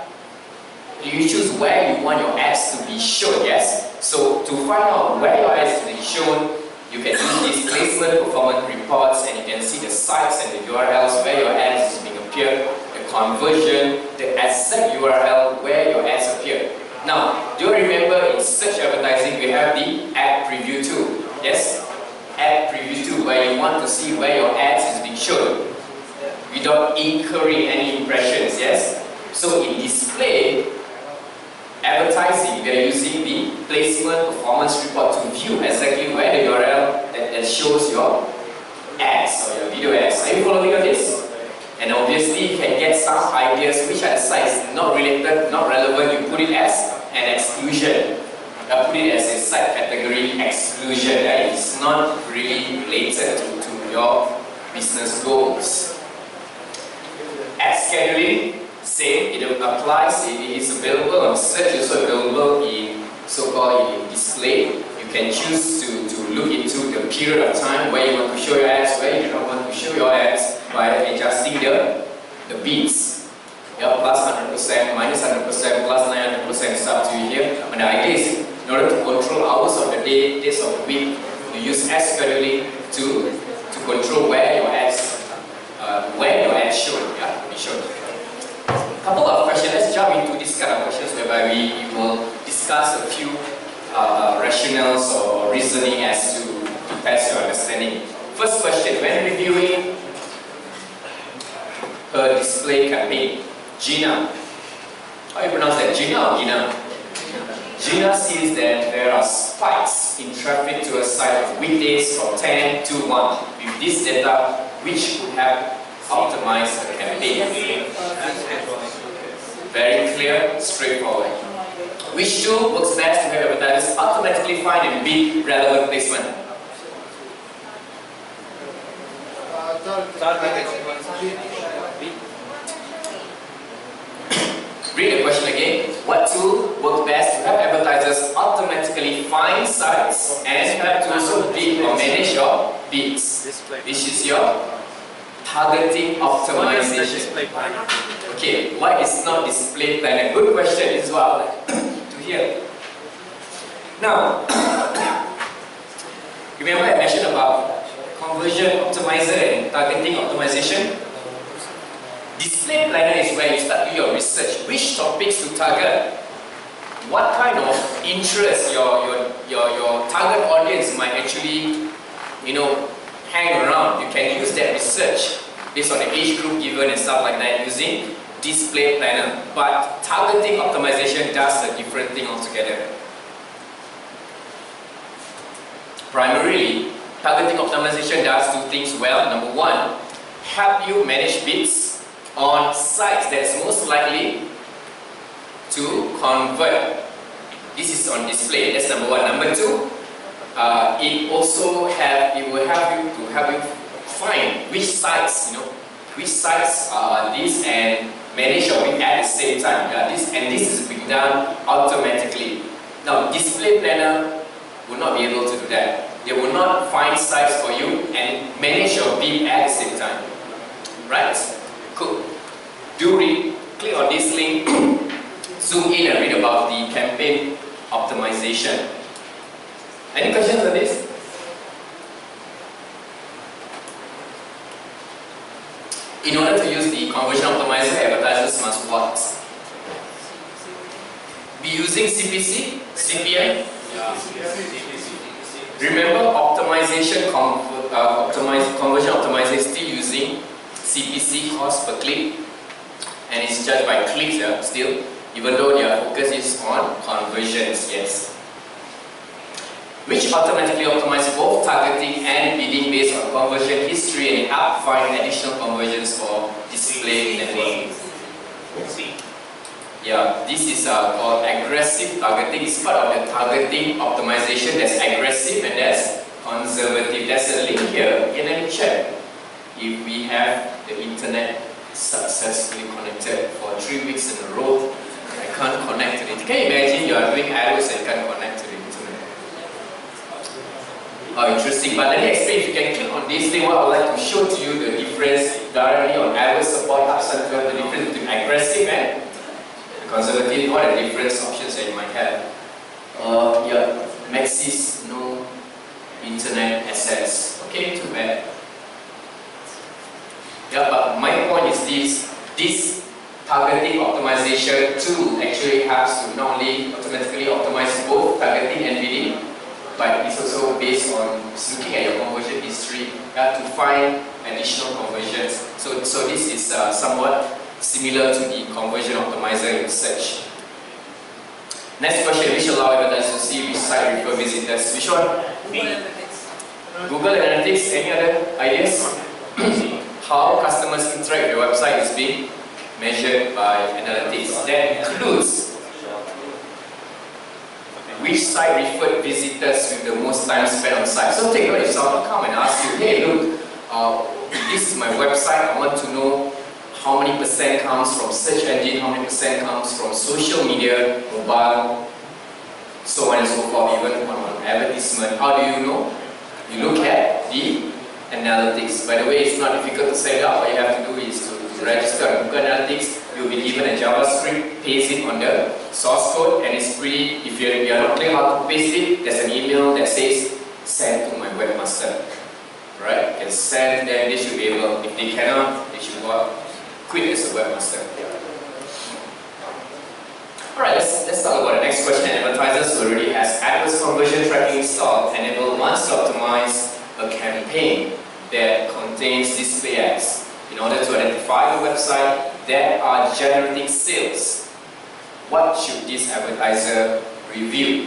Speaker 1: You choose where you want your ads to be shown, yes? So, to find out where your ads to be shown, you can use these placement performance reports and you can see the sites and the URLs where your ads is being appeared, the conversion, the exact URL where your ads appear. Now, do you remember in search advertising we have the ad preview tool, yes? Ad preview tool where you want to see where your ads is being shown without incurring any impressions, yes? So in display advertising, we are using the placement performance report to view exactly where the URL that shows your ads or your video ads. Are you following on this? And obviously you can get some ideas which are the sites not related, not relevant, you put it as an exclusion. Put it as a site category exclusion. It's not really related to your business goals. Ad scheduling, same, it applies, it is available on search, also available in so-called in display. You can choose to look into the period of time where you want to show your ads, where you do not want to show your ads by adjusting the bits. Yeah, plus 100%, minus 100%, plus 900%, it's up to you here. And the idea is, in order to control hours of the day, days of the week, you use ad scheduling to control where your ads show. Yeah, be shown. Couple of questions. Let's jump into this kind of questions whereby we will discuss a few rationales or reasoning as to test your understanding. First question: when reviewing her display campaign, Gina, how you pronounce that? Gina or Gina? Gina sees that there are spikes in traffic to a site of weekdays from 10 to 1. With this data, which would have optimized the campaign? Very clear, straightforward. Which tool works best to have advertisers automatically find and bid relevant placement? Read the question again. What tool works best to have advertisers automatically find sites and have to also bid or manage your bids? This is your targeting
Speaker 5: What is the
Speaker 1: optimization.
Speaker 5: display planner?
Speaker 1: Okay, why is not display planner? Good question. This is what I would like to hear. Now, remember I mentioned about conversion optimizer and targeting optimization? Display planner is where you start doing your research. Which topics to target? What kind of interest your target audience might actually, hang around. You can use that research based on the age group given and stuff like that using display planner. But targeting optimization does a different thing altogether. Primarily, targeting optimization does two things well. Number one, help you manage bids on sites that's most likely to convert. This is on display. That's number one. Number two, it will help you find which sites are these and manage your bid at the same time. This is being done automatically. Now, display planner will not be able to do that. They will not find sites for you and manage your bid at the same time. Right? Cool. Do read. Click on this link. Zoom in and read about the campaign optimization. Any questions on this? In order to use the conversion optimizer, advertisers must what? Be using CPC? CPM? Remember, conversion optimizer is still using CPC, cost per click, and it's judged by clicks still, even though their focus is on conversions, yes. Which automatically optimize both targeting and bidding based on conversion history and help find additional conversions for display networking. Yeah, this is called aggressive targeting. It's part of the targeting optimization. That's aggressive and that's conservative. There's a link here. Okay, let me check if we have the internet successfully connected for 3 weeks in a row. I can't connect to it. Can you imagine you are doing AdWords and can't connect to the internet? Oh, interesting. But let me explain. If you can click on this thing, what I would like to show to you the difference directly on AdWords support upside curve, the difference between aggressive and conservative. What are the different options that you might have? Yeah, Maxis, no internet access. Okay, too bad. Yeah, but my point is this targeting optimization tool actually helps to not only automatically optimize both targeting and bidding, but it's also based on looking at your conversion history to find additional conversions. So this is somewhat similar to the conversion optimizer in search. Next question, which allow advertisers to see which site refer visitors? Which one? Google Analytics. Any other ideas? How customers interact with your website is being measured by analytics. That includes which site referred visitors with the most time spent on site. So take note, if someone come and ask you, hey look, this is my website, I want to know how many percent comes from search engine, how many percent comes from social media, mobile, so on and so forth, even on advertisement. How do you know? You look at the analytics. By the way, it's not difficult to set it up. All you have to do is to register on Google Analytics. You'll be given a JavaScript, paste it on the source code, and it's pretty. If you're not clear how to paste it, there's an email that says send to my webmaster. Right? You can send them, they should be able. If they cannot, they should quit as a webmaster. Alright, let's talk about the next question. Advertisers who already has AdWords conversion tracking installed enable once to optimize a campaign that contains display ads in order to identify the website that are generating sales. What should this advertiser review?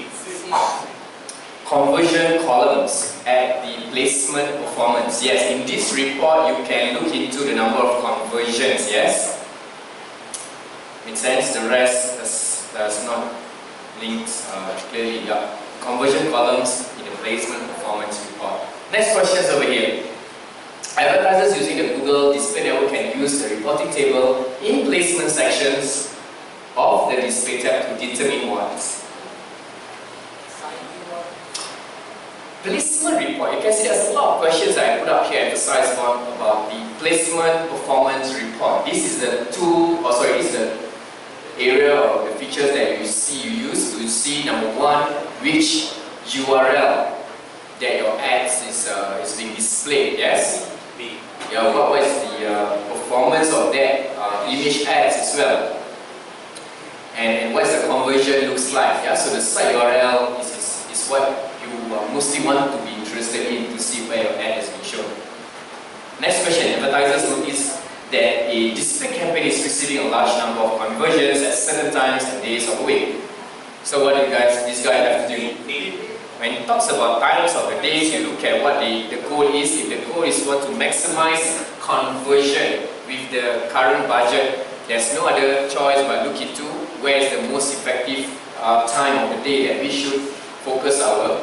Speaker 1: Conversion columns at the placement performance. Yes, in this report you can look into the number of conversions. Yes, makes sense. The rest does not link clearly. Yeah. Conversion columns in the placement performance report. Next question is over here. Advertisers using the Google Display Network can use the reporting table in placement sections of the display tab to determine what? Placement report. You can see there's a lot of questions I put up here emphasize on about the placement performance report. This is the tool, or sorry, this is the area of the features that you use to see, number one, which URL that your ads is being displayed. Yes. Yeah. What is the performance of that image ads as well, and what the conversion looks like. Yeah. So the site URL is what you mostly want to be interested in to see where your ad has been shown. Next question, advertisers notice that a display campaign is receiving a large number of conversions at certain times and days of the week. So what do this guy have to do? When he talks about times of the days, you look at what the goal is. If the goal is want to maximize conversion with the current budget, there's no other choice but look into where is the most effective time of the day that we should focus our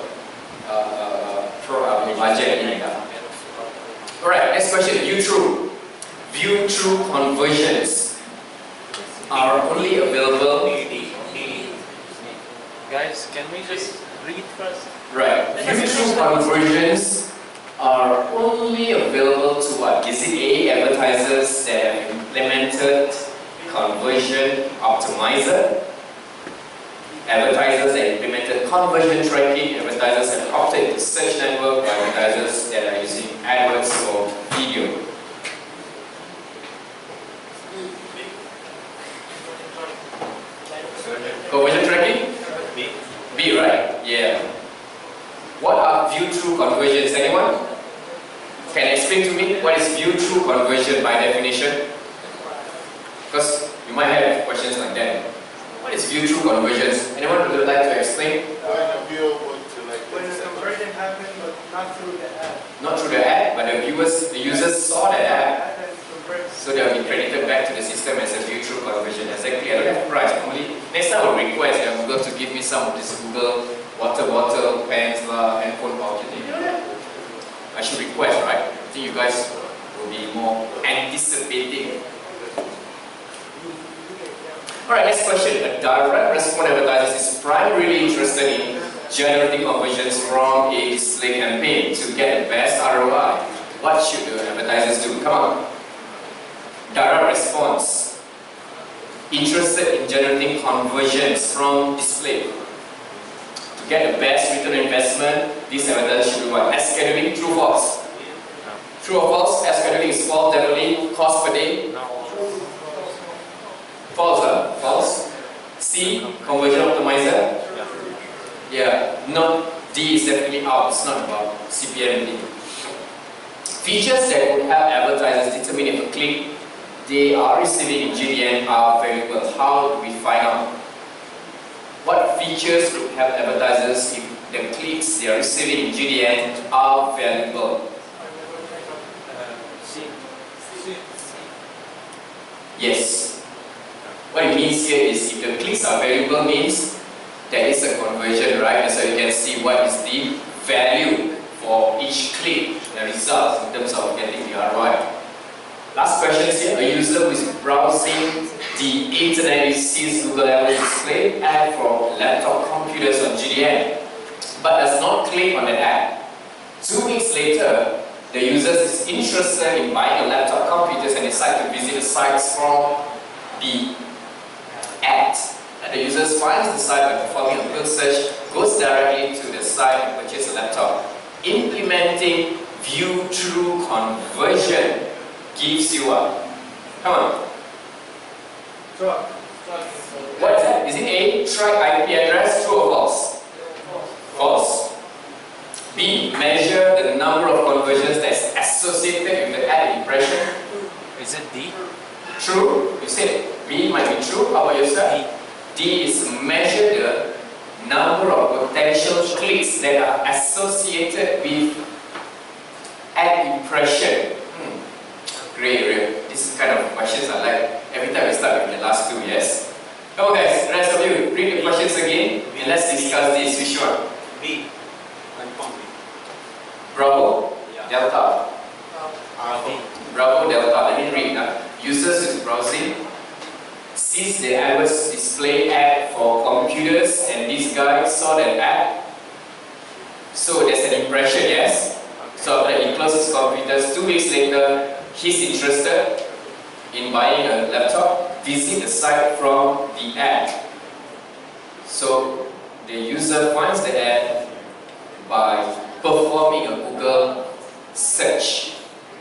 Speaker 1: budget in. Alright, next question, view-through. View-through conversions are only available.
Speaker 5: Guys, can we just read first?
Speaker 1: Right, view-through conversions are only available to what? Is it A, advertisers that have implemented conversion optimizer? Advertisers that implemented conversion tracking, advertisers that opted to search network, or advertisers that are using AdWords for video. Conversion tracking? B, right? Yeah. What are view-through conversions? Anyone? Can you explain to me what is view-through conversion by definition? Because you might have questions like that. What is view-through conversions? Anyone would like to explain?
Speaker 4: When the conversion happened, but not through the ad.
Speaker 1: Not through the ad, but the users saw the ad, so they will be credited back to the system as a view-through conversion. Exactly. I don't have price. Only next time I will request Google to give me some of this Google water bottle, pens, handphone voucher. You know that? I should request, right? I think you guys will be more anticipating. Alright, next question. A direct response advertiser is primarily interested in generating conversions from a display campaign to get the best ROI. What should the advertisers do? Come on. Direct response. Interested in generating conversions from display. To get the best return on investment, this advertiser should do what? Ad scheduling, true or false? True or false? Ad scheduling is false, definitely. Cost per day? False, huh? False. C, conversion optimizer? Yeah. No, D is definitely out. It's not about CPM. Features that would help advertisers determine if a click they are receiving in GDN are valuable. How do we find out? What features would help advertisers if the clicks they are receiving in GDN are valuable? Yes. What it means here is if the clicks are valuable means there is a conversion, right? And so you can see what is the value for each click, the results in terms of getting the ROI. Last question is here, a user who is browsing the internet sees Google AdWords display ad for laptop computers on GDN, but does not click on the ad. 2 weeks later, the user is interested in buying a laptop computers and decide to visit the sites from the ad. And the user finds the site by performing a Google search, goes directly to the site and purchases a laptop. Implementing view-through conversion gives you what? Come on. What is that? Is it A, track IP address, true or false? False. B, measure the number of conversions that is associated with the ad impression.
Speaker 2: Is it D?
Speaker 1: True. You said B might be true. How about yourself? D is measure the number of potential clicks that are associated with ad impression. Great area. This is kind of questions I like. Every time we start with the last two, yes? Come on guys, the rest of you, read the questions again and let's discuss this. Which one?
Speaker 7: B. Confirm B.
Speaker 1: Bravo, Delta.
Speaker 2: D.
Speaker 1: Bravo, Delta. Let me read now. Users is browsing, sees the AdWords display ad for computers, and this guy saw that ad. So there's an impression, yes. So after he closes his computers, 2 weeks later, he's interested in buying a laptop, visit the site from the ad. So the user finds the ad by performing a Google search.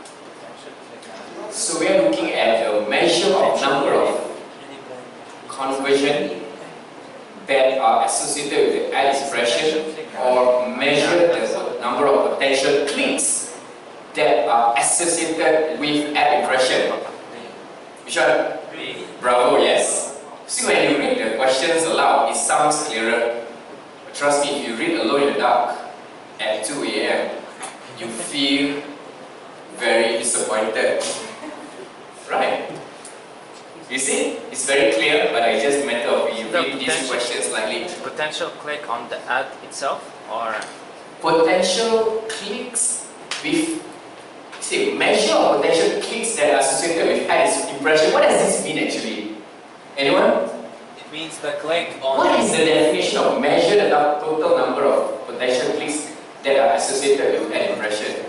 Speaker 1: So we are looking at a measure of number of conversion that are associated with the ad impression, or measure the number of potential clicks that are associated with ad impression. Which one? Bravo, yes. See, when you read the questions aloud, it sounds clearer. But trust me, if you read alone in the dark at 2 AM, you feel very disappointed. Right? You see? It's very clear, but it's just a matter of you read these questions slightly.
Speaker 5: Potential click on the ad itself, or
Speaker 1: Potential clicks with, see, measure of potential clicks that are associated with ad impression. What does this mean actually? Anyone?
Speaker 2: It means the click on.
Speaker 1: What is the definition of measure the total number of potential clicks that are associated with ad impression?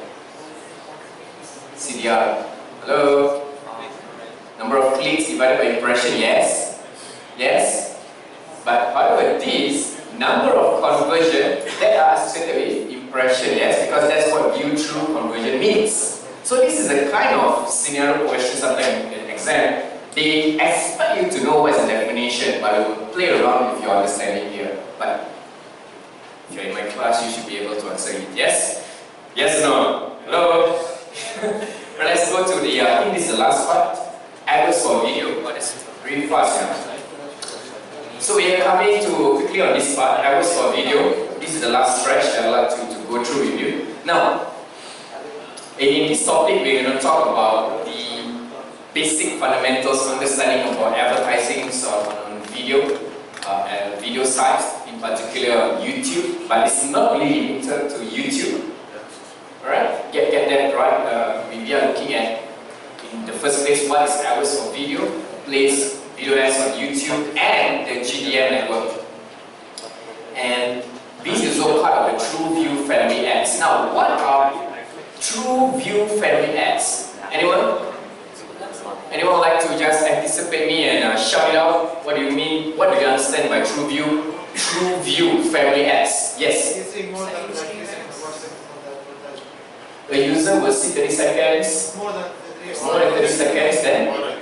Speaker 1: CDR. Hello? Number of clicks divided by impression, yes? Yes? But however, this number of conversion that are associated with impression, yes? Because that's what view-through conversion means. So this is a kind of scenario question sometimes in an exam. They expect you to know what's the definition, but we will play around with your understanding here. But if you're in my class, you should be able to answer it. Yes? Yes or no? Hello? But let's go to the, I think this is the last part. AdWords for video. Oh, that's really fast, yeah. So we are coming to quickly on this part, AdWords for video. This is the last stretch I'd like to go through with you. Now, in this topic, we're going to talk about the basic fundamentals, understanding about advertising on video, video sites, in particular YouTube, but it's not really limited to YouTube. Alright, get that right. We are looking at, in the first place, what is AdWords for video, place video ads on YouTube, and the GDM network. And this is also part of the TrueView family ads. Now, what are TrueView family ads? Anyone? Anyone like to just anticipate me and shout it out? What do you mean? What do you understand by TrueView? TrueView family ads. Yes. A user will see 30 seconds. More than 30 seconds. Then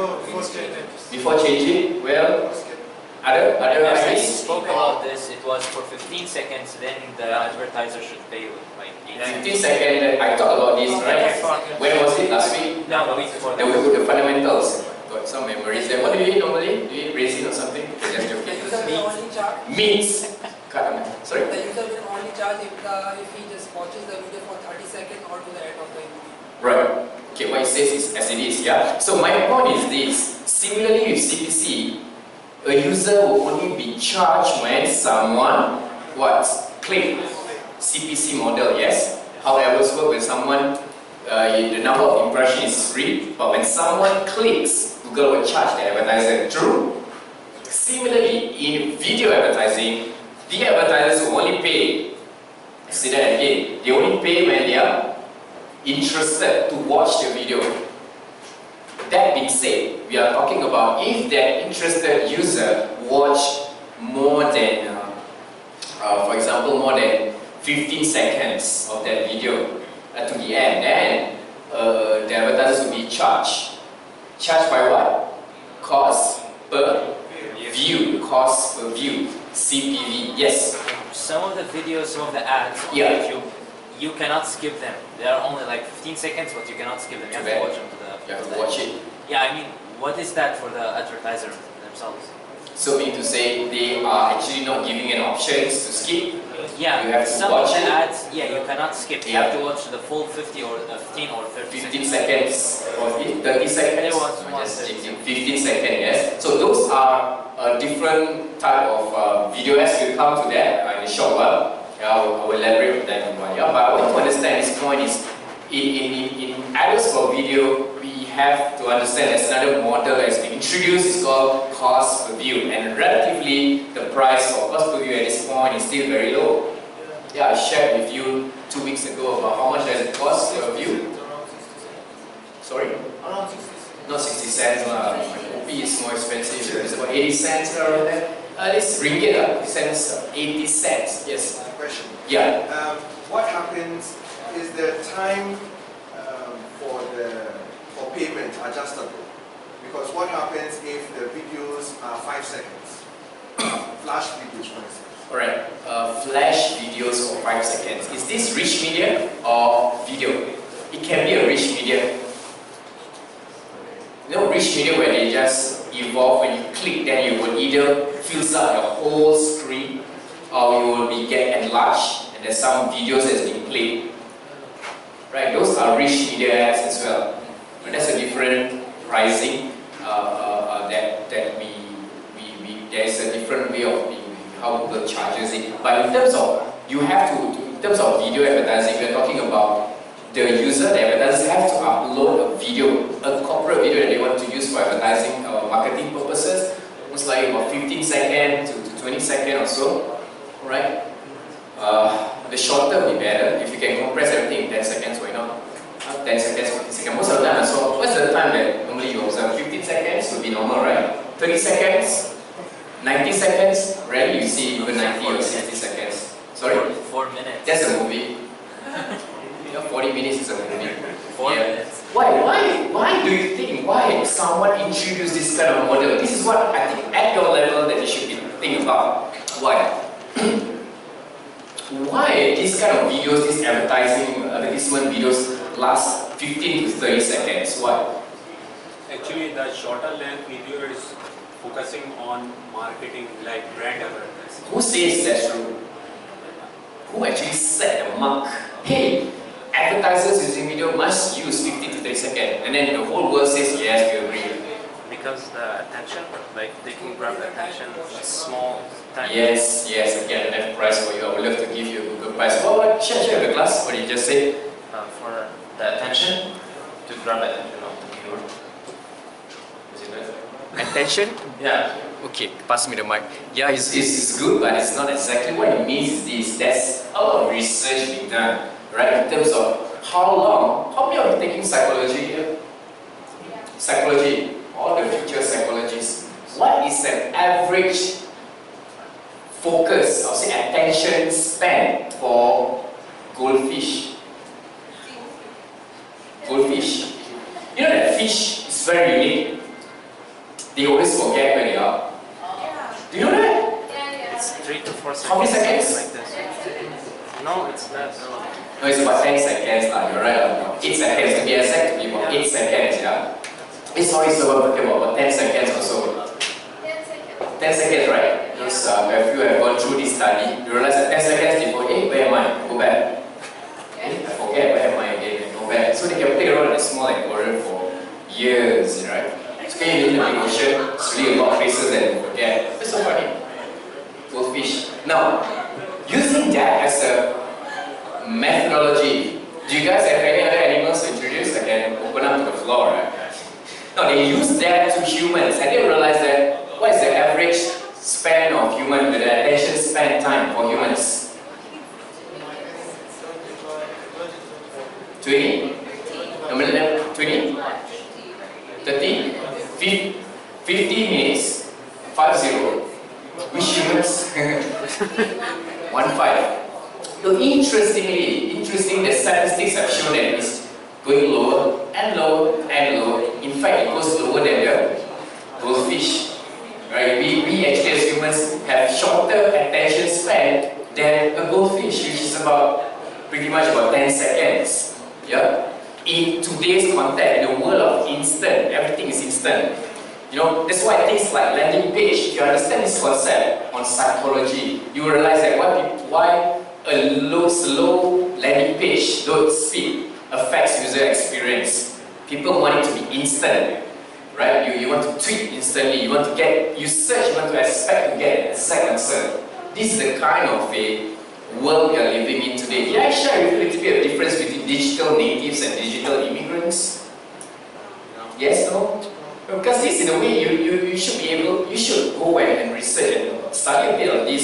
Speaker 1: before changing. Well, other
Speaker 2: We
Speaker 1: ideas?
Speaker 2: spoke about this. It was for 15 seconds. Then the advertiser should pay with like
Speaker 1: 15 seconds. I talked about this, right? When was it? Last week?
Speaker 2: No, the week before.
Speaker 1: Then we put the fundamentals. Got some memories there. What do you eat normally? Do you eat raisin or something? Just
Speaker 8: The
Speaker 1: joking.
Speaker 8: user will only charge.
Speaker 1: Meats. Sorry?
Speaker 8: The user will only charge if he just watches the video for 30 seconds or to the end of the video.
Speaker 1: Right. Okay, what it says is as it is, yeah? So my point is this. Similarly with CPC, a user will only be charged when someone, click. CPC model, yes? However, work when someone, the number of impressions is free, but when someone clicks, Google will charge the advertiser. True? Similarly, in video advertising, the advertisers will only pay, say that again, they only pay when they are interested to watch the video. That being said, we are talking about if that interested user watch more than, for example, more than 15 seconds of that video to the end, then the advertisers will be charged. Charged by what? Cost per view. Cost per view. CPV. Yes.
Speaker 2: Some of the videos, some of the ads on
Speaker 1: Yeah.
Speaker 2: YouTube, you cannot skip them. They are only like 15 seconds, but you cannot skip them. You have to watch them to the.
Speaker 1: You have to watch it.
Speaker 2: Yeah, I mean, what is that for the advertiser themselves?
Speaker 1: So meaning to say they are actually not giving an options to skip.
Speaker 2: Yeah,
Speaker 1: You have to
Speaker 2: some
Speaker 1: watch
Speaker 2: of the
Speaker 1: it.
Speaker 2: ads, yeah, you cannot skip. You
Speaker 1: Yeah.
Speaker 2: have to watch the full 15 or 30
Speaker 1: 15
Speaker 2: seconds.
Speaker 1: seconds or 30 seconds.
Speaker 2: There was
Speaker 1: or
Speaker 2: one
Speaker 1: just
Speaker 2: 30
Speaker 1: 15 seconds, yes. So those are a different type of video ads. We'll come to that in a short while. I will elaborate on that in one. Yeah, but I want to understand this point is in AdWords for video, we have to understand there's another model that's been introduced. It's called cost per view, and relatively the price for cost per view at this point is still very low. Yeah, I shared with you 2 weeks ago about how much does it cost for a view. Sorry?
Speaker 4: Around 60 cents.
Speaker 1: Not 60 cents, OP is more expensive. It's about 80 cents around there. This ringgit, cents, 80 cents. Yes.
Speaker 6: Question.
Speaker 1: Yeah.
Speaker 6: What happens, is the time for payment adjustable? Because what happens if the videos are 5 seconds? Flash videos, for instance.
Speaker 1: Alright, flash videos for 5 seconds. Is this rich media or video? It can be a rich media. You know, rich media where they just evolve, when you click, then you will either fills up the whole screen or you will be get enlarged and there's some videos that's being played. Right, those are rich media ads as well. But that's a different pricing there's a different way of how Google charges it. But in terms of in terms of video advertising, we're talking about the user, the advertisers have to upload a video, a corporate video that they want to use for advertising or marketing purposes, most likely about 15 seconds to 20 seconds or so. Alright? The shorter will be better. If you can compress everything in 10 seconds, why not? 10 seconds, 15 seconds. Most of the time, so what's the time that normally you observe? 15 seconds would be normal, right? 30 seconds, 90 seconds, rarely you see even 90 or 60 seconds. Sorry?
Speaker 2: 4 minutes.
Speaker 1: That's a movie. 40 minutes is a movie.
Speaker 2: 4 minutes.
Speaker 1: Why do you think, why someone introduced this kind of model? This is what I think at your level that you should be thinking about. Why? Why these kind of videos, these advertisement videos last 15 to 30 seconds? Why?
Speaker 7: Actually, the shorter length video is focusing on marketing, like brand awareness.
Speaker 1: Who says that's true? Who actually set the mark? Hey, advertisers using video must use 50 to 30 seconds, and then the whole world says yes, we agree.
Speaker 5: Because the attention, like they can grab the attention, small time.
Speaker 1: Yes, I get an F prize for you. I would love to give you a Google prize. What? Share the class. What did you just say?
Speaker 5: For the attention, to grab the attention of the viewer.
Speaker 1: Is it that? Attention?
Speaker 5: Yeah.
Speaker 1: Okay, pass me the mic. Yeah, it's good, but it's not exactly what it means. Is this? There's a lot of research being done, right? In terms of how long. How many of you taking psychology here? Psychology. All the future psychologists. What is an average focus, I would say attention span for goldfish? Goldfish. You know that fish is very unique. They always forget where they are. Do you know that?
Speaker 5: It's 3 to 4 seconds.
Speaker 1: How many seconds?
Speaker 5: Like this. No, it's less.
Speaker 1: No, it's about 10 seconds. You're right. 8 seconds to be exact, to be about 8 seconds. Yeah. Sorry, so we're talking about 10 seconds or so. 10 seconds, right? Because if you have gone through this study, you realize that 10 seconds before, where am I? Go back. I forget where am I again, go back. So they can play around in a small aquarium for years, right? So can you live in the big ocean, it's really a lot of places that you forget. It's so funny. Goldfish. Now, using that as a methodology, do you guys have any other animals to introduce? I can open up to the floor, right? No, they use that to humans. I didn't realize that. What is the average span of human, the attention span time for humans? 20? 20? 30? 50 minutes? 50? Which humans? 15. So interestingly, the statistics have shown that it's going lower and lower and lower. In fact, it goes lower than the goldfish. Right? We actually as humans have shorter attention span than a goldfish, which is pretty much about 10 seconds. Yeah? In today's context, in the world of instant, everything is instant. You know, that's why things like landing page, if you understand this concept on psychology, you will realize that why a slow landing page load speed affects user experience. People want it to be instant. Right? You want to tweet instantly, you want to search, you want to expect to get an exact answer. This is the kind of a world we are living in today. Did I share with you a little bit of difference between digital natives and digital immigrants? No. Yes, no? Because this in a way you should be able, you should go and research and study a bit of this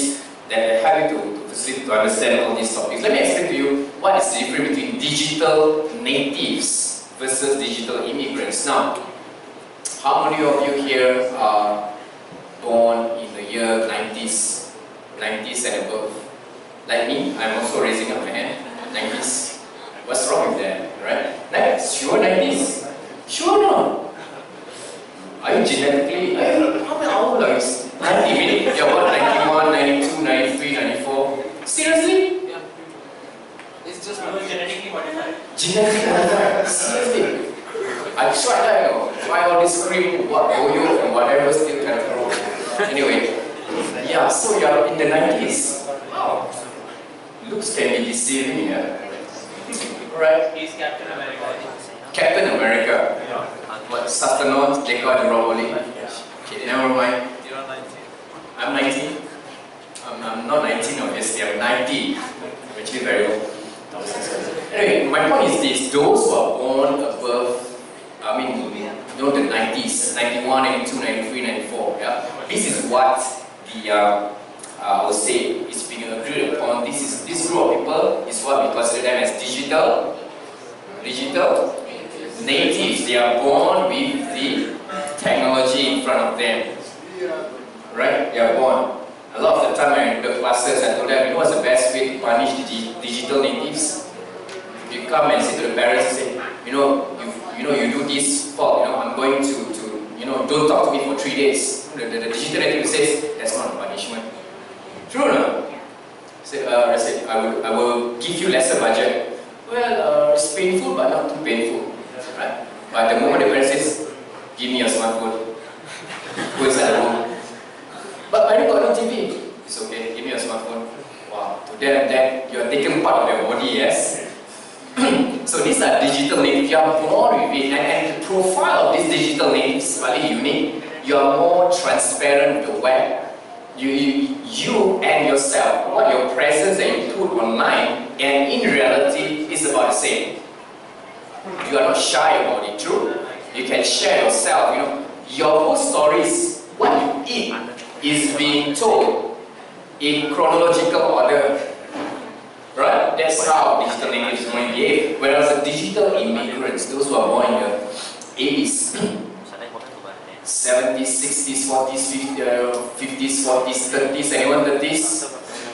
Speaker 1: that help you to understand all these topics. Let me explain to you what is the difference between digital natives versus digital immigrants. Now, how many of you here are born in the year 90s and above? Like me, I'm also raising up my hand. 90s. What's wrong with that, right? Sure 90s? Sure no? Are you genetically, how old are you? 90, meaning you're what, 91, 92, 93, 94? Seriously?
Speaker 5: Yeah. It's just genetically modified.
Speaker 1: Genetically modified? Seriously? I tried that, you know. Try all this cream, what, oil and whatever, still can't grow. Anyway, yeah, so you're in the 90s. Wow. Looks can be deceiving, yeah? Right?
Speaker 5: He's Captain America.
Speaker 1: Captain America.
Speaker 5: Yeah.
Speaker 1: What, Sustanon, they got the Roboli. Okay, never mind.
Speaker 5: You're 19.
Speaker 1: I'm 19. I'm not 19 obviously, I'm 90. I'm actually very old. Anyway, my point is this, those who are born above, the 90s, 91, 92, 93, 94, yeah? This is what the, I would say, is being agreed upon. This group of people is what we consider them as digital natives. They are born with the technology in front of them. Right? They are born. A lot of the time I in the classes, I told them, you know what's the best way to punish the digital natives? You come and say to the parents and say, you do this fault, I'm going to, don't talk to me for 3 days. The digital native says, that's not a punishment. True or not? I said, I will give you lesser budget. Well, it's painful, but not too painful. Right? But the moment the parent says, give me your smartphone, go inside the room. But I don't got no TV. It's okay, give me your smartphone. Wow, to them that you are taking part of their body, yes? So these are digital natives, you are born with it, and the profile of these digital natives is slightly unique. You are more transparent with the web. You and yourself, what your presence that you put online, and in reality is about the same. You are not shy about it, true? You can share yourself, your whole stories, what you eat is being told in chronological order. Right? That's how digital natives going to behave. Whereas the digital immigrants, those who are born in the 80s, 70s, 60s, 40s, 50s, 40s, 30s, anyone 30s,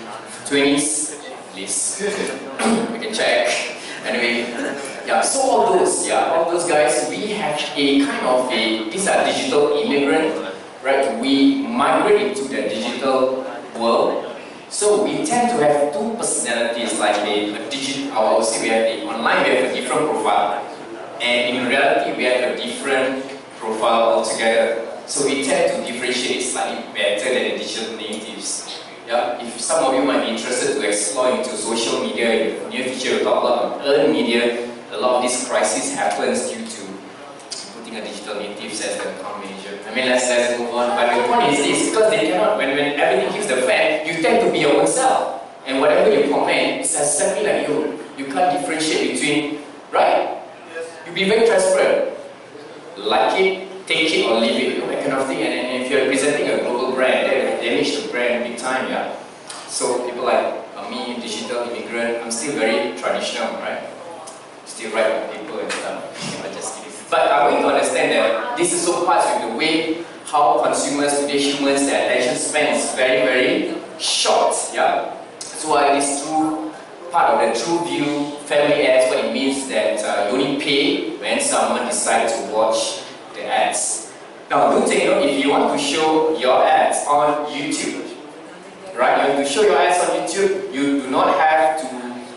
Speaker 1: 20s, please. We can check. Anyway, yeah, so all those guys, we have a kind of these are digital immigrants, right? We migrate into the digital world. So we tend to have two personalities, like a digital, I would say we have online, we have a different profile. And in reality, we have a different profile altogether. So we tend to differentiate slightly better than the digital natives. Yeah? If some of you might be interested to explore into social media, in the near future we'll talk a lot about earned media. A lot of this crisis happens due to putting a digital natives as the account manager. Let's move on. But the point is this, because they cannot, when everything hits the fan, you tend to be your own self. And whatever you comment, it's exactly like you. You can't differentiate between, right? Yes. You be very transparent. Like it, take it or leave it, that kind of thing. And if you're representing a global brand, they damage the brand big time, yeah? So people like me, digital immigrant, I'm still very traditional, right? Still write on paper and stuff. I'm just kidding. But I want you to understand that this is so part with the way how consumers today, humans, their attention span is very, very short, yeah? So this true part of the TrueView family ads, what it means that you only pay when someone decides to watch the ads. Now, do take note, if you want to show your ads on YouTube, right? You want to show your ads on YouTube, you do not have to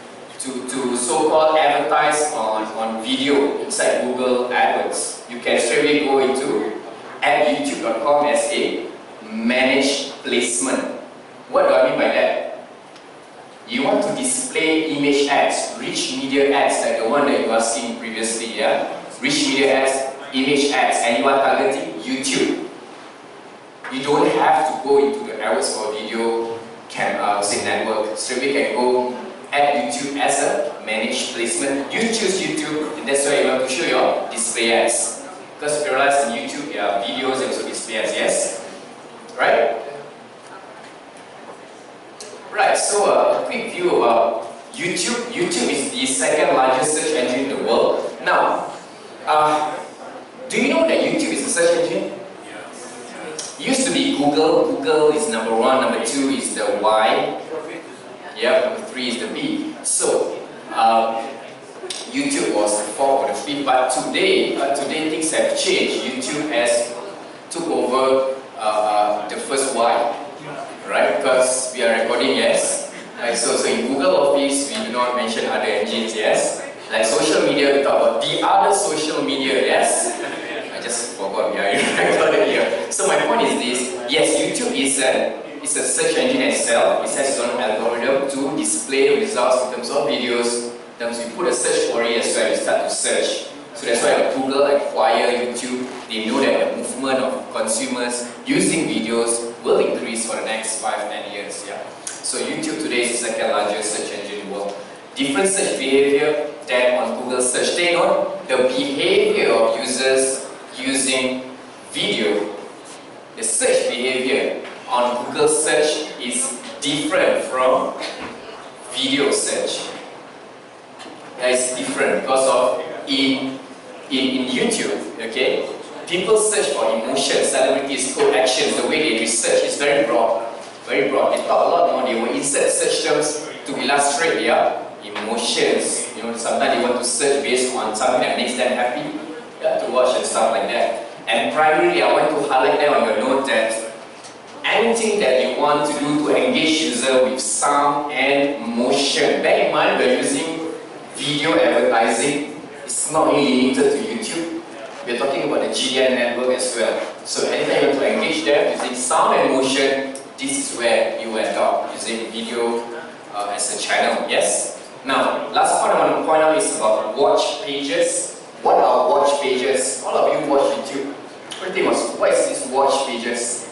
Speaker 1: so-called advertise on video inside Google AdWords. You can straight away go into youtube.com as a managed placement. What do I mean by that? You want to display image ads, rich media ads like the one that you have seen previously, yeah? Rich media ads, image ads, and you are targeting YouTube. You don't have to go into the AdWords for video network. Straight away can go at YouTube as a managed placement. You choose YouTube, and that's why you want to show your display ads. Because if you realize in YouTube, there are videos and also display ads, yes? Right? see Google. Google is number 1, number 2 is the Y. Yeah, number 3 is the B. So YouTube was the 4th or the 5th, but today things have changed. YouTube has took over the first Y, right? Because we are recording, yes. So in Google Office, we do not mention other engines, yes. Like social media, we talk about the other social media, yes. I just forgot we are recorded here. So my point is this: yes, YouTube is a search engine itself. It has its own algorithm to display results in terms of videos. Then we put a search for it as well, you start to search. So that's why Google acquire YouTube. They know that the movement of consumers using videos will increase for the next 5-10 years. Yeah. So YouTube today is the second largest search engine in the world. Different search behavior than on Google search. They know the behavior of users using video. The search behavior on Google search is different from video search. That is different because of in YouTube, okay, people search for emotions, celebrities, code actions, the way they research is very broad. Very broad. They talk a lot more, they will insert search terms to illustrate their emotions. You know, sometimes they want to search based on something that makes them happy, to watch and stuff like that. And primarily I want to highlight there on your note that anything that you want to do to engage user with sound and motion. Bear in mind we are using video advertising. It's not only limited to YouTube. We're talking about the GDN network as well. So anytime you want to engage them using sound and motion, this is where you adopt using video as a channel. Yes? Now, last point I want to point out is about watch pages. What are watch pages? All of you watch YouTube. What is this watch pages?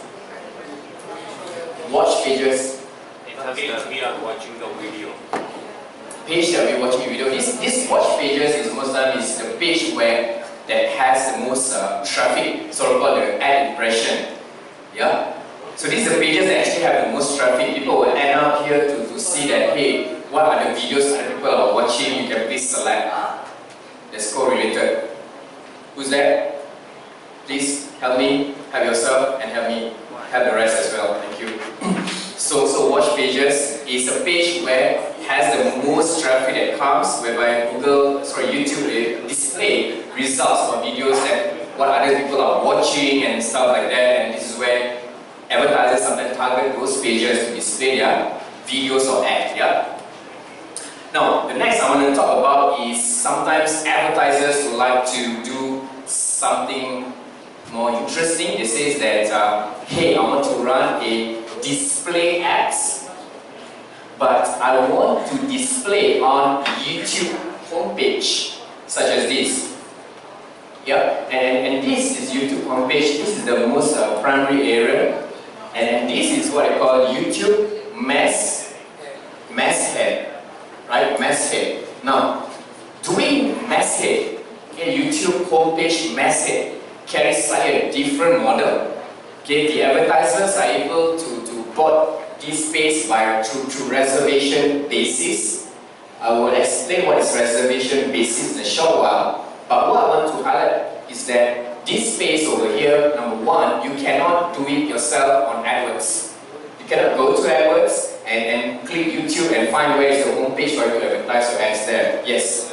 Speaker 1: Watch pages.
Speaker 7: Page we are watching the video.
Speaker 1: Page that we're watching video. This watch pages is most time is the page where that has the most traffic, so called the ad impression. Yeah. So these are the pages that actually have the most traffic. People will end up here to see that, hey, what are the videos that people are watching? You can please select. That's correlated. Who's that? Please help me, help yourself, and help me help the rest as well. Thank you. So watch pages is a page where has the most traffic that comes, whereby YouTube will display results for videos that what other people are watching and stuff like that. And this is where advertisers sometimes target those pages to display their videos or ads. Yeah. Now, the next I want to talk about is sometimes advertisers would like to do something more interesting. They say that, hey, I want to run a display ads, but I want to display on YouTube homepage, such as this. Yeah, and this is YouTube homepage. This is the most primary area, and this is what I call YouTube masthead, right? Masthead. Now, doing masthead, okay, YouTube homepage masthead carries slightly a different model. Okay, the advertisers are able to bought this space through reservation basis. I will explain what is reservation basis in a short while. But what I want to highlight is that this space over here, number one, you cannot do it yourself on AdWords. You cannot go to AdWords and click YouTube and find where is the homepage for you to advertise your ads there. Yes.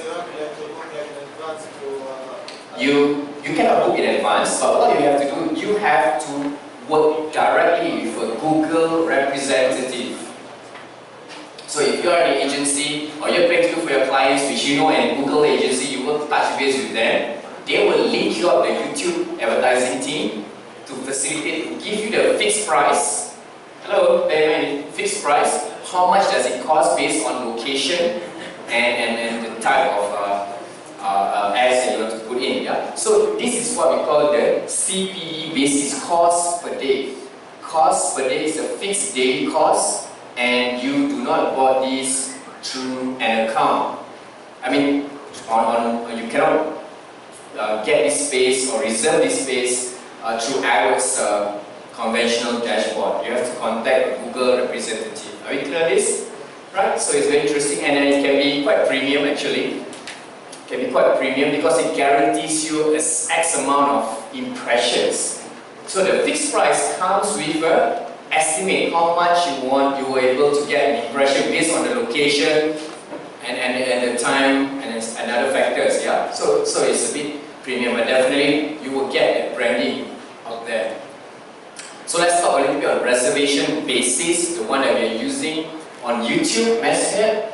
Speaker 1: You cannot book in advance, but what you have to do, you have to work directly with a Google representative. So if you are an agency or you're planning to do for your clients, which you know an Google agency, you will touch base with them. They will link you up the YouTube advertising team to facilitate, to give you the fixed price. Hello, fixed price. How much does it cost based on location and the type of ads that you want to put in. Yeah? So this is what we call the CPE basis, cost per day. Cost per day is a fixed daily cost, and you do not buy this through an account. I mean, you cannot get this space or reserve this space through AdWords conventional dashboard. You have to contact a Google representative. Are we clear on this? Right? So it's very interesting, and it can be quite premium actually. Can be quite premium because it guarantees you X amount of impressions So the fixed price comes with a estimate how much you were able to get an impression based on the location and the time and other factors. Yeah. So it's a bit premium, but definitely you will get that branding out there. So let's talk a little bit on reservation basis, the one that we are using on YouTube Masthead.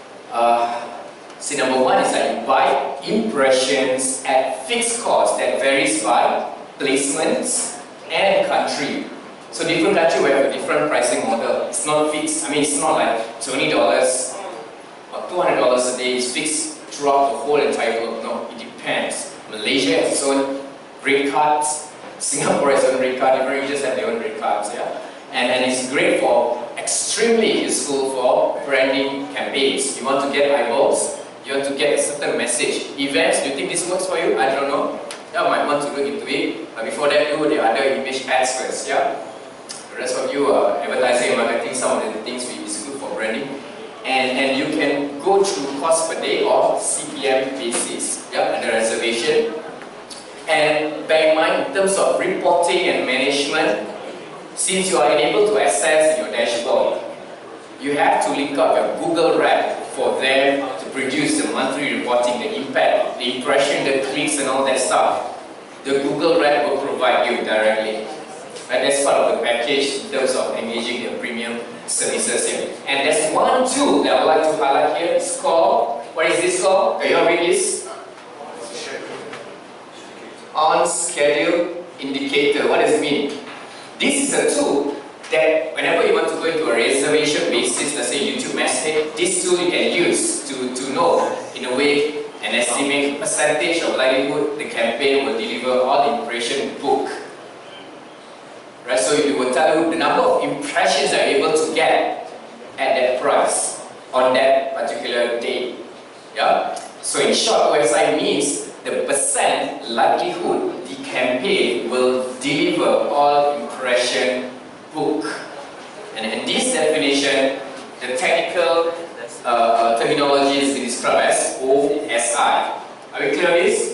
Speaker 1: See, number one is that you buy impressions at fixed cost that varies by placements and country. So different country will have a different pricing model. It's not fixed. I mean, it's not like $20 or $200 a day is fixed throughout the whole entire globe. No, it depends. Malaysia has its own rate cards. Singapore has its own rate card. Different regions have their own rate cards. Yeah, and it's great for, extremely useful for branding campaigns. You want to get eyeballs. You want to get a certain message. Events. Do you think this works for you? I don't know. You might want to look into it. But before that, do the other image ads first. Yeah. The rest of you are advertising and marketing. Some of the things is good for branding. And you can go through cost per day or CPM basis, yeah, under reservation. And bear in mind, in terms of reporting and management, since you are unable to access your dashboard, you have to link up your Google Rep for them to produce the monthly reporting, the impact, the impression, the clicks and all that stuff. The Google Rep will provide you directly. Right? That's part of the package in terms of engaging the premium services here. And there's one tool that I would like to highlight here. It's called, what is this called? Can you all read this? On Schedule Indicator. What does it mean? This is a tool that whenever you want to go into a reservation basis, let's say YouTube Masthead, this tool you can use to know, in a way, and estimate percentage of likelihood the campaign will deliver all impression book. Right, so it will tell you the number of impressions that you're able to get at that price on that particular day. Yeah. So in short, OSI means the percent likelihood the campaign will deliver all impression book. And in this definition, the technical terminology is described as OSI. Are we clear on this?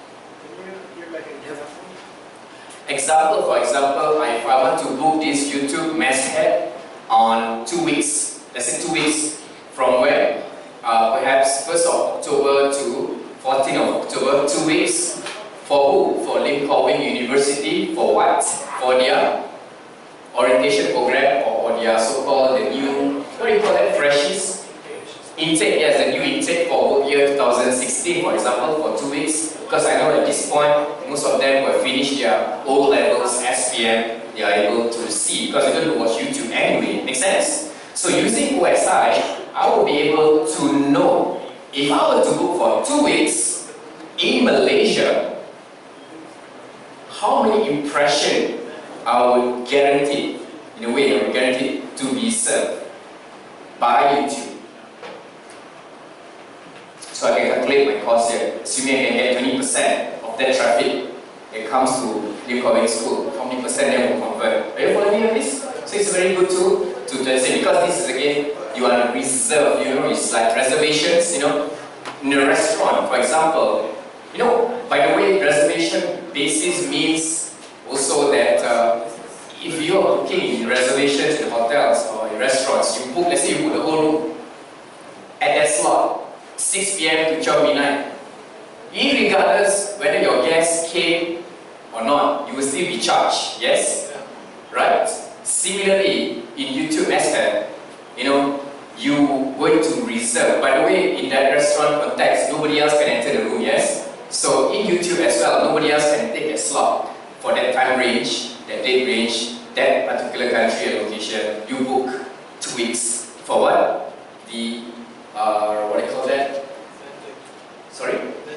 Speaker 1: Example, for example, if I want to book this YouTube Masthead on 2 weeks, let's say 2 weeks from where? Perhaps 1st of October to 14th of October, 2 weeks. For who? For Lim Kok Wing University. For what? For their orientation program or their so-called the new, what do you call that? Freshies? Intake, yes, the new intake for year 2016, for example, for 2 weeks. Because I know at this point, most of them will finish their O levels, SPM, they are able to see because they're going to watch YouTube anyway. Make sense? So using OSI, I will be able to know if I were to book for 2 weeks in Malaysia, how many impressions I would guarantee, in a way, I would guarantee to be served by YouTube. So I can calculate my cost here, assuming I can get 20% of that traffic that comes to Lim Kok Wing School. How many percent they will convert? Are you following me on this? So it's a very good tool to say, because this is again, you are reserved, you know, it's like reservations, you know, in a restaurant, for example. You know, by the way, reservation basis means also that if you are booking reservations in hotels or in restaurants, you book, let's say you book the whole room at that slot, 6 p.m. to 12 midnight. Irregardless whether your guest came or not, you will still be charged, yes? Right? Similarly, in YouTube Masthead, you know, you going to reserve. By the way, in that restaurant context, nobody else can enter the room, yes? So in YouTube as well, nobody else can take a slot for that time range, that date range, that particular country and location. You book 2 weeks for what? The what do you call that? Sorry?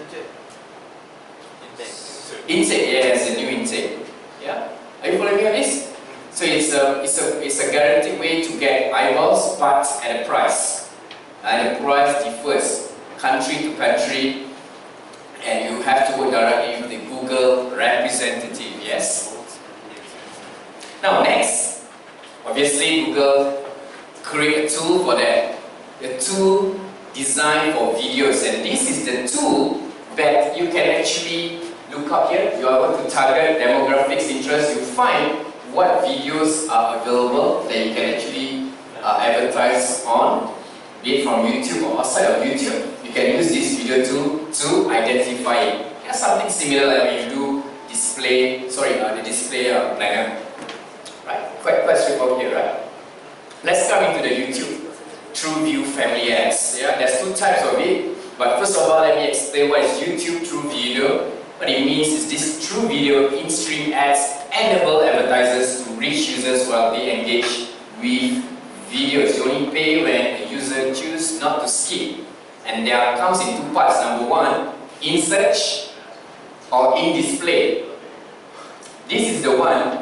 Speaker 1: Intake, yes, a new intake. Yeah? Are you following me on this? So it's a guaranteed way to get eyeballs, but at a price. And the price differs country to country, and you have to work directly with the Google representative, yes? Now next, obviously Google create a tool for that. A tool designed for videos, and this is the tool that you can actually look up here, you are going to target demographics, interests, you find what videos are available that you can actually advertise on, be it from YouTube or outside of YouTube. You can use this video tool to identify it. It's something similar like when you do display, the display planner. Right? Quite straightforward here, right? Let's come into the YouTube TrueView family ads. Yeah, there's two types of it. But first of all, let me explain what is YouTube TrueVideo. What it means is this TrueVideo in-stream ads enable advertisers to reach users while they engage with videos. You only pay when a user chooses not to skip. And there comes in two parts. Number one, in search or in display. This is the one,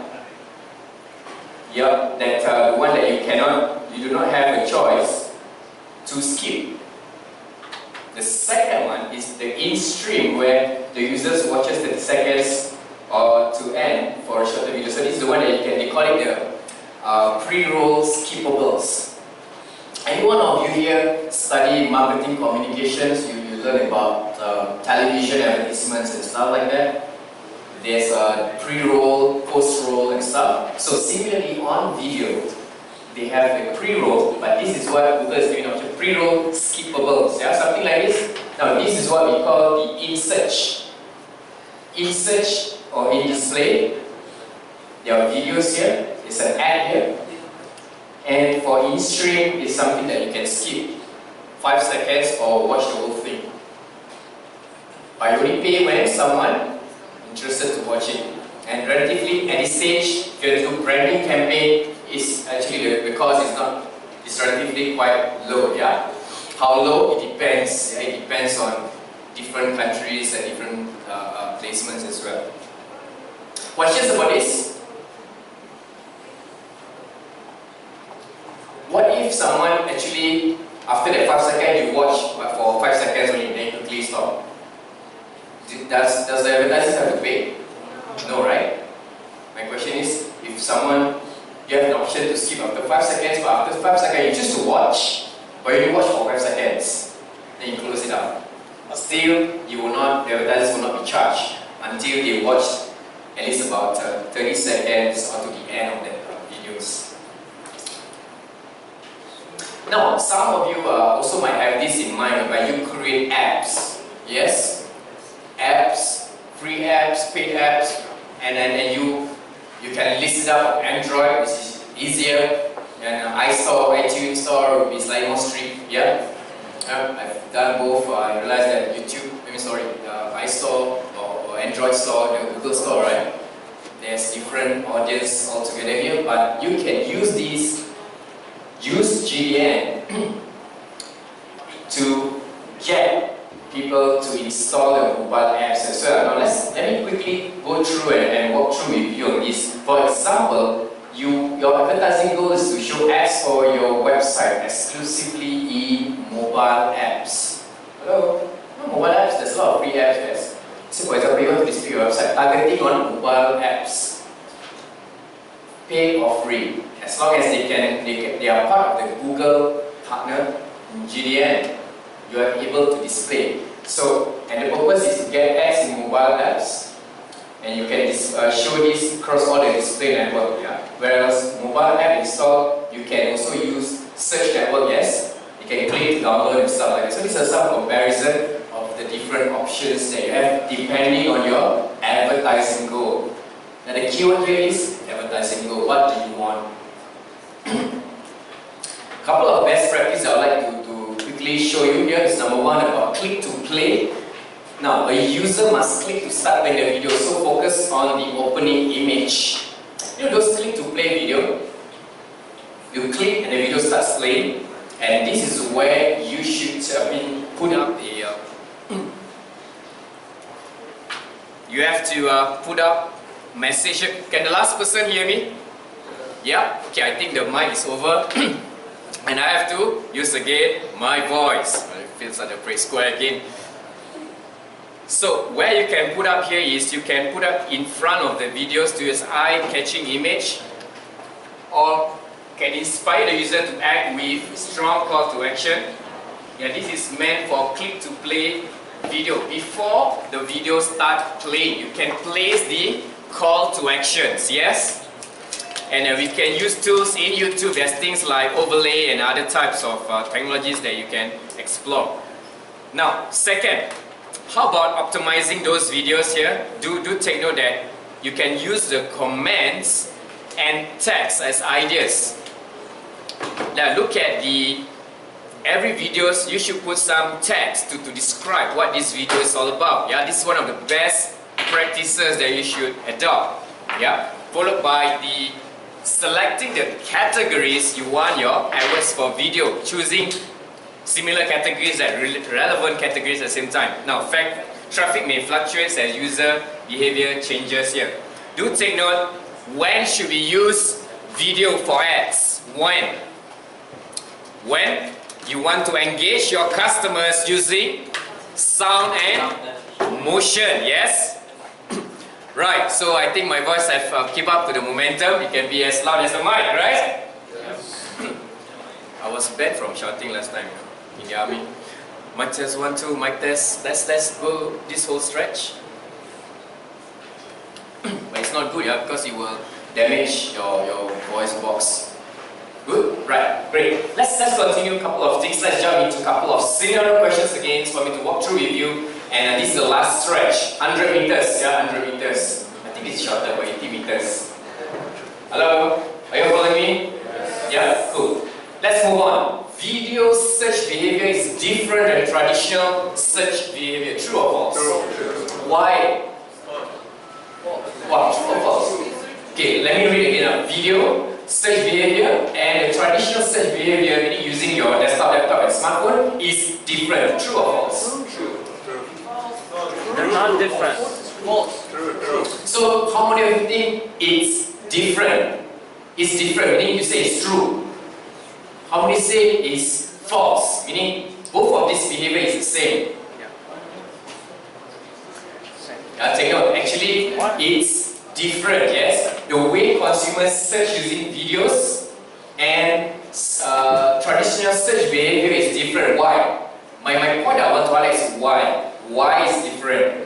Speaker 1: the one that you do not have a choice to skip. The second one is the in-stream, where the users watches 30 seconds or to end for a shorter video. So this is the one that they call it the pre-roll skippables. Any one of you here study marketing communications, you learn about television advertisements and stuff like that. There's a pre-roll, post-roll and stuff. So similarly on video, they have a pre-roll, but this is what Google is giving option, pre-roll skippables, yeah, something like this. Now this is what we call the in-search. In-search or in-display, there are videos here, it's an ad here. And for in-stream, it's something that you can skip 5 seconds or watch the whole thing. But you only pay when someone interested to watch it. And relatively at this stage, if you do branding campaign, is actually the cost is relatively quite low, yeah. How low? It depends. Yeah? It depends on different countries and different placements as well. Questions about this? What if someone actually, after that 5 seconds, you watch for 5 seconds only, then you quickly stop? Does the advertiser have to pay? No, right? My question is, if someone, you have an option to skip after 5 seconds, but after 5 seconds you choose to watch, but you only watch for 5 seconds, then you close it up. Still, the advertisers will not be charged until they watch at least about 30 seconds or to the end of the videos. Now, some of you also might have this in mind, but you create apps. Yes? Apps, free apps, paid apps, and then you can list it up on Android, which is easier, and iStore, iTunes Store will be slightly more strict. Yeah, I've done both. I realized that iStore or Android Store, the Google Store, right? There's different audience altogether here, but you can use use GDN to get people to install the mobile apps as well. Now let me quickly go through and walk through with you on this. For example, your advertising goal is to show ads for your website exclusively in mobile apps. Hello? No, mobile apps, there's a lot of free apps. Yes. So for example, you want to display your website targeting on mobile apps. Pay or free. As long as they are part of the Google partner GDN, you are able to display. So, and the purpose is to get ads in mobile apps, and you can show this across all the display network. Yeah? Whereas mobile app install, you can also use search network. Yes, you can click to download and stuff like that. So these are some comparison of the different options that you have depending on your advertising goal. Now the keyword here is advertising goal. What do you want? Couple of best practices I would like to quickly show you here is number one about click to play. Now, a user must click to start playing the video, so focus on the opening image. You know those click to play video? You click and the video starts playing, and this is where you should put up the you have to put up message. Can the last person hear me? Yeah? Okay, I think the mic is over. And I have to use again my voice. It feels like a praise square again. So where you can put up here is you can put up in front of the videos to use eye-catching image, or can inspire the user to act with strong call to action. Yeah, this is meant for click to play video. Before the video start playing, you can place the call to actions, yes? And we can use tools in YouTube. There's things like overlay and other types of technologies that you can explore. Now, second, how about optimizing those videos here? Do take note that you can use the commands and text as ideas. Now look at every videos, you should put some text to describe what this video is all about. Yeah, this is one of the best practices that you should adopt. Yeah, followed by the selecting the categories you want your AdWords for video, choosing similar categories and relevant categories at the same time. Now, traffic may fluctuate as user behavior changes here. Do take note, when should we use video for ads? When you want to engage your customers using sound and motion, yes? Right, so I think my voice have keep up to the momentum. It can be as loud as the mic, right? Yes. I was banned from shouting last time in the army. Mic test 1, 2, mic test. Let's go this whole stretch. But it's not good, yeah, because it will damage your voice box. Good? Right, great. Let's continue a couple of things. Let's jump into a couple of scenario questions again for me to walk through with you. And this is the last stretch, 100 meters, yeah, 100 meters. I think it's shorter by 80 meters. Hello? Are you following me? Yes. Yeah, cool. Let's move on. Video search behavior is different than traditional search behavior. True or false? True. Why? Wow, true or false? Okay, let me read again. Video search behavior and the traditional search behavior, meaning using your desktop, laptop, and smartphone, is different. True or false? True.
Speaker 2: They're not different.
Speaker 8: False.
Speaker 3: True.
Speaker 1: So, how many of you think it's different? It's different, meaning you say it's true. How many say it's false, meaning both of this behavior is the same? Take note, actually it's different, yes? The way consumers search using videos and traditional search behavior is different. Why? My point I want to highlight is why. Why is different?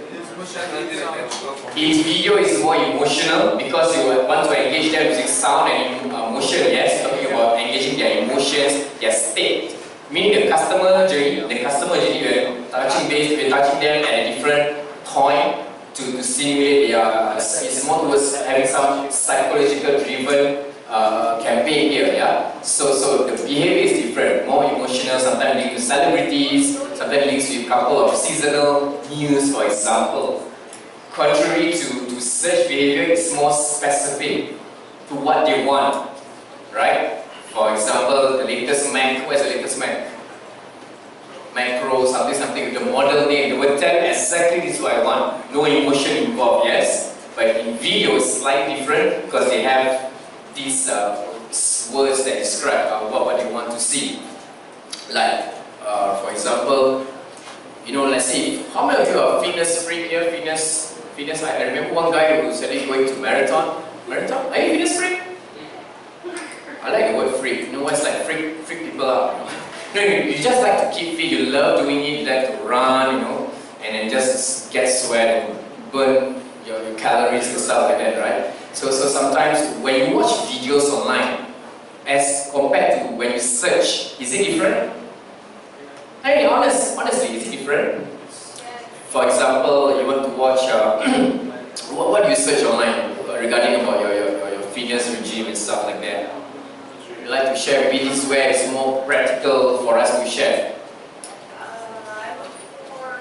Speaker 1: In video is more emotional because you want to engage them using sound and motion, yes? Talking about engaging their emotions, their state. Meaning the customer journey, we're touching base, we're touching them at a different point to simulate their, it's more towards having some psychological driven campaign here, yeah? So the behavior is different, more emotional, sometimes linked to celebrities, sometimes linked to a couple of seasonal news, for example. Contrary to search behavior, it's more specific to what they want, right? For example, the latest Mac, where's the latest Mac? Mac Pro, something with the model name. They will tell exactly this is what I want. No emotion involved, yes? But in video, it's slightly different because they have these words that describe what they want to see. Like, for example, you know, let's see, how many of you are fitness freak here? Fitness. I remember one guy who said he's going to marathon. Marathon? Are you fitness freak? I like the word freak. You know what's like freak people out? No, you just like to keep fit. You love doing it. You like to run, you know, and then just get sweat and burn your calories and stuff like that, right? So sometimes when you watch videos online, as compared to when you search, is it different? I mean, honestly, is it different? For example, you want to watch, what do you search online regarding about your fitness regime and stuff like that? You'd like to share maybe this where it's more practical for us to share.
Speaker 9: I look for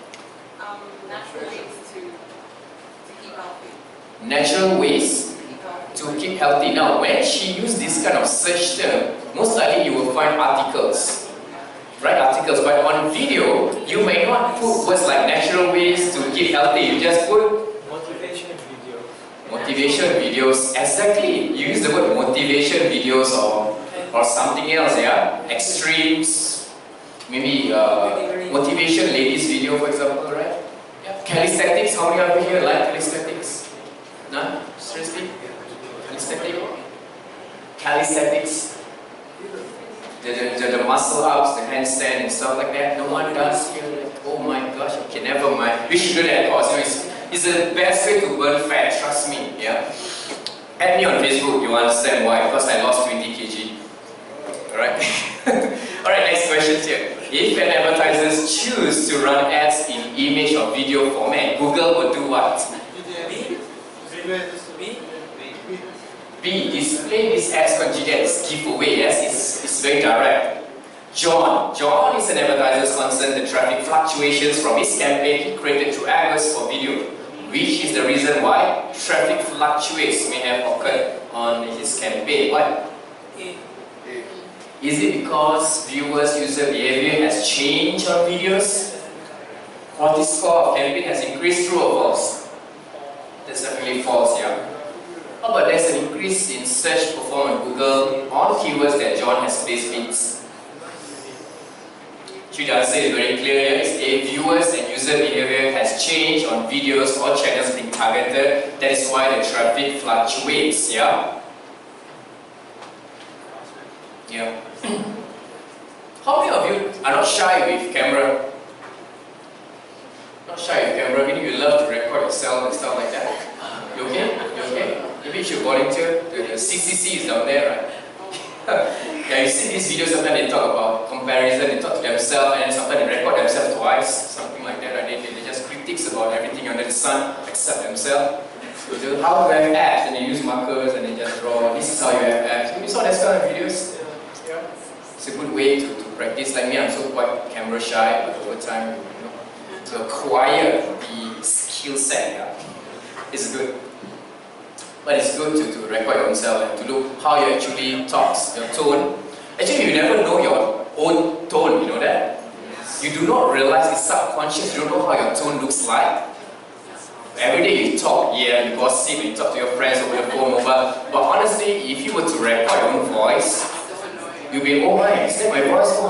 Speaker 9: natural ways to keep healthy.
Speaker 1: Natural ways to keep healthy. Now, when she used this kind of search term, most likely you will find articles. Right, articles, but on video, you may not put words like natural ways to keep healthy. You just put
Speaker 5: Motivation videos.
Speaker 1: motivation videos. Exactly. You use the word motivation videos or something else, yeah? Extremes. Maybe motivation ladies video, for example, right? Yeah. Calisthenics. How many of you here like calisthenics? No? Seriously? Calisthenics? the muscle ups, the handstand and stuff like that. No one does here. Like, oh my gosh, okay, never mind. We should do that course. You know, it's the best way to burn fat, trust me. Yeah. Add me on Facebook, you understand why? Because I lost 20 kg. Alright? Alright, next question here. If an advertisers choose to run ads in image or video format, Google will do what? B. Display these ads on GDS giveaway. Yes, it's very direct. John is an advertiser's concern the traffic fluctuations from his campaign he created through AdWords for video, which is the reason why traffic fluctuations may have occurred on his campaign. What? Is it because viewers' user behavior has changed on videos? Quality score of campaign has increased, true or false? That's definitely false, yeah. How about there's an increase in search performance on Google on keywords that John has placed bids? Should I say it very clear here? It's A, viewers and user behavior has changed on videos or channels being targeted. That is why the traffic fluctuates, yeah? Yeah. How many of you are not shy with camera? Not shy with camera, meaning you love to record yourself and stuff like that? You okay? You okay? Maybe you should volunteer. The CCC is down there, right? Yeah, you see these videos, sometimes they talk about comparison, they talk to themselves, and then sometimes they record themselves twice, something like that, right? They just critiques about everything under the sun except themselves. So how do you have apps? And they use markers and they just draw, this is how you have apps. You saw that kind of videos? Yeah. It's a good way to practice. Like me, I'm so quite camera shy, but over time, you know, to acquire the skill set, yeah, it's good. But it's good to record yourself and to look how you actually talk, your tone. Actually, you never know your own tone, you know that? You do not realize it's subconscious, you don't know how your tone looks like. Every day you talk, yeah, you gossip, you talk to your friends over your phone, but honestly, if you were to record your own voice, you'll be, oh my, is that my voice? Oh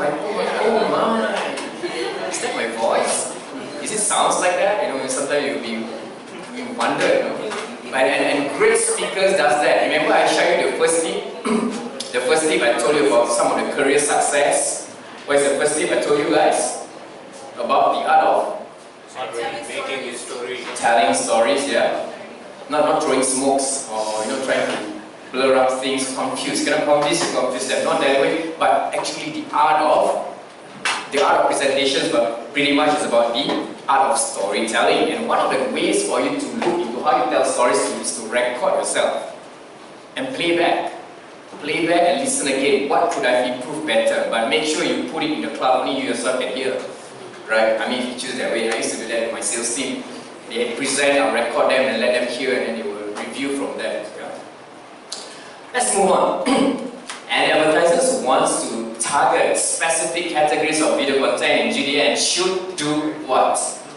Speaker 1: my, is that my voice? Is it sounds like that? You know, sometimes you wonder, you know. And great speakers does that. Remember I showed you the first tip? The first tip I told you about some of the career success. What is the first tip I told you guys? About the art of
Speaker 7: making a story.
Speaker 1: Telling stories, yeah. Not throwing smokes or trying to blur up things, confuse. Cannot confuse them. Not that way, but actually the art of presentations, but pretty much it's about the art of storytelling. And one of the ways for you to look into how you tell stories is to record yourself and play back and listen again. What could I improve better? But make sure you put it in the cloud, only you yourself can hear. Right? I mean, if you choose that way, I used to do that with my sales team. They present, I'll record them and let them hear, and then they will review from that. Yeah. Let's move on. And advertisers wants to target specific categories of video content in GDN should do what?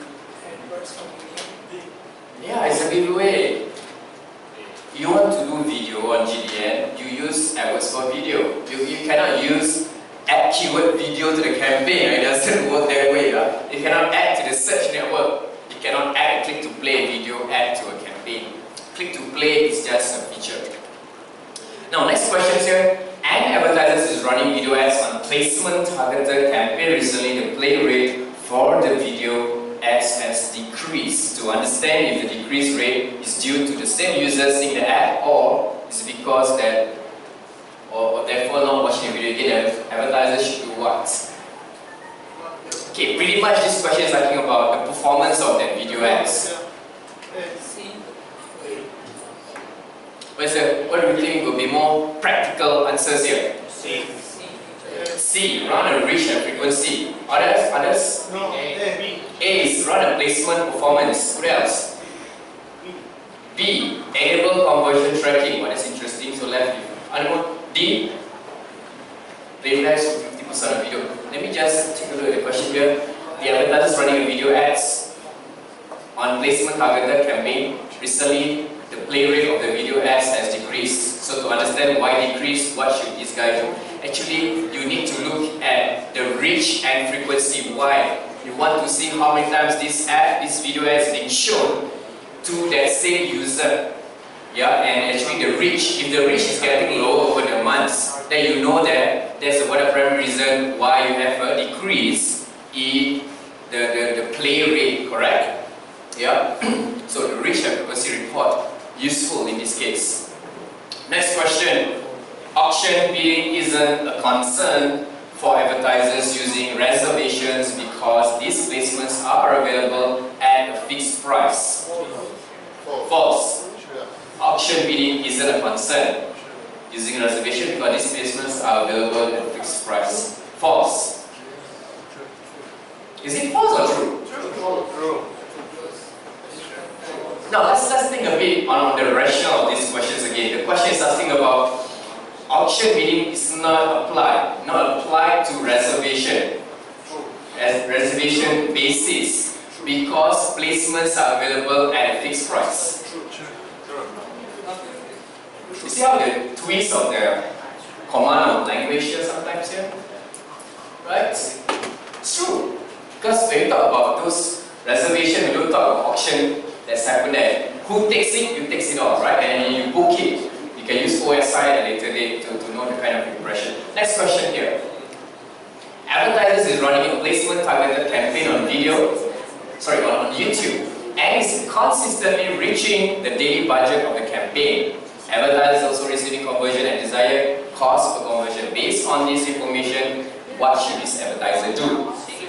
Speaker 1: Yeah, it's a giveaway. You want to do video on GDN, you use AdWords for video. You cannot use add keyword video to the campaign. It doesn't work that way. You cannot add to the search network. You cannot add a click to play video add to a campaign. Click to play is just a feature. Now, next question here. An advertiser is running video ads on placement targeted campaign. Recently, the play rate for the video ads has decreased. To understand if the decrease rate is due to the same users seeing the ad or is because that or therefore not watching the video again, advertisers should do what? Okay, pretty much this question is talking about the performance of that video ads. What do you think will be more practical answers here? C, run a reach and frequency. Others?
Speaker 4: No,
Speaker 1: A is run a placement performance. What else? B, enable conversion tracking. Well, that's interesting, so left with D, play less to 50% of video. Let me just take a look at the question here. The advertisers running a video ads on placement targeted campaign. Recently, the play rate of the video ads has decreased. So to understand why decreased, what should this guy do? Actually, you need to look at the reach and frequency. Why? You want to see how many times this video ad is being shown to that same user. Yeah, and actually the reach, if the reach is getting low over the months, then you know that there's one of the primary reason why you have a decrease in the play rate, correct? Yeah. So the rich advocacy report, useful in this case. Next question. Auction bidding isn't a concern for advertisers using reservations because these placements are available at a fixed price. False. Auction bidding isn't a concern using reservation because these placements are available at a fixed price. False. Is it false or true?
Speaker 6: True.
Speaker 1: Now let's think a bit on the rationale of these questions again. The question is asking about auction bidding is not applied to reservation as reservation basis because placements are available at a fixed price. You see how the twist of the command of language here sometimes here? Right? It's true. Because when you talk about those reservation, we don't talk about auction that's happened there. Who takes it? You takes it on, right? And you book it. You can use OSI at a later date to know the kind of impression. Next question here. Advertisers is running a placement targeted campaign on on YouTube, and is consistently reaching the daily budget of the campaign. Advertisers also receiving conversion and desired cost per conversion. Based on this information, what should this advertiser do?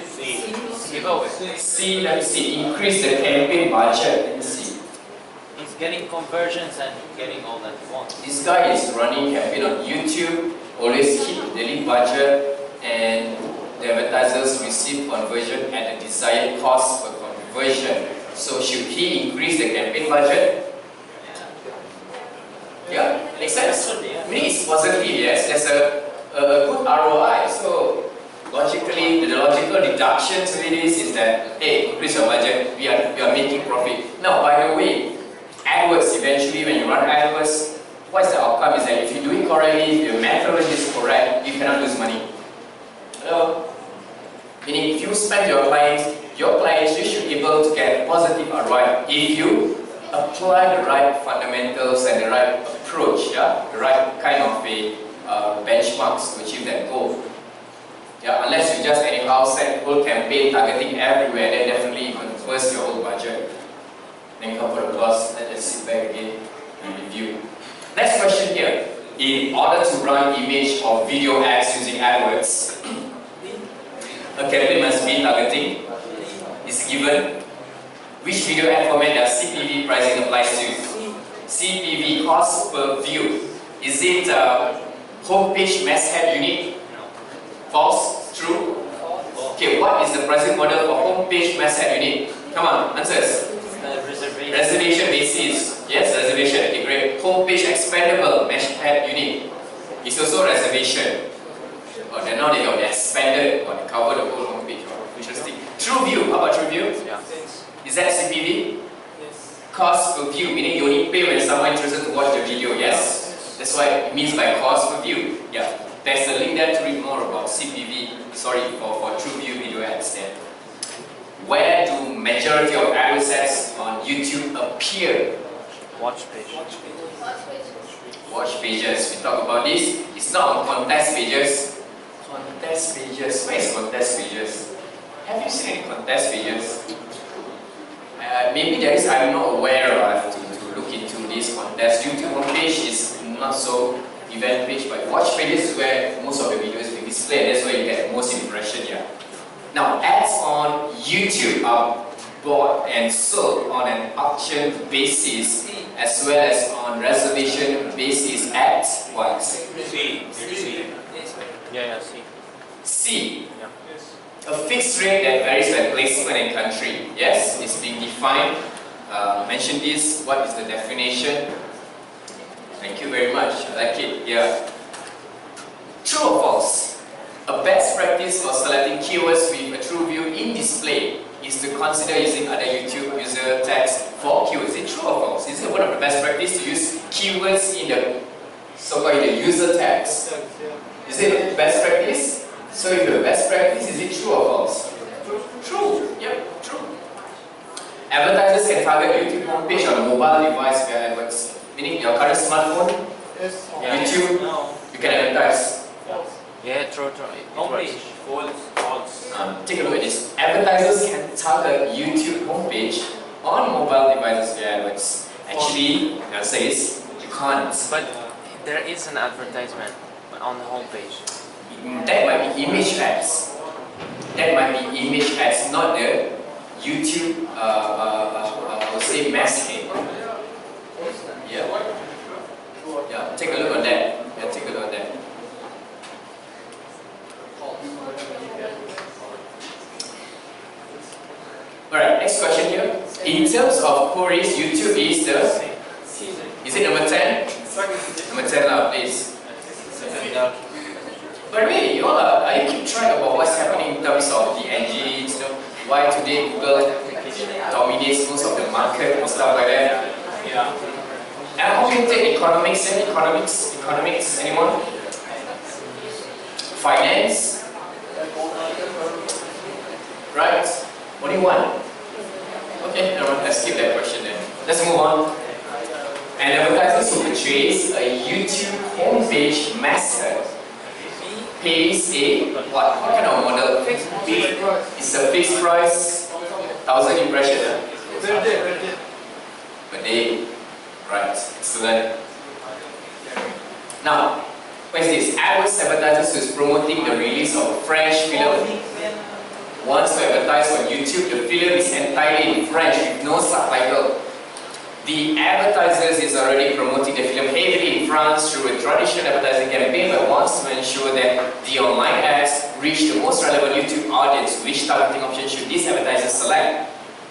Speaker 1: C, let me see, increase the campaign budget. Let me see.
Speaker 2: He's getting conversions and getting all that he wants.
Speaker 1: This guy is running campaign on YouTube, always hit the daily budget, and the advertisers receive conversion at the desired cost per conversion. So should he increase the campaign budget? Yeah, makes sense? Meaning it's positive, yes, there's a good ROI. So logically, the logical deduction to this is that, hey, increase your budget, we are making profit. Now, by the way, AdWords, eventually when you run AdWords, what's the outcome is that if you do it correctly, if your methodology is correct, you cannot lose money. Hello? Meaning if you spend your clients, you should be able to get positive ROI if you apply the right fundamentals and the right approach, yeah? The right kind of a benchmarks to achieve that goal. Yeah, unless you just anyhow set whole campaign targeting everywhere, then definitely you can burst your whole budget. Then come for the applause, let's just sit back again and review. Next question here. In order to run image or video ads using AdWords, a campaign must be targeting is given. Which video ad format does CPV pricing applies to? CPV, cost per view. Is it homepage masthead unit? False? True? Okay, what is the pricing model for homepage masthead unit? Come on, answers. Reservation basis. Yes, reservation. Okay, great. Homepage expandable masthead unit. It's also reservation. Or now they got the expanded or they cover the whole homepage. Interesting. True view. How about true view?
Speaker 2: Yeah.
Speaker 1: Is that CPV?
Speaker 8: Yes.
Speaker 1: Cost per view, meaning you only pay when someone is interested to watch the video. Yes? That's what it means by cost per view. Yeah. There's a link there to read more about CPV, for TrueView video ads there. Where do majority of AdWords ads on YouTube appear?
Speaker 2: Watch page.
Speaker 1: Watch pages. We talk about this. It's not on contest pages. Contest pages. Where is contest pages? Have you seen any contest pages? Maybe there is. I'm not aware. I have to look into this contest. YouTube homepage is not so event page, but watch pages is where most of the videos will be displayed. That's where you get the most impression here. Now, ads on YouTube are bought and sold on an auction basis as well as on reservation basis at what?
Speaker 7: C.
Speaker 2: Yeah, C.
Speaker 1: C.
Speaker 2: Yeah.
Speaker 1: A fixed rate that varies by placement and country. Yes, it's being defined. Mention this. What is the definition? Thank you very much. I like it. Yeah. True or false? A best practice for selecting keywords with a true view in display is to consider using other YouTube user tags for keywords. Is it true or false? Is it one of the best practice to use keywords in the so-called user tags? Is it the best practice? So if the best practice, is it true or false? True. Yep, true. Advertisers can target YouTube homepage on a mobile device via AdWords. Meaning your current smartphone,
Speaker 4: Yes.
Speaker 1: YouTube, you can advertise.
Speaker 2: Yeah, true.
Speaker 7: Homepage, false.
Speaker 1: Take a look at this. Advertisers can target YouTube homepage on mobile devices. Yeah, but actually, it says you can't.
Speaker 2: But there is an advertisement on the homepage.
Speaker 1: That might be image ads. That might be image ads, not the YouTube, I would say masthead. Yeah. Yeah, take a look on that. Yeah, take a look on that. Alright, next question here. In terms of queries, YouTube is it number 10? Number 10 now, please. But really, you all are you keep track about what's happening in terms of the engines, why today Google dominates most of the market and stuff like that. Yeah. And how can you take economics and economics, anyone? Finance? Right? What do you want? Okay, never mind, let's skip that question then. Let's move on. An advertiser who purchase a YouTube homepage masthead pays a what kind of model? It's a fixed price, 1,000 impressions. Per day. Right, excellent. Now, what is this? AdWords advertisers who is promoting the release of a French film wants to advertise on YouTube. The film is entirely in French with no subtitle. The advertisers is already promoting the film heavily in France through a traditional advertising campaign, but wants to ensure that the online ads reach the most relevant YouTube audience. Which targeting option should these advertisers select?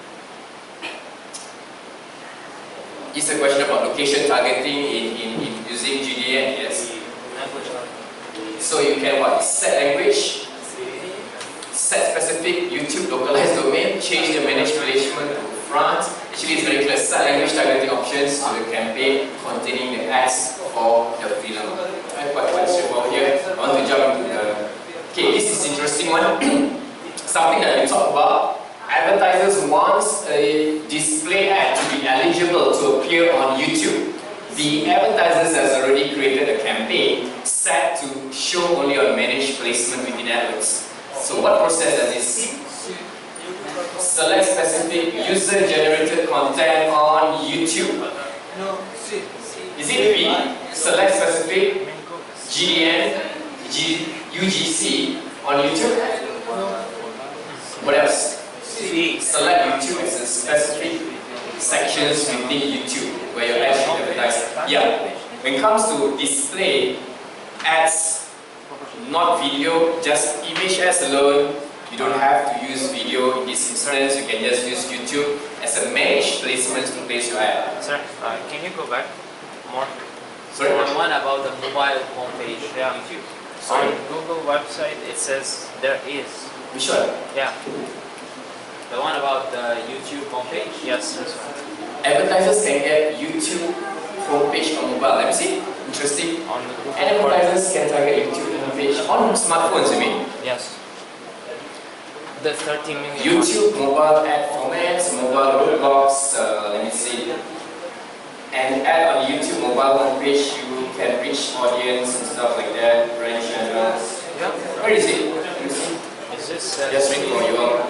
Speaker 1: It's a question about location targeting in using GDN, yes. So you can what? Set language, set specific YouTube localized domain, change the managed placement to France. Actually, it's very clear. Set language targeting options to the campaign containing the ads for the film. Quite straightforward here. I want to jump into the. Okay, this is interesting one. Something that we talk about. Advertisers want a display ad to be eligible to appear on YouTube. The advertisers has already created a campaign set to show only on managed placement within AdWords. So what process does this? Select specific user-generated content on YouTube.
Speaker 4: No, C.
Speaker 1: Is it B? Select specific GDN, UGC on YouTube. What else? C. Select YouTube as a specific sections within YouTube where your ads should advertise. Yeah. When it comes to display ads, not video, just image ads alone. You don't have to use video in this instance. You can just use YouTube as a managed placement to place your ad.
Speaker 2: Sir, can you go back more?
Speaker 1: Sorry?
Speaker 2: The one about the mobile homepage. Yeah. YouTube.
Speaker 1: Sorry?
Speaker 2: On Google website, it says there is.
Speaker 1: Which one?
Speaker 2: Yeah. The one about the YouTube homepage? Yes, this one.
Speaker 1: Advertisers can get YouTube homepage on mobile. Let me see. Interesting.
Speaker 2: On the Google
Speaker 1: Advertisers can target YouTube homepage on smartphones, you mean?
Speaker 2: Yes. The 30 million.
Speaker 1: YouTube mobile ad formats, mobile roadblocks, let me see. And ad on YouTube mobile homepage, you can reach audience and stuff like that, brand channels.
Speaker 2: Yeah.
Speaker 1: Where is it? Let me see.
Speaker 2: Is this
Speaker 1: Just ring for you all.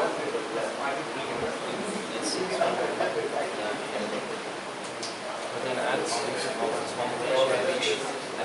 Speaker 2: Within ads, homepage.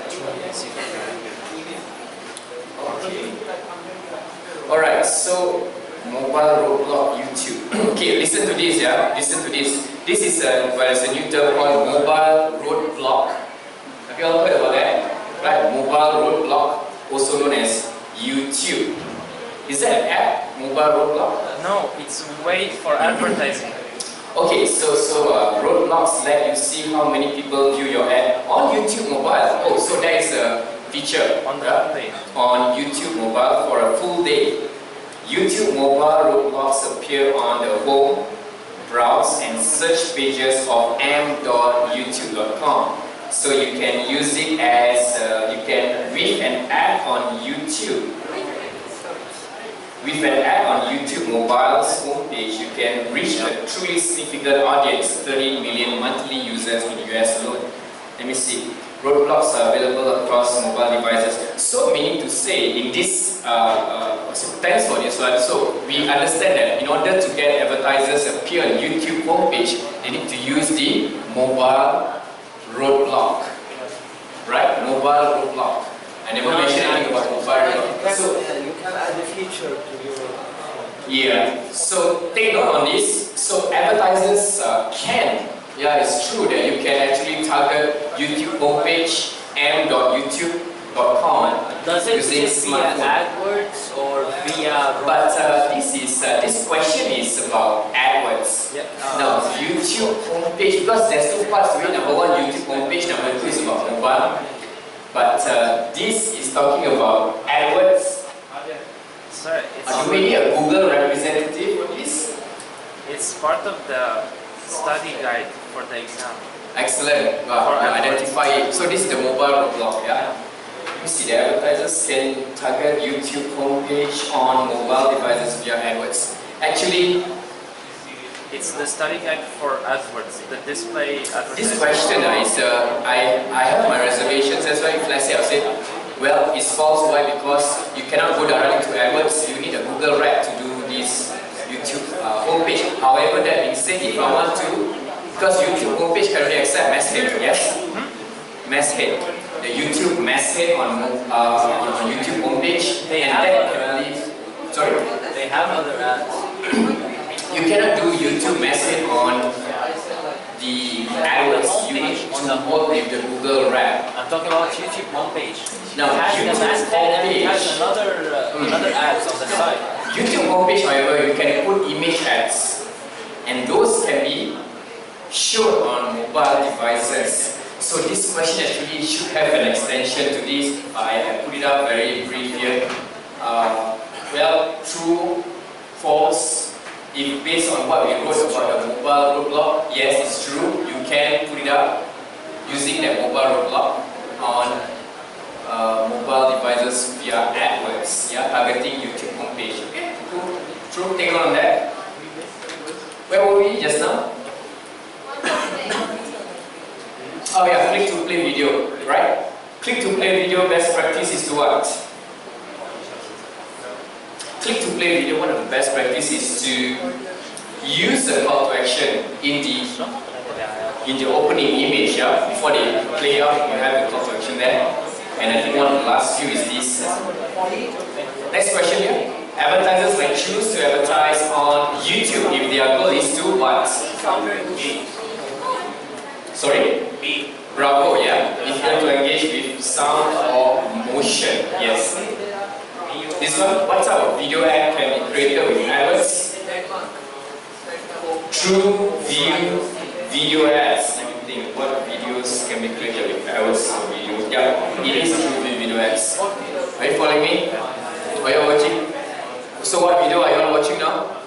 Speaker 1: Alright, so mobile roadblock YouTube. Okay, listen to this, yeah. Listen to this. This is a new term called mobile roadblock. Have you all heard about that? Right, mobile roadblock, also known as YouTube. Is that an app? Mobile roadblock?
Speaker 2: No, it's a way for advertising.
Speaker 1: Okay, so roadblocks let you see how many people view your ad on YouTube mobile. Oh, so there is a feature
Speaker 2: On the homepage.
Speaker 1: on YouTube mobile for a full day. YouTube mobile roadblocks appear on the home, browse and search pages of m.youtube.com. So you can use it as, you can read an ad on YouTube. With an ad on YouTube mobile's homepage, you can reach a truly significant audience, 30 million monthly users in the US alone. Let me see. roadblocks are available across mobile devices. So meaning to say, in this, thanks for this one. So we understand that in order to get advertisers appear on YouTube homepage, they need to use the mobile roadblock, right? Mobile roadblock. I never mentioned anything about mobile roadblock. So
Speaker 4: you can add a feature to your.
Speaker 1: yeah. So take note on this. So advertisers can. Yeah, it's true that you can actually target YouTube homepage m.youtube.com
Speaker 2: Does it
Speaker 1: using
Speaker 2: just via
Speaker 1: smartphone.
Speaker 2: AdWords or via?
Speaker 1: But this question is about AdWords.
Speaker 2: Yeah.
Speaker 1: Now YouTube homepage, because there's two parts to it. Number one, YouTube homepage. Number two is about mobile. But this is talking about AdWords.
Speaker 5: Sorry,
Speaker 1: Are you really a Google representative for this?
Speaker 5: it's part of the study guide for the exam.
Speaker 1: Excellent. Wow, you identify it. So this is the mobile roadblock, yeah? You see the advertisers can target YouTube homepage on mobile devices via AdWords. Actually,
Speaker 5: It's the study guide for AdWords, the display advertising.
Speaker 1: this question is, I have my reservations. That's why if let's say I say, well, it's false. Why? Because you cannot go directly to AdWords. You need a Google rep to do this YouTube homepage. However, that being said, if I want to, because YouTube homepage currently accept masthead, yes? Masthead. The YouTube masthead on YouTube homepage.
Speaker 2: They
Speaker 1: and
Speaker 2: have
Speaker 1: that
Speaker 2: other
Speaker 1: can
Speaker 2: ads.
Speaker 1: leave. Sorry?
Speaker 2: They have other ads.
Speaker 1: You cannot do YouTube masthead on the AdWords. You need to work with the Google rep.
Speaker 2: I'm talking about YouTube homepage.
Speaker 1: Now,
Speaker 2: It has the
Speaker 1: YouTube
Speaker 2: masthead and it has
Speaker 1: homepage.
Speaker 2: another ads on the side.
Speaker 1: YouTube homepage, however, you can put image ads, and those can be shown on mobile devices. So this question actually should have an extension to this. I put it up very brief here. Well, true, false. If based on what we wrote about the mobile roadblock, yes, it's true. You can put it up using that mobile roadblock on mobile devices via AdWords, yeah, targeting YouTube homepage. Okay, cool. True, take note on that. Where were we just now? Oh yeah, click to play video, right? Click to play video best practice is to what? Click to play video, one of the best practices is to use the call to action in the opening image, yeah? Before they play out, you have the call to action there. And I think one of the last few is this. Next question here. Advertisers may choose to advertise on YouTube if their goal is to what? Sorry? Bravo, yeah. If you want to engage with sound or motion, yes. This one, what type of video ad can be created with AdWords? True view video ads. Let me think, what videos can be created with AdWords or video? Yeah, it is true view video ads. Are you following me? Are you watching? So what video are you all watching now?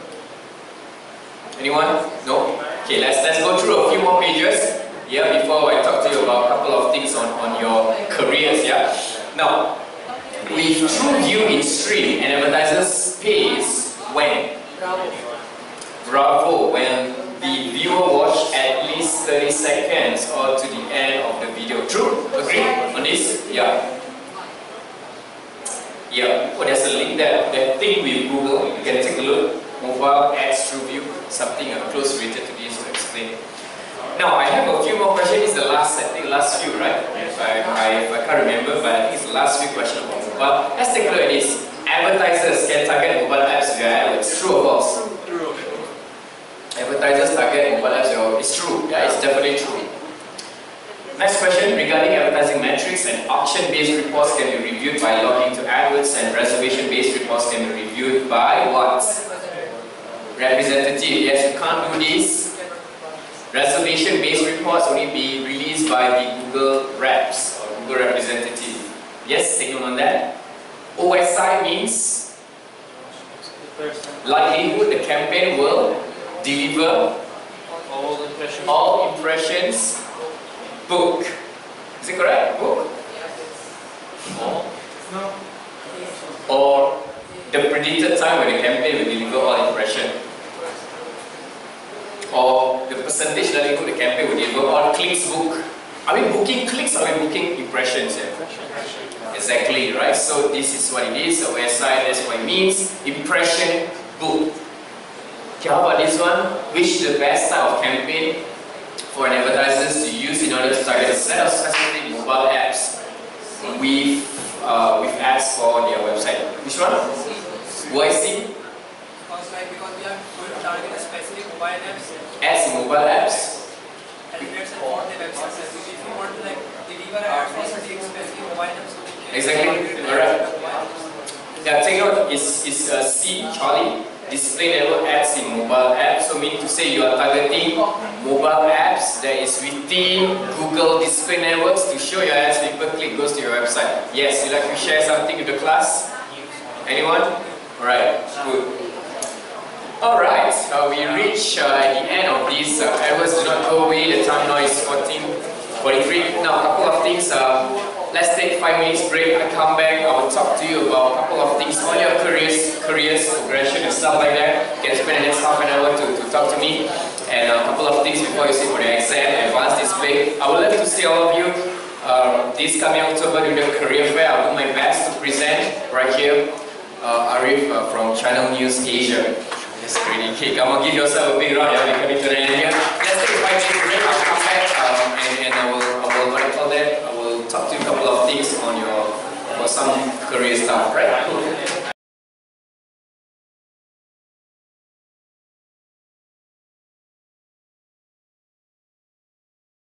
Speaker 1: Anyone? No? Okay, let's go through a few more pages. Yeah, before I talk to you about a couple of things on your careers, yeah? Now, with TrueView in stream, an advertiser's pays when? Bravo, when the viewer watched at least 30 seconds or to the end of the video. True? Agree on this? Yeah. Yeah. Oh, there's a link there. That thing with Google, you can take a look. Mobile ads TrueView, something close related to this to explain. Now, I have a few more questions. It's the last, I think, last few, right? If I can't remember, but I think it's the last few questions about mobile. Let's take a look at this. Advertisers can target mobile apps via AdWords. True or false? True. Advertisers target mobile apps via AdWords. It's true. Yeah, it's definitely true. Next question. Regarding advertising metrics, and auction-based reports can be reviewed by logging to AdWords, and reservation-based reports can be reviewed by what? Representative. Yes, you can't do this. Reservation-based reports only be released by the Google reps or Google representative. Yes, take note on that. OSI means likelihood the campaign will deliver all impressions book. Is it correct? Book?
Speaker 4: No.
Speaker 1: Or the predicted time when the campaign will deliver all impressions. Or the percentage likelihood the campaign will deliver all clicks book. Are we booking clicks or are we booking impressions here? Exactly, right? So this is what it is, a website, that's what it means. Impression book. Okay, how about this one? Which is the best type of campaign for an advertisers to use in order to target sales, especially mobile apps with ads for their website? Which one? Why see?
Speaker 8: Because we are going to target a specific mobile apps.
Speaker 1: Ads in mobile apps.
Speaker 8: And let's say for the website. If you want to like deliver ads for something specific mobile apps, so we can
Speaker 1: Exactly. Alright. Yeah, take note. It's C, Charlie. Display network ads in mobile apps. So meaning to say you are targeting mobile apps that is within Google display networks to show your ads. People click, goes to your website. Yes, you'd like to share something with the class? Anyone? Alright, good. Alright, we reach the end of this. Edwards, do not go away. The time now is 14:43. Now, a couple of things. Let's take 5 minutes break. I come back. I will talk to you about a couple of things on your careers, progression and stuff like that. You can spend the next half an hour to talk to me. And a couple of things before you sit for the exam, advanced display. I would love to see all of you this coming October during the career fair. I'll do my best to present right here. Arif from Channel News Asia. That's pretty kick. I'm going to give yourself a big round. Yeah, we're coming to the end here. Let's take a 5 minutes break. I'll come back and I will, what I call that, I will talk to you a couple of things on your, for some career stuff, right?